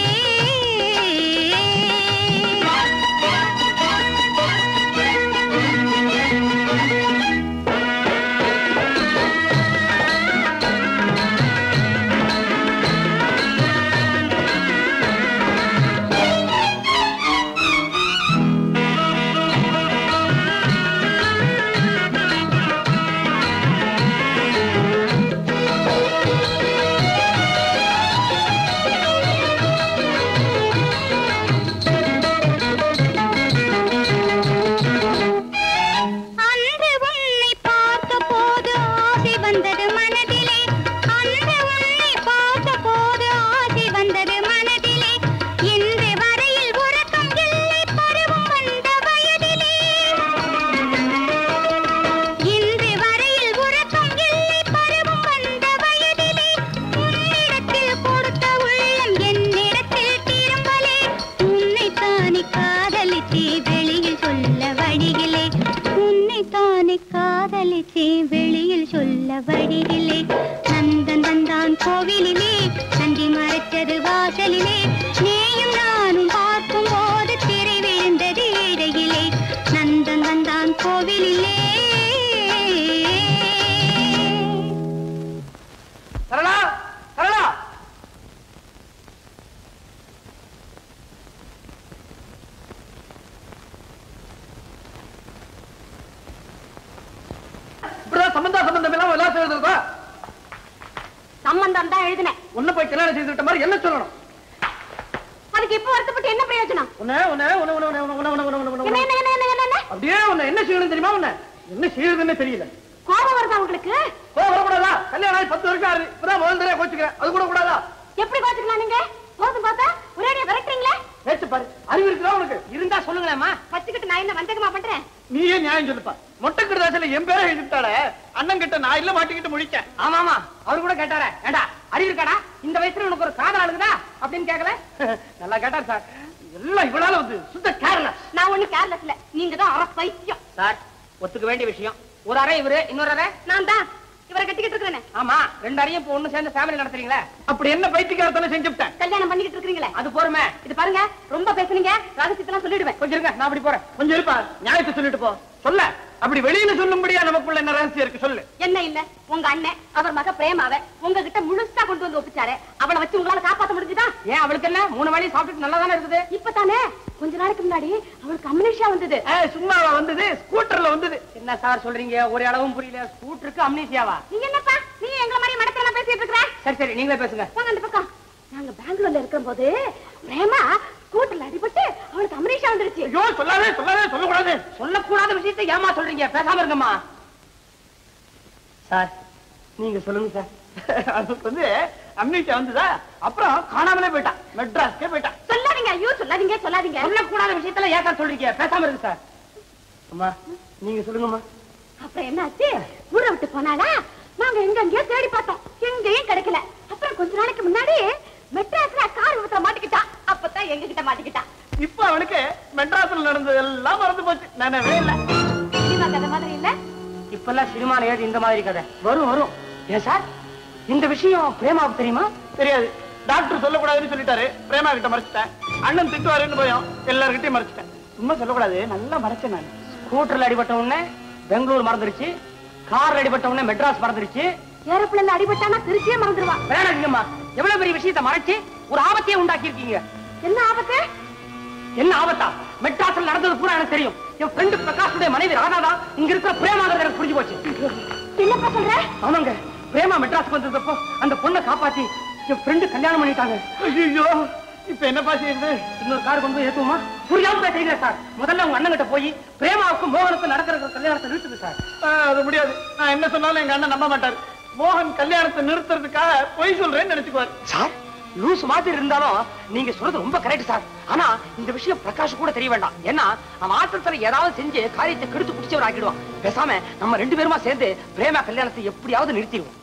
வெளியில் சொல்ல வழியிலே. நந்தன் வந்தான் கோவிலிலே, நந்தி மறைச்சது வாசலிலே, நீயும் நானும் பார்க்கும் போது திரை விழுந்தது இடையிலே. நந்தன் வந்தான் கோவிலிலே. சரளா, சரளா, சம்பந்தா சம்பந்தம் எல்லாம் விளாசம் எழுதுறதா? சம்பந்தம் தான் எழுதினேன். ஒண்ணு போய் கல்யாணம் செய்துட்ட மாதிரி என்ன சொல்லணும்? அதுக்கு இப்ப வருத்தப்பட்டு என்ன பிரயோஜனம்? அப்படியே உன்னை என்ன செய்யணும் தெரியுமா? உன்னை என்ன செய்யறதுன்னு தெரியல. கோபம் வருதா உங்களுக்கு? கோபம் வரக்கூடாதா? கல்யாணம் ஆகி பத்து வருஷம் ஆகுது, இப்பதான் முதல் தடவை கோச்சுக்கிறேன், அது கூட கூடாதா? எப்படி கோச்சுக்கலாம் நீங்க? போதும் பார்த்தா ஒரேடியா விரட்டுறீங்களே. பேச்சு பாரு, அறிவு இருக்குதா உனக்கு? இருந்தா சொல்லுங்களேம்மா. பச்சுக்கிட்டு நான் என்ன வந்தகமா பண்றேன்? நீயே நியாயம் சொல்லுப்பா. மொட்டை கிருதாசில என் பேரை எழுதிட்டாட, அண்ணன் கிட்ட நான் இல்ல மாட்டிக்கிட்டு முடிச்சேன். ஆமா ஆமா, அவரு கூட கேட்டாரே, ஏண்டா அறிவு இருக்காடா, இந்த வயசுல உனக்கு ஒரு காதல் அழுகுதா அப்படின்னு கேட்கல. நல்லா கேட்டார் சார். எல்லாம் இவளால வந்து சுத்த கேர்லெஸ். நான் ஒண்ணு கேர்லெஸ் இல்ல, நீங்க தான் அரை பைத்தியம். சார் ஒத்துக்க வேண்டிய விஷயம். ஒரு அறை இவரு, இன்னொரு அறை நான் தான். இவரை கட்டிக்கிட்டு இருக்கிறேன். ஆமா, ரெண்டு அறையும் இப்ப ஒண்ணு சேர்ந்து ஃபேமிலி நடத்துறீங்களா? அப்படி என்ன பைத்தியக்காரத்தனை செஞ்சுட்டேன்? கல்யாணம் பண்ணிக்கிட்டு இருக்கீங்களே அது போறமே. இது பாருங்க, ரொம்ப பேசுனீங்க, ரகசியத்தெல்லாம் சொல்லிடுவேன். கொஞ்சம் இருங்க, நான் அப்படி போறேன். கொஞ்சம் இருப்பா, நியாயத்தை சொல்லிட்டு போ. சொல்ல அப்படி வெளியில சொல்லும்படியா நமக்குள்ள என்ன ரகசியம் இருக்கு சொல்லு. என்ன இல்ல, உங்க அண்ணன் அவர் மக பிரேமாவை உங்ககிட்ட முழுசா கொண்டு வந்து ஒப்பிச்சாரு. அவளை வச்சு உங்களால காப்பாத்த முடிஞ்சுதா? ஏன் அவளுக்கு என்ன மூணு வேளை சாப்பிட்டு நல்லா தானே இருக்குது? இப்பதானே கொஞ்ச நாளைக்கு முன்னாடி அவளுக்கு அம்னீஷியா வந்தது. சும்மாவா வந்தது? ஸ்கூட்டர்ல வந்தது. என்ன சார் சொல்றீங்க? ஒரு அளவும் புரியல. ஸ்கூட்டருக்கு அம்னீஷியாவா? நீங்க என்னப்பா, நீங்க எங்களை மாதிரி மடத்தெல்லாம் பேசிட்டு இருக்கிற? சரி சரி, நீங்களே பேசுங்க. போங்க அந்த பக்கம். நாங்க பெங்களூர்ல இருக்கிற போது பிரேமா ஸ்கூட்டர்ல அடிபட்டு அவளுக்கு அம்னீஷியா வந்துருச்சு. ஐயோ சொல்லாதே சொல்லாதே, சொல்லக்கூடாது. சொல்லக்கூடாத விஷயத்தை ஏமா சொல்றீங்க? பேசாம இருங்கம்மா. சார் நீங்க சொல்லுங்க சார். அதுக்கு வந்து அம்னீஷியா வந்ததா, அப்புறம் காணாமலே போயிட்டான், மெட்ராஸ்க்கே போயிட்டான். சொல்லாதீங்க, ஐயோ சொல்லாதீங்க சொல்லாதீங்க. சொல்லக்கூடாத விஷயத்துல ஏன் சார் சொல்றீங்க? பேசாம இருக்கு சார். அம்மா நீங்க சொல்லுங்கம்மா. அப்புறம் என்னாச்சு? ஊரை விட்டு போனாலா? நாங்க எங்க எங்கேயோ தேடி பார்த்தோம், எங்கேயும் கிடைக்கல. அப்புறம் கொஞ்ச நாளைக்கு முன்னாடி மெட்ராஸ்ல கார் விபத்துல மாட்டிக்கிட்டா. அப்பதான் எங்க கிட்ட மாட்டிக்கிட்டா. இப்ப அவனுக்கு மெட்ராஸ்ல நடந்தது எல்லாம் மறந்து போச்சு, நினைவே இல்ல. சினிமா கதை மாதிரி இல்ல. இப்பெல்லாம் சினிமால ஏது இந்த மாதிரி கதை வரும் வரும். ஏன் சார் இந்த விஷயம் பிரேமாவுக்கு தெரியுமா? தெரியாது. டாக்டர் சொல்லக்கூடாதுன்னு சொல்லிட்டாரு, பிரேமா கிட்ட மறைச்சிட்டேன். அண்ணன் திட்டுவாருன்னு பயம், எல்லார்கிட்டயும் மறைச்சிட்டேன். சும்மா சொல்லக்கூடாது, நல்லா மறைச்சேன் நான். ஸ்கூட்டர்ல அடிபட்ட உடனே பெங்களூர் மறந்துருச்சு, கார்ல அடிபட்ட உடனே மெட்ராஸ் மறந்துருச்சு, ஏரோப்ளேன்ல அடிபட்டானா திருச்சியே மறந்துடுவா. வேணாங்கம்மா, எவ்வளவு பெரிய விஷயத்தை மறைச்சு ஒரு ஆபத்தையே உண்டாக்கி இருக்கீங்க. என்ன ஆபத்து? என்ன ஆபத்தா? மெட்ராஸ்ல நடந்தது பூரா எனக்கு தெரியும். என் ஃப்ரெண்டு பிரகாஷுடைய மனைவி ராதாதான் இங்க இருக்கிற பிரேமாங்கிறது எனக்கு புரிஞ்சு போச்சு. என்னப்பா சொல்ற? ஆமாங்க, பிரேமா மெட்ராஸ்க்கு வந்ததப்போ அந்த பொண்ணை காப்பாத்தி என் ஃப்ரெண்டு கல்யாணம் பண்ணிட்டாங்க. ஐயோ, இப்ப என்னப்பா செய்யுது? இன்னொரு கார் கொண்டு போய் ஏத்துவோமா? புரியாம பேசுறீங்க சார். முதல்ல உங்க அண்ணன் கிட்ட போய் பிரேமாவுக்கும் மோகனுக்கும் நடக்கிற கல்யாணத்தை நிறுத்துது சார். அது முடியாது. நான் என்ன சொன்னாலும் எங்க அண்ணன் நம்ப மாட்டாரு. மோகன் கல்யாணத்தை நிறுத்துறதுக்காக பொய் சொல்றேன்னு நினைச்சுக்குவார். சார் லூஸ் மாதிரி இருந்தாலும் நீங்க சொல்றது ரொம்ப கரெக்ட் சார். ஆனா இந்த விஷயம் பிரகாஷ் கூட தெரிய வேண்டாம். ஏன்னா அவன் ஆத்திரத்துல ஏதாவது செஞ்சு காரியத்தை கெடுத்து குடிச்சவர் ஆக்கிடுவான். பேசாம நம்ம ரெண்டு பேருமா சேர்ந்து பிரேமா கல்யாணத்தை எப்படியாவது நிறுத்திடுவோம்.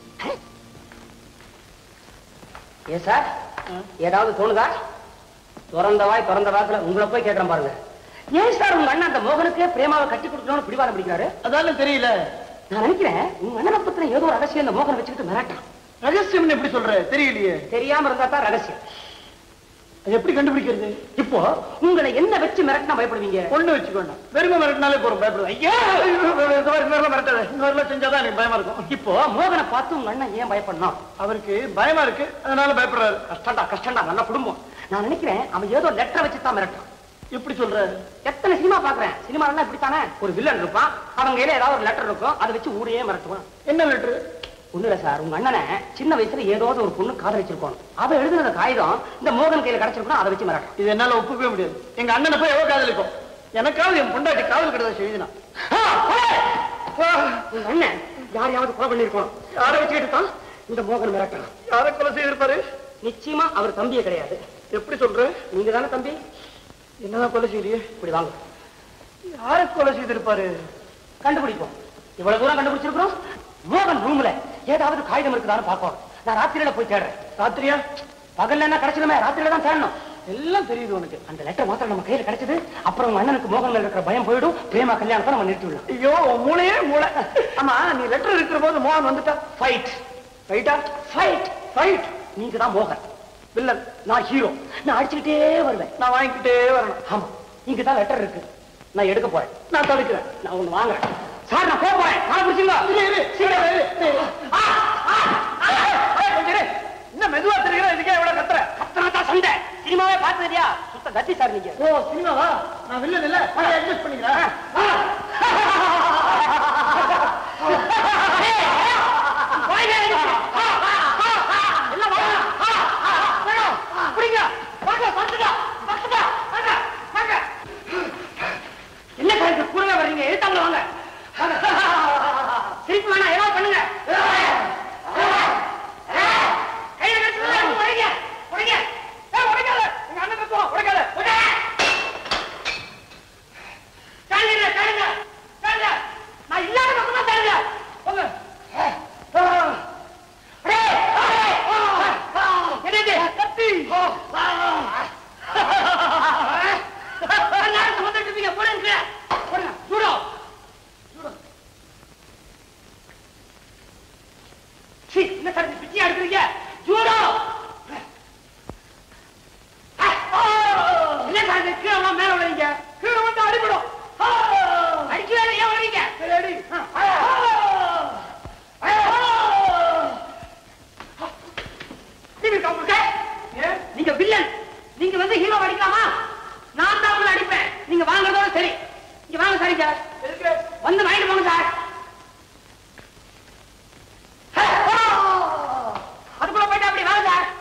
ஏ சார் ஏதாவது தோணுதா? திறந்த வாய் திறந்த வாக்குல உங்களை போய் கேட்கறேன் பாருங்க. ஏன் சார் உங்க அண்ணன் அந்த மோகனுக்கு பிரேமாவை கட்டி கொடுக்கணும்னு பிடிவாரம் பிடிக்கிறாரு? அதாலும் தெரியல. நான் நினைக்கிறேன் உங்க அண்ணனை பத்தின ஏதோ ரகசியம் இந்த மோகனை வச்சுக்கிட்டு மிரட்டான். ரகசியம் எப்படி சொல்ற? தெரியலையே. தெரியாம இருந்தா தான் ரகசியம். எப்படி கண்டுபிடிக்கிறது? இப்போ உங்களை என்ன வச்சு மிரட்டினா பயப்படுவீங்க? ஒண்ணு வச்சுக்கோங்க, வெறுமை மிரட்டினாலே போறோம், பயப்படுவேன். ஐயா மிரட்டாத, இன்னொரு செஞ்சாதான் எனக்கு பயமா இருக்கும். இப்போ மோகனை பார்த்து உங்க அண்ணன் ஏன் பயப்படணும்? அவருக்கு பயமா இருக்கு, அதனால பயப்படுறாரு. கஷ்டம்டா கஷ்டம்டா, நல்ல குடும்பம். நான் நினைக்கிறேன் அவன் ஏதோ லெட்டரை வச்சு தான் மிரட்டான். எப்படி சொல்ற? எத்தனை சினிமா பாக்குறேன், சினிமாலாம் இப்படித்தானே. ஒரு வில்லன் இருப்பான், அவங்க கையில ஏதாவது ஒரு லெட்டர் இருக்கும், அதை வச்சு ஊரையே மிரட்டுவான். என்ன லெட்டர்? ஒண்ணு இல்ல சார், உங்க அண்ணனை சின்ன வயசுல ஏதாவது ஒரு பொண்ணு காதலிச்சிருக்கோம், அவ எழுதுன காகிதம் இந்த மோகன் கையில கிடைச்சிருக்கணும், அதை வச்சு மிரட்டும். இது என்னால ஒப்புக்கவே முடியாது. எங்க அண்ணனை போய் எவ்வளவு காதலிக்கும்? எனக்காவது என் பொண்டாட்டி காதல் கிடையாது எழுதினா. உங்க அண்ணன் யாரையாவது கொலை பண்ணிருக்கணும், யாரை வச்சுக்கிட்டு தான் இந்த மோகன் மிரட்டணும். யாரை கொலை செய்திருப்பாரு? நிச்சயமா அவர் தம்பியே கிடையாது. எப்படி சொல்ற? நீங்க தானே தம்பி. என்னதான் கொலை செய்யலையே. இப்படி வாங்க, யாரை கொலை செய்திருப்பாரு? கண்டுபிடிப்போம். இவ்வளவு தூரம் கண்டுபிடிச்சிருக்கிறோம். மோகன் ரூம்ல ஏதாவது காகிதம் இருக்குதான்னு பார்ப்போம். நான் ராத்திரியில போய் தேடுறேன். ராத்திரியா? பகல்ல என்ன கிடைச்சிடுமே, ராத்திரியில தான் தேடணும். எல்லாம் தெரியுது உனக்கு. அந்த லெட்டர் மாத்திரம் நம்ம கையில கிடைச்சது, அப்புறம் உங்க அண்ணனுக்கு மோகன் மேல இருக்கிற பயம் போயிடும், பிரேமா கல்யாணத்தை நம்ம நிறுத்திவிடலாம். ஐயோ மூளையே மூளை. ஆமா, நீ லெட்டர் இருக்கிற போது மோகன் வந்துட்டா ஃபைட். ஃபைட்டா? Fight fight. நீங்க தான் மோகன் வில்லன், நான் ஹீரோ. நான் அடிச்சுக்கிட்டே வருவேன், நான் வாங்கிக்கிட்டே வரணும். ஆமா, இங்க தான் லெட்டர் இருக்கு, நான் எடுக்க போறேன். நான் தடுக்கிறேன். நான் ஒண்ணு வாங்குறேன். சார் நான் போக போறேன், நான் பிடிச்சுங்க. இன்னும் மெதுவா தெரியுற, இதுக்கே எவ்வளவு கத்துற? கத்தனா தான் சண்டை. சினிமாவே பார்த்ததியா? சுத்த கத்தி சார் நீங்க. ஓ சினிமாவா? நான் வில்லன் இல்ல, அட்ஜஸ்ட் பண்ணிக்கிறேன். என்ன சார் கூடவே வர்றீங்க? எழுத்தாங்கள வாங்க. திருப்பி வேணா ஏதாவது பண்ணுங்க. கையில என்ன சார் பிச்சை எடுக்கிறீங்க? ஜூடோ என்ன சார் கீழே மேல விடுறீங்க? கீழே வந்து அடிபடும். அடிக்கல ஏன் வரீங்க? அடி நீங்க வில்லன், நீங்க வந்து ஹீரோ அடிக்கலாமா? நான் தான் உங்களை அடிப்பேன். நீங்க வாங்குறதோட சரி. இங்க வாங்க சார். இங்க வந்து வாங்கிட்டு போங்க சார். அதுக்குள்ள போயிட்டு அப்படி வாங்க சார்.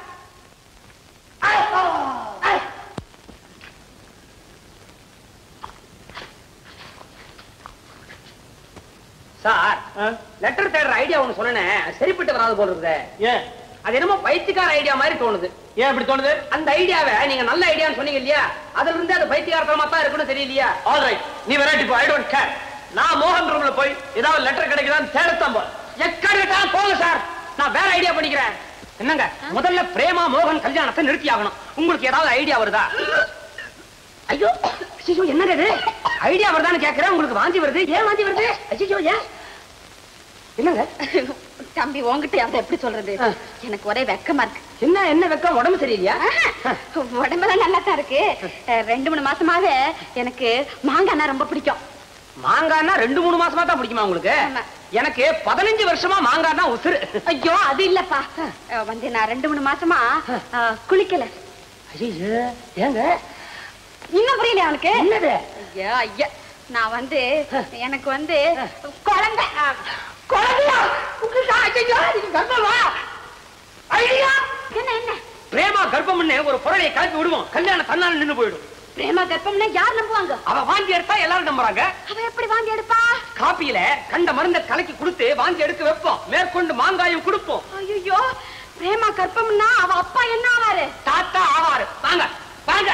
சார், லெட்டர் தேடுற ஐடியா ஒண்ணு சொன்னேன், சரிப்பட்டு வராது போல இருக்குது. ஏன்? அது என்னமோ பைத்தியக்கார ஐடியா மாதிரி தோணுது. ஏன் அப்படி தோணுது? அந்த ஐடியாவை நீங்க நல்ல ஐடியான்னு சொன்னீங்க இல்லையா, அதுல இருந்து அது பைத்தியக்காரத்தனமா தான் இருக்குன்னு தெரியலையா? ஆல்ரைட், நீ வெரைட்டி போ. I don't care. நான் மோகன் ரூம்ல போய் ஏதாவது லெட்டர் கிடைக்குதான்னு தேடத்தான் போ. எக்கடிட்டாலும் போங்க சார், நான் வேற ஐடியா பண்ணிக்கிறேன். என்னங்க, முதல்ல பிரேமா மோகன் கல்யாணத்தை நிறுத்தி ஆகணும். உங்களுக்கு ஏதாவது ஐடியா வருதா? ஐயோ ஐயோ, என்னங்க இது? ஐடியா வருதான்னு கேட்கிறேன், உங்களுக்கு வாந்தி வருது. ஏன் வாந்தி வருது? ஐயோ ஏன்? என்னங்க தம்பி, உங்ககிட்ட யாரும் எப்படி சொல்றது? எனக்கு ஒரே வெக்கமா இருக்கு. என்ன என்ன வெக்கம்? உடம்பு சரியில்லையா? உடம்பெல்லாம் நல்லா தான் இருக்கு. ரெண்டு மூணு மாசமாக எனக்கு மாங்காய்னா ரொம்ப பிடிக்கும். மாங்காய்னா ரெண்டு மூணு மாசமா தான் பிடிக்குமா உங்களுக்கு? எனக்கு பதினஞ்சு வருஷமா மாங்காய்னா உசுறு. ஐயோ அது இல்லப்பா, வந்து நான் ரெண்டு மூணு மாசமா குளிக்கல. ஐயோ ஏங்க? இன்னும் புரியல அவனுக்கு? என்னது? ஐயா ஐயா, நான் வந்து எனக்கு வந்து குழந்தை குழந்தையா? கர்ப்பமா? ஐடியா என்ன என்ன? பிரேமா கர்ப்பம்னு ஒரு பொருளை கலப்பி விடுவோம், கல்யாணம் தன்னால நின்னு போயிடும். பிரேமா கர்ப்பம்னா யார் நம்புவாங்க? அவ வாந்தி எடுத்தா எல்லாரும் நம்புறாங்க. அவ எப்படி வாந்தி எடுப்பா? காப்பியில கண்ட மருந்த கலக்கி கொடுத்து வாந்தி எடுக்க வைப்போம், மேற்கொண்டு மாங்காயும் கொடுப்போம். ஐயோ, பிரேமா கர்ப்பம்னா அவ அப்பா என்ன ஆவாரு? தாத்தா ஆவாரு. வாங்க வாங்க.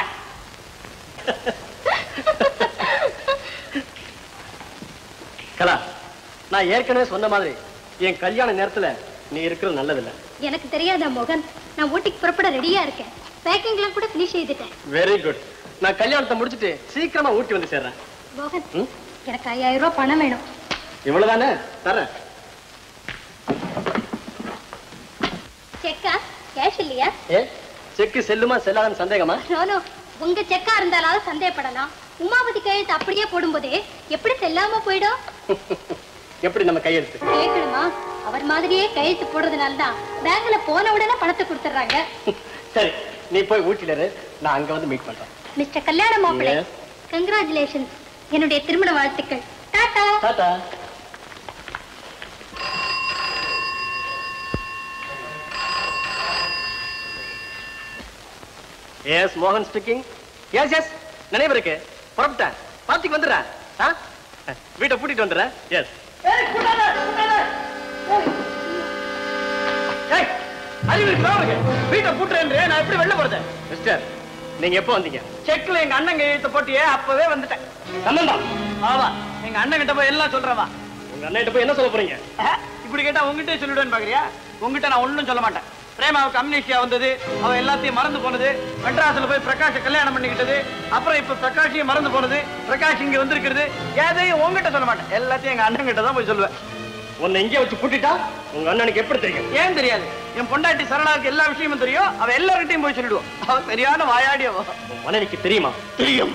கலா, நான் ஏற்கனவே சொன்ன மாதிரி என் கல்யாண நேரத்துல நீ இருக்கிறது நல்லதில்ல. எனக்கு தெரியாதா மோகன், நான் ஊட்டிக்கு புறப்பட ரெடியா இருக்கேன். பேக்கிங் எல்லாம் கூட பினிஷ் செய்துட்டேன். Very good. நான் கல்யாணத்தை முடிச்சிட்டு சீக்கிரமா ஊட்டி வந்து சேர்றேன். மோகன், எனக்கு ஐயாயிரம் ரூபாய் பணம் வேணும். இவ்வளவுதானே? தரேன். செக்கா? கேஷ் இல்லையா? ஏ, செக்கு செல்லுமா செல்லாதுன்னு சந்தேகமா? நோ, உங்க செக்கா இருந்தாலும் சந்தேகப்படலாம். உமாபதி கையெழுத்து அப்படியே போடும்போதே எப்படி செல்லாம போயிடும்? எப்படி நம்ம கையெழுத்து கேட்கணுமா? அவர் மாதிரியே கையெழுத்து போடுறதுனால தான் பேங்க்ல போன உடனே பணத்தை கொடுத்துறாங்க. சரி, நீ போய் ஊட்டில இரு, நான் அங்க வந்து மீட் பண்றேன். மிஸ்டர் கல்யாண மாப்பிள்ளை, கங்க்ராச்சுலேஷன். என்னுடைய திருமண வாழ்த்துக்கள். டாடா. டாடா. எஸ் மோகன் ஸ்பீக்கிங். எஸ் எஸ் நினைவு இருக்கு. புறப்பட்டேன், பார்ட்டிக்கு வந்துடுறேன். வீட்டை பூட்டிட்டு வந்துடுறேன். எஸ். அறிவு வீட்டை பூட்டுறேன், நான் எப்படி வெளில போறது? மிஸ்டர், நீங்க எப்போ வந்தீங்க? செக்ல எங்க அண்ணன் கையெழுத்து போட்டியே, அப்பவே வந்துட்டேன். சம்பந்தம் ஆவா, எங்க அண்ணன் கிட்ட போய் எல்லாம் சொல்றவா. உங்க அண்ணன் கிட்ட போய் என்ன சொல்ல போறீங்க? இப்படி கேட்டா உங்ககிட்ட சொல்லிடுவேன்னு பாக்குறியா? உங்ககிட்ட நான் ஒண்ணும் சொல்ல மாட்டேன். பிரேமாவுக்கு அம்னீசியா வந்தது, அவ எல்லாத்தையும் மறந்து போனது, மெட்ராஸ்ல போய் பிரகாஷ கல்யாணம் பண்ணிக்கிட்டது, அப்புறம் இப்ப பிரகாஷையும் மறந்து போனது, பிரகாஷ் இங்க வந்திருக்கிறது, எதையும் உங்ககிட்ட சொல்ல மாட்டேன். எல்லாத்தையும் எங்க அண்ணன் கிட்ட தான் போய் சொல்லுவேன். உன்னை இங்கே வச்சு பூட்டிட்டா உங்க அண்ணனுக்கு எப்படி தெரியும்? ஏன் தெரியாது? என் பொண்டாட்டி சரளாவுக்கு எல்லா விஷயமும் தெரியும். அவ எல்லார்கிட்டையும் போய் சொல்லிடுவோம். அவ சரியான வாயாடியவோ. உன் மனைவிக்கு தெரியுமா? தெரியும்.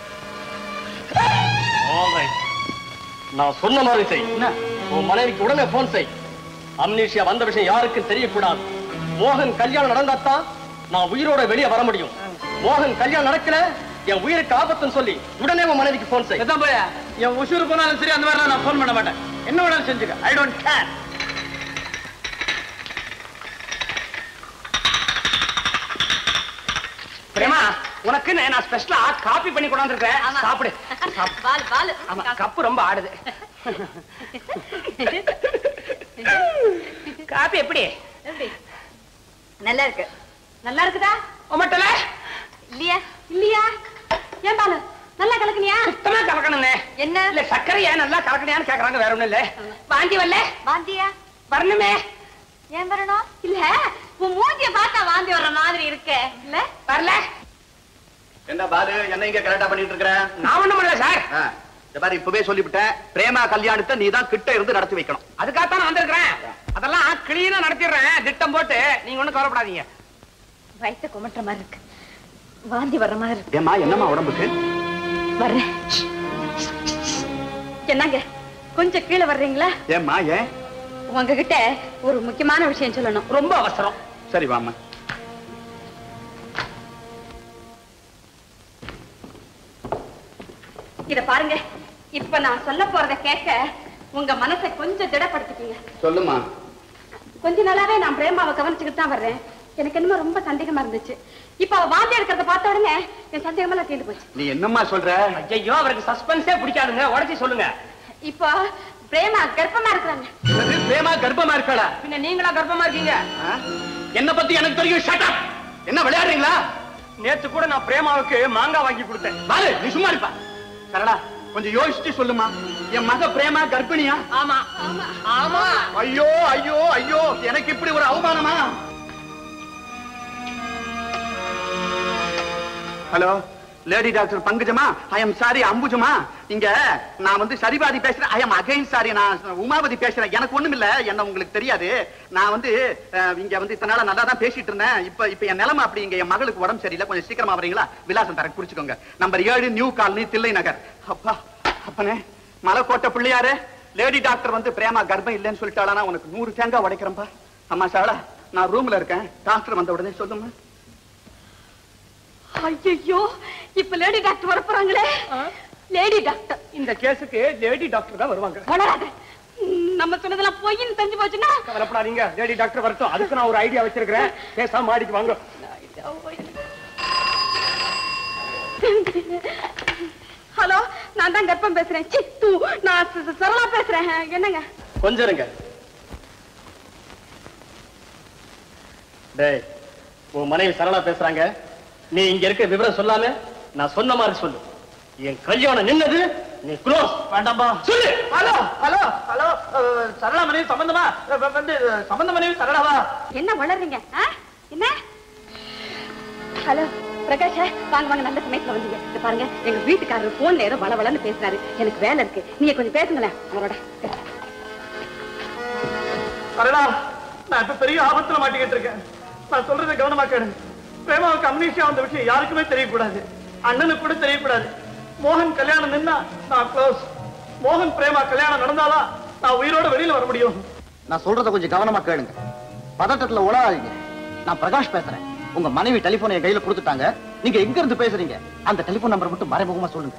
நான் சொன்ன மாதிரி செய். உன் மனைவிக்கு உடனே போன் செய். அம்னீசியா வந்த விஷயம் யாருக்கும் தெரியக்கூடாது. மோகன் கல்யாணம் நடந்தாத்தான் நான் உயிரோட வெளியே வர முடியும். மோகன் கல்யாணம் நடக்கல, என் உயிருக்கு ஆபத்துன்னு சொல்லி உடனே உன் மனைவிக்கு போன் செய். எதான் போயா? என் உசுறு போனாலும் சரி, அந்த மாதிரி நான் போன் பண்ண மாட்டேன். என்ன வேணாலும் செஞ்சுக்க. ஐ டோன்ட் கேர். பிரேமா, உனக்கு நான் ஸ்பெஷலா காபி பண்ணி கொண்டாந்து இருக்கேன். சாப்பிடு. பால் பால். ஆமா, கப்பு ரொம்ப ஆடுது. காபி எப்படி? நல்லா இருக்கு. நல்லா இருக்குதா? ஒமட்டல இல்லையா? இல்லையா? ஏன் பாலு நல்லா கலக்குனியா? சுத்தமா கலக்கணும்னே. என்ன இல்ல சக்கரையா நல்லா கலக்கணியான்னு கேக்குறாங்க, வேற ஒண்ணும் இல்ல. வாந்தி வரல? வாந்தியா வரணுமே. ஏன் வரணும்? இல்ல உன் மூஞ்சிய பார்த்தா வாந்தி வர்ற மாதிரி இருக்கு. இல்ல வரல. என்ன பாரு, என்ன இங்க கரெக்டா பண்ணிட்டு இருக்கற? நான் ஒண்ணும் பண்ணல சார். இந்த மாதிரி இப்பவே சொல்லிவிட்டேன், பிரேமா கல்யாணத்தை நீ தான் கிட்ட இருந்து நடத்தி வைக்கணும். அதுக்காகத்தான் நான் வந்திருக்கிறேன். அதெல்லாம் கிளீனா நடத்திடுறேன் திட்டம் போட்டு, நீங்க ஒண்ணும் கவலைப்படாதீங்க. வயிற்று குமட்டுற மாதிரி இருக்கு, வாந்தி வர்ற மாதிரி இருக்கு. ஏமா என்னம்மா உடம்புக்கு? வர்றேன். என்னங்க கொஞ்சம் கீழே வர்றீங்களா? ஏம்மா ஏன்? உங்ககிட்ட ஒரு முக்கியமான விஷயம் சொல்லணும். ரொம்ப அவசரம். சரி வாமா. இத பாருங்க, இப்ப நான் சொல்ல போறத கேட்க உங்க மனசை கொஞ்சம் திடப்படுத்திக்கீங்க. சொல்லுமா. கொஞ்ச நாளாவே நான் பிரேமாவை கவனிச்சுக்கிட்டு தான் வர்றேன். எனக்கு என்னமோ ரொம்ப சந்தேகமா இருந்துச்சு. இப்ப அவ வாந்தி எடுக்கிறத பார்த்த உடனே என் சந்தேகம் எல்லாம் தீர்ந்து போச்சு. நீ என்னம்மா சொல்ற? ஐயோ, அவருக்கு சஸ்பென்ஸே பிடிக்காதுங்க, உடச்சி சொல்லுங்க. இப்போ பிரேமா கர்ப்பமா இருக்கிறாங்க. பிரேமா கர்ப்பமா இருக்காளா? பின்ன நீங்களா கர்ப்பமா இருக்கீங்க? என்ன பத்தி எனக்கு தெரியும். Shut up. என்ன விளையாடுறீங்களா? நேத்து கூட நான் பிரேமாவுக்கு மாங்காய் வாங்கி கொடுத்தேன். பாலு நீ சும்மா இருப்பா. சரளா கொஞ்சம் யோசிச்சு சொல்லுமா. என் மக பிரேமா கர்ப்பிணியா? ஆமா ஆமா. ஐயோ ஐயோ ஐயோ, எனக்கு இப்படி ஒரு அவமானமா? ஹலோ லேடி டாக்டர் பங்கஜமா, ஐ எம் சாரி அம்புஜமா. இங்க நான் வந்து சரிபாதி பேசுறேன். ஐ எம் அகைன் சாரி, நான் உமாபதி பேசுறேன். எனக்கு ஒண்ணும் இல்ல, என்ன உங்களுக்கு தெரியாது. நான் வந்து இங்க வந்து இத்தனை நாளா நல்லா தான் பேசிட்டு இருந்தேன். இப்ப இப்ப என் நிலைமை அப்படி. இங்க என் மகளுக்கு உடம்பு சரியில்லை, கொஞ்சம் சீக்கிரமா வரீங்களா? விலாசம் தரேன், குறிச்சுக்கோங்க. நம்பர் ஏழு நியூ காலனி, தில்லை நகர். அப்பா அப்பனே மலைக்கோட்டை பிள்ளையாரு, லேடி டாக்டர் வந்து பிரேமா கர்ப்பம் இல்லைன்னு சொல்லிட்டாளா, உனக்கு நூறு தேங்காய் உடைக்கிறேன்பா. அம்மா சாலா, நான் ரூம்ல இருக்கேன், டாக்டர் வந்த உடனே சொல்லுமா. ஐயோ, இப்ப லேடி டாக்டர் வர போறாங்களே. லேடி டாக்டர் இந்த கேஸுக்கு லேடி டாக்டர் தான் வருவாங்க. வளராத, நம்ம சொன்னதெல்லாம் பொய்ன்னு தெரிஞ்சு போச்சுன்னா. கவலைப்படாதீங்க, லேடி டாக்டர் வரட்டும். அதுக்கு நான் ஒரு ஐடியா வச்சிருக்கிறேன். பேசாம மாடிக்கு வாங்க. ஹலோ, நான் தான் கர்ப்பம் பேசுறேன். சித்து, நான் சரளா பேசுறேன். என்னங்க? கொஞ்சம் இருங்க. டேய், உன் மனைவி சரளா பேசுறாங்க. நீ இங்க இருக்க விவரம் சொல்லாம நான் சொன்ன மாதிரி சொல்லு. என் கல்யாணம் நின்னது நீ க்ளோஸ். வேண்டாம்பா சொல்லு. ஹலோ ஹலோ ஹலோ, சரளா மனைவி சம்பந்தமா? வந்து சம்பந்த மனைவி சரளாவா? என்ன வளர்றீங்க? என்ன? ஹலோ பிரகாஷ், வாங்க வாங்க, நல்ல சமயத்துல வந்தீங்க. இத பாருங்க, எங்க வீட்டுக்காரர் போன்ல ஏதோ வளவளன்னு பேசுறாரு. எனக்கு வேலை இருக்கு, நீங்க கொஞ்சம் பேசுங்களேன் அவரோட. சரளா, நான் இப்ப பெரிய ஆபத்துல மாட்டிக்கிட்டு இருக்கேன். நான் சொல்றதை கவனமா கேளு. பிரேமாவுக்கு அம்னீசியா வந்த விஷயம் யாருக்குமே தெரியக்கூடாது, அண்ணனுக்கு கூட தெரியக்கூடாது. மோகன் கல்யாணம் நின்னா நான் க்ளோஸ். மோகன் பிரேமா கல்யாணம் நடந்தாதான் நான் உயிரோட வெளியில வர முடியும். நான் சொல்றத கொஞ்சம் கவனமா கேளுங்க, பதட்டத்துல உளறாதீங்க. நான் பிரகாஷ் பேசுறேன். உங்க மனைவி டெலிபோன் என் கையில கொடுத்துட்டாங்க. நீங்க எங்க இருந்து பேசுறீங்க? அந்த டெலிபோன் நம்பர் மட்டும் மறைமுகமா சொல்லுங்க.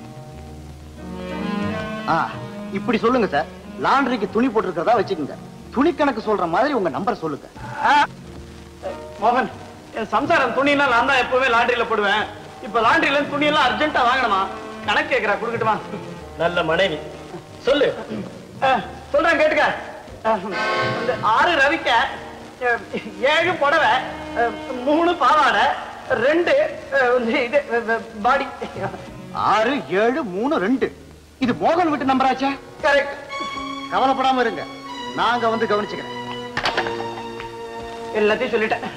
ஆ, இப்படி சொல்லுங்க சார். லாண்டரிக்கு துணி போட்டிருக்கிறதா வச்சுக்கோங்க. துணி கணக்கு சொல்ற மாதிரி உங்க நம்பர் சொல்லுங்க. மோகன், என் சம்சாரம் துணியெல்லாம் நான் தான் எப்பவுமே லாண்டரியில போடுவேன். இப்ப லாண்டரியில துணி எல்லாம் அர்ஜென்ட்டா வாங்கணுமா? கணக்கு கேட்கிறா, கொடுக்கட்டுமா? நல்ல மனைவி சொல்லு. சொல்றேன் கேட்டுக்க. ஆறு ரவிக்க, ஏழு புடவை, மூணு பாவாடை, ரெண்டு இது பாடி. ஆறு ஏழு மூணு ரெண்டு. இது மோகன் வீட்டு நம்பராச்சா? கரெக்ட். கவலைப்படாம இருங்க, நாங்க வந்து கவனிச்சுக்கிறேன். எல்லாத்தையும் சொல்லிட்டேன்.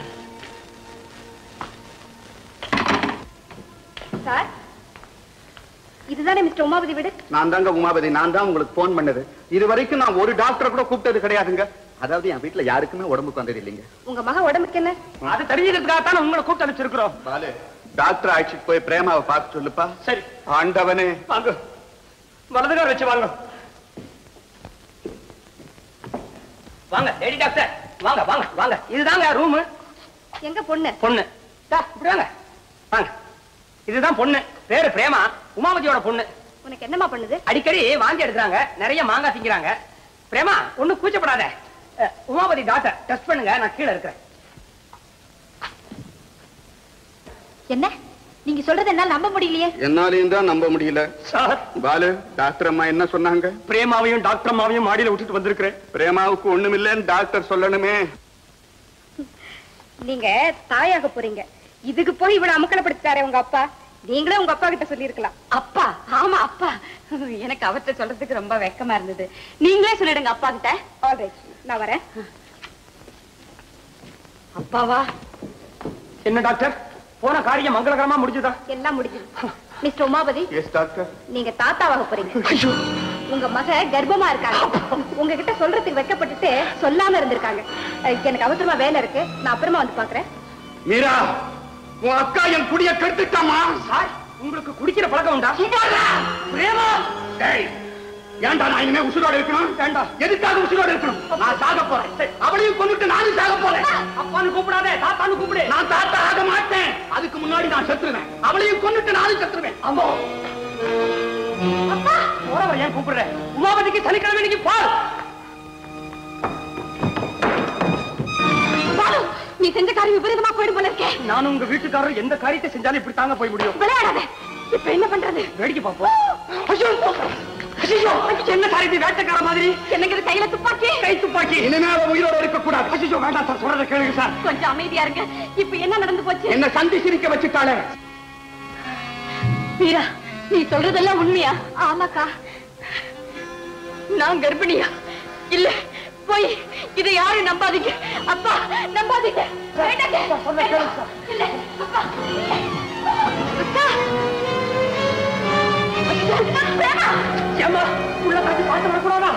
சார், இதுதானே மிஸ்டர் உமாபதி வீடு? நான் தாங்க உமாபதி. நான் தான் உங்களுக்கு போன் பண்ணது. இது வரைக்கும் நான் ஒரு டாக்டரை கூட கூப்பிட்டது கிடையாதுங்க. அதாவது என் வீட்டுல யாருக்குமே உடம்புக்கு வந்தது இல்லைங்க. உங்க மக உடம்புக்கு என்ன? அது தெரிஞ்சுக்கிறதுக்காகத்தான் உங்களை கூப்பிட்டு அனுப்பிச்சிருக்கிறோம். பாலு, டாக்டர் அழைச்சிட்டு போய் பிரேமாவை பார்த்து சொல்லுப்பா. சரி. ஆண்டவனே. வாங்க, வலதுகார் வச்சு வாங்க. வாங்க லேடி டாக்டர், வாங்க வாங்க வாங்க. இதுதாங்க ரூம். எங்க பொண்ணு? பொண்ணு இப்படி வாங்க வாங்க. இதுதான் பொண்ணு, பேரு பிரேமா, உமாபதியோட பொண்ணு. உனக்கு என்னமா பண்ணுது? அடிக்கடி வாந்தி எடுக்கிறாங்க, நிறைய மாங்காய் திங்கிறாங்க. பிரேமா, ஒண்ணும் கூச்சப்படாத. உமாபதி டாக்டர் டெஸ்ட் பண்ணுங்க, நான் கீழே இருக்கிறேன். என்ன நீங்க சொல்றது என்னால நம்ப முடியலையே. என்னாலையும் தான் நம்ப முடியல சார். பாலு, டாக்டர் அம்மா என்ன சொன்னாங்க? பிரேமாவையும் டாக்டர் அம்மாவையும் மாடியில விட்டுட்டு வந்திருக்கிறேன். பிரேமாவுக்கு ஒண்ணும் இல்லைன்னு டாக்டர் சொல்லணுமே. நீங்க தாயாக போறீங்க, இதுக்கு போய் இவ்வளவு அமக்கலப்படுத்தாரே உங்க அப்பா. நீங்களே உங்க அப்பா கிட்ட சொல்லி இருக்கலாம். அப்பா? ஆமா அப்பா. எனக்கு அவர்கிட்ட சொல்றதுக்கு ரொம்ப வெக்கமா இருந்தது. நீங்களே சொல்லிடுங்க அப்பா கிட்ட. ஆல்ரைட், நான் வரேன். அப்பாவா? என்ன டாக்டர், போன காரியம் மங்களகரமா முடிஞ்சதா? எல்லாம் முடிஞ்சது. Mister Umapathi, yes doctor. நீங்க தாத்தாவாக போறீங்க. ஐயோ, உங்க மக கர்ப்பமா இருக்காங்க. உங்ககிட்ட சொல்றதுக்கு வெட்கப்பட்டுட்டு சொல்லாம இருந்திருக்காங்க. எனக்கு அவசரமா வேலை இருக்கு, நான் அப்புறமா வந்து பாக்குறேன். மீரா, உன் அக்கா என் குடிய கெடுத்துட்டாமா. சார், உங்களுக்கு குடிக்கிற பழக்கம் உண்டா? பிரேமா, ஏண்டா நான் இனிமே உசுரோட இருக்கணும்? வேண்டாம். எதுக்காக உசுரோட இருக்கணும்? நான் சாக போறேன். அவளையும் கொண்டுட்டு நானும் சாக போறேன். அப்பான்னு கூப்பிடாதே, தாத்தான்னு கூப்பிடு. நான் தாத்தா ஆக மாட்டேன். அதுக்கு முன்னாடி நான் செத்துருவேன். அவளையும் கொண்டுட்டு நானும் செத்துருவேன். அம்மா, ஏன் கூப்பிடுறேன்? உமாபதிக்கு சனிக்கிழமை இன்னைக்கு பால். நீ செஞ்ச காரியம் விபரீதமா போயிடு போல இருக்கே. நானும் உங்க வீட்டுக்காரர் எந்த காரியத்தை செஞ்சாலும் இப்படி தாங்க போய் முடியும். விளையாடாத. இப்ப என்ன பண்றது? வேடிக்கை பார்ப்போம். என்ன காரியத்தை வேட்டைக்கார மாதிரி? எனக்கு கையில துப்பாக்கி. கை துப்பாக்கி. இனிமே அவ உயிரோட இருக்க கூடாது. அசிஷோ, வேண்டாம் சார், சொல்றத கேளுங்க சார். கொஞ்சம் அமைதியா இருங்க. இப்ப என்ன நடந்து போச்சு? என்ன சந்தி சிரிக்க வச்சுட்டாளே. மீரா, நீ சொல்றதெல்லாம் உண்மையா? ஆமாக்கா. நான் கர்ப்பிணியா? இல்ல, போய் இதை யாரும் நம்பாதீங்க. அப்பா, நம்பாதீங்க. இல்ல, அப்பா. ஏம்மா, உள்ள பார்த்து பார்த்து வரக்கூடாதா?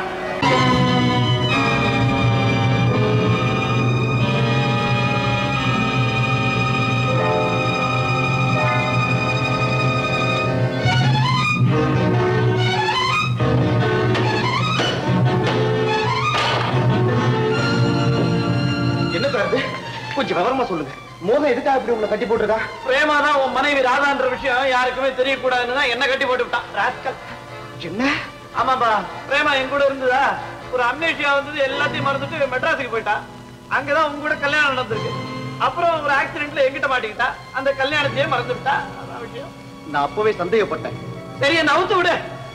கொஞ்சம் விவரமா சொல்லுங்க. மோகன் எதுக்காக இப்படி உங்களை கட்டி போட்டுருக்கா? பிரேமா தான் உன் மனைவி ராதான்ற விஷயம் யாருக்குமே தெரியக்கூடாதுன்னு என்ன கட்டி போட்டு விட்டான். ராஸ்கல். என்ன? ஆமாப்பா, பிரேமா என் கூட இருந்ததா, ஒரு அம்னேஷியா வந்தது, எல்லாத்தையும் மறந்துட்டு மெட்ராஸுக்கு போயிட்டா. அங்கதான் உங்க கூட கல்யாணம் நடந்திருக்கு. அப்புறம் ஒரு ஆக்சிடென்ட்ல எங்கிட்ட மாட்டிக்கிட்டா. அந்த கல்யாணத்தையே மறந்து விட்டா. அதான் விஷயம். நான் அப்பவே சந்தேகப்பட்டேன். சரி, என்ன அவுத்து விடு.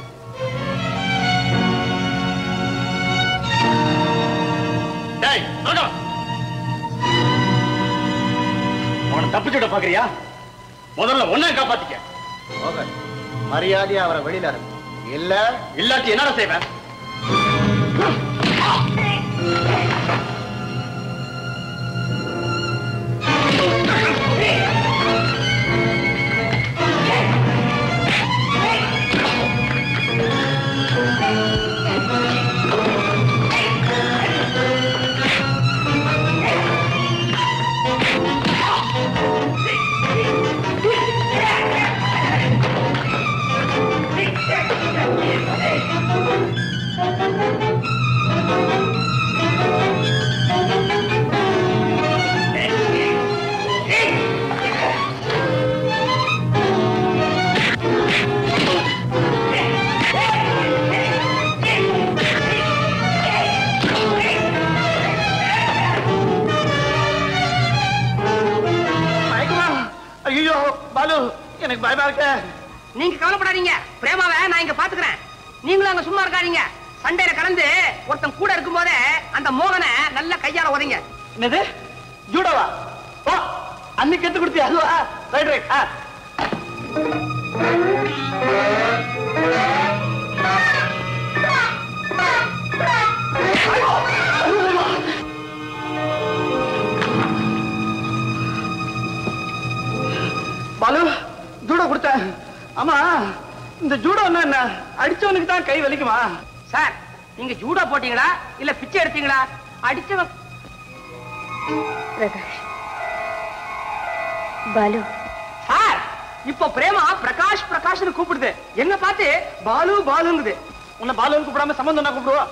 அவனை தப்பிச்சுட பாக்குறியா? முதல்ல ஒன்ன காப்பாத்திக்க. மரியாதையா அவரை வெளியில இருக்கு. இல்ல இல்லாட்டி என்னடா செய்வேன்? பாலு, எனக்கு பயமா இருக்க. நீங்க கவலைப்படாதீங்க. பிரேமாவை நான் இங்க பாத்துக்கிறேன். நீங்களும் அங்க சும்மா இருக்காதீங்க. சண்டையில கலந்து ஒருத்தன் கூட இருக்கும் போதே அந்த மோகனை நல்ல கையால உதைங்க. என்னது? ஜூடோவா? வா, அன்னைக்கு எடுத்து கொடுத்தியா? அதுவா? Right right. பாலு, ஜூடோ கொடுத்தேன். ஆமா, இந்த ஜூடோ என்ன அடிச்சவனுக்கு தான் கை வலிக்குமா? சார், நீங்க ஜூடோ போட்டீங்களா இல்ல பிச்சை எடுத்தீங்களா? அடிச்சவன் பிரகாஷ். பாலு. சார், இப்போ பிரேமா பிரகாஷ் பிரகாஷ்னு கூப்பிடுது. என்ன பார்த்து பாலு பாலுங்குது. உன்னை பாலுன்னு கூப்பிடாம சம்பந்தம் நான் கூப்பிடுவா?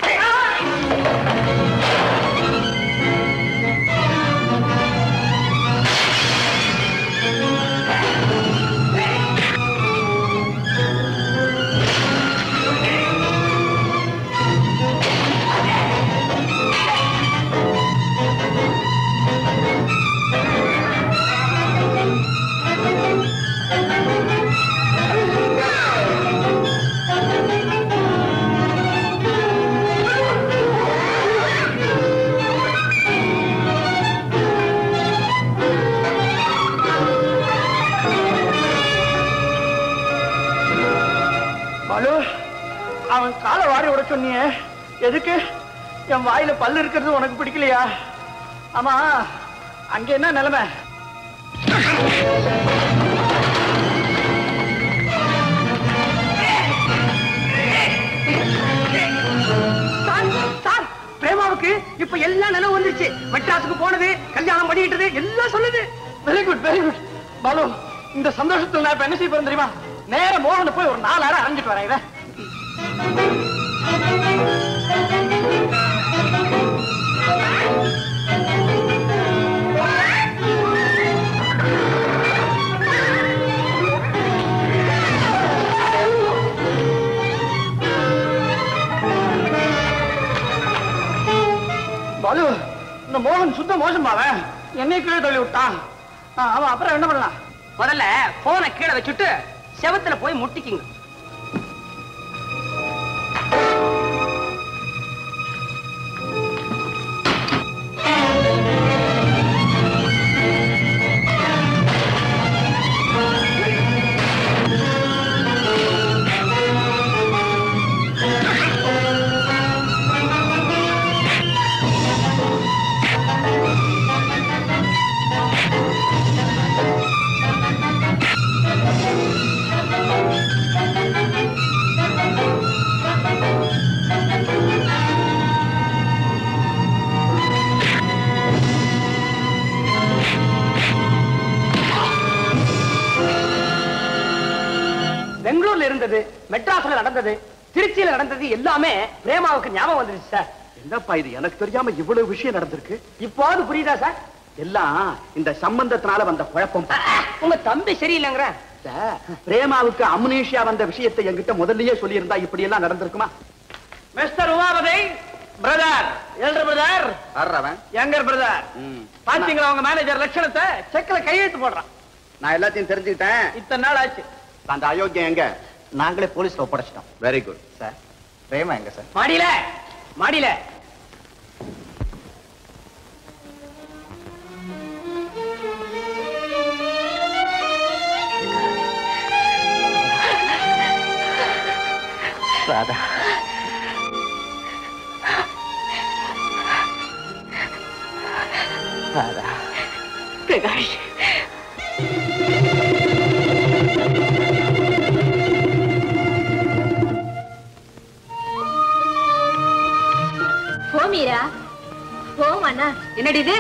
அவன் காலை வாரி விட சொன்னியே, எதுக்கு? என் வாயில பல்லு இருக்கிறது உனக்கு பிடிக்கலையா? ஆமா, அங்க என்ன நிலைமை? பாலுவுக்கு இப்ப எல்லாம் நினைவு வந்துருச்சு. மெட்ராஸுக்கு போனது, கல்யாணம் பண்ணிக்கிட்டது எல்லாம் சொல்லுது. Very good very good Balu. இந்த சந்தோஷத்துல நான் இப்ப என்ன செய்ய போறேன் தெரியுமா? நேர மோகன் போய் ஒரு நாலு ஆறு அரைஞ்சிட்டு வரேன். இதை பாலு, இந்த மோகன் சுத்த மோசம் பாவன் என்னை கீழே தள்ளி விட்டான். அவன் அப்புறம் என்ன பண்ணலாம்? முதல்ல போனை கீழே வச்சுட்டு செவத்துல போய் முட்டிக்குங்க. பெங்களூர்ல இருந்தது, மெட்ராஸ்ல நடந்தது, திருச்சியில நடந்தது எல்லாமே பிரேமாவுக்கு ஞாபகம் வந்துருச்சு சார். என்னப்பா இது எனக்கு தெரியாம இவ்வளவு விஷயம் நடந்திருக்கு? இப்போது புரியுதா சார்? எல்லாம் இந்த சம்பந்தத்தினால வந்த குழப்பம். உங்க தம்பி சரியில்லைங்கிற பிரேமாவுக்கு அம்னீஷியா வந்த விஷயத்தை என்கிட்ட முதல்லயே சொல்லி இருந்தா இப்படி எல்லாம் நடந்திருக்குமா? Mister Umapathi brother, elder brother, வர்றவன் யங்கர் பிரதர், பாத்தீங்களா உங்க மேனேஜர் லட்சணத்தை? செக்ல கையெழுத்து போடுறான். நான் எல்லாத்தையும் தெரிஞ்சுக்கிட்டேன். இத்தனை நாள் ஆச்சு. அந்த அயோக்கியம் எங்க? நாங்களே போலீஸ்ல ஒப்படைச்சிட்டோம். Very good sir. பிரேமா எங்க சார்? மாடியில மாடியில ராதா, ராதா, பிரகாஷ், போ மீரா, போ மன்னா. என்னடி இது?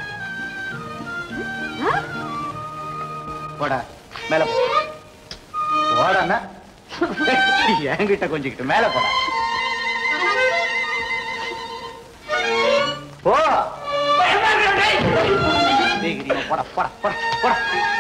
போடா மேல போடா. என்கிட்ட கொஞ்சிக்கிட்டு மேல போடா. போ போடா போடா போடா போடா.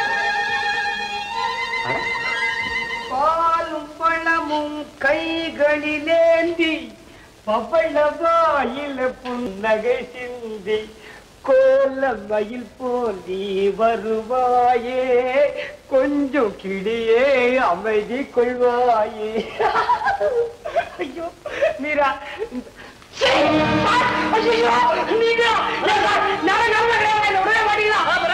பாலும் பழமும் கைகளிலேந்தி பவளவாயில புன்னகை சிந்தி கோல மயில் போந்தி வருவாயே, கொஞ்சம் கிளியே அமைதி கொள்வாயே. ஐயோ மீரா, நீங்க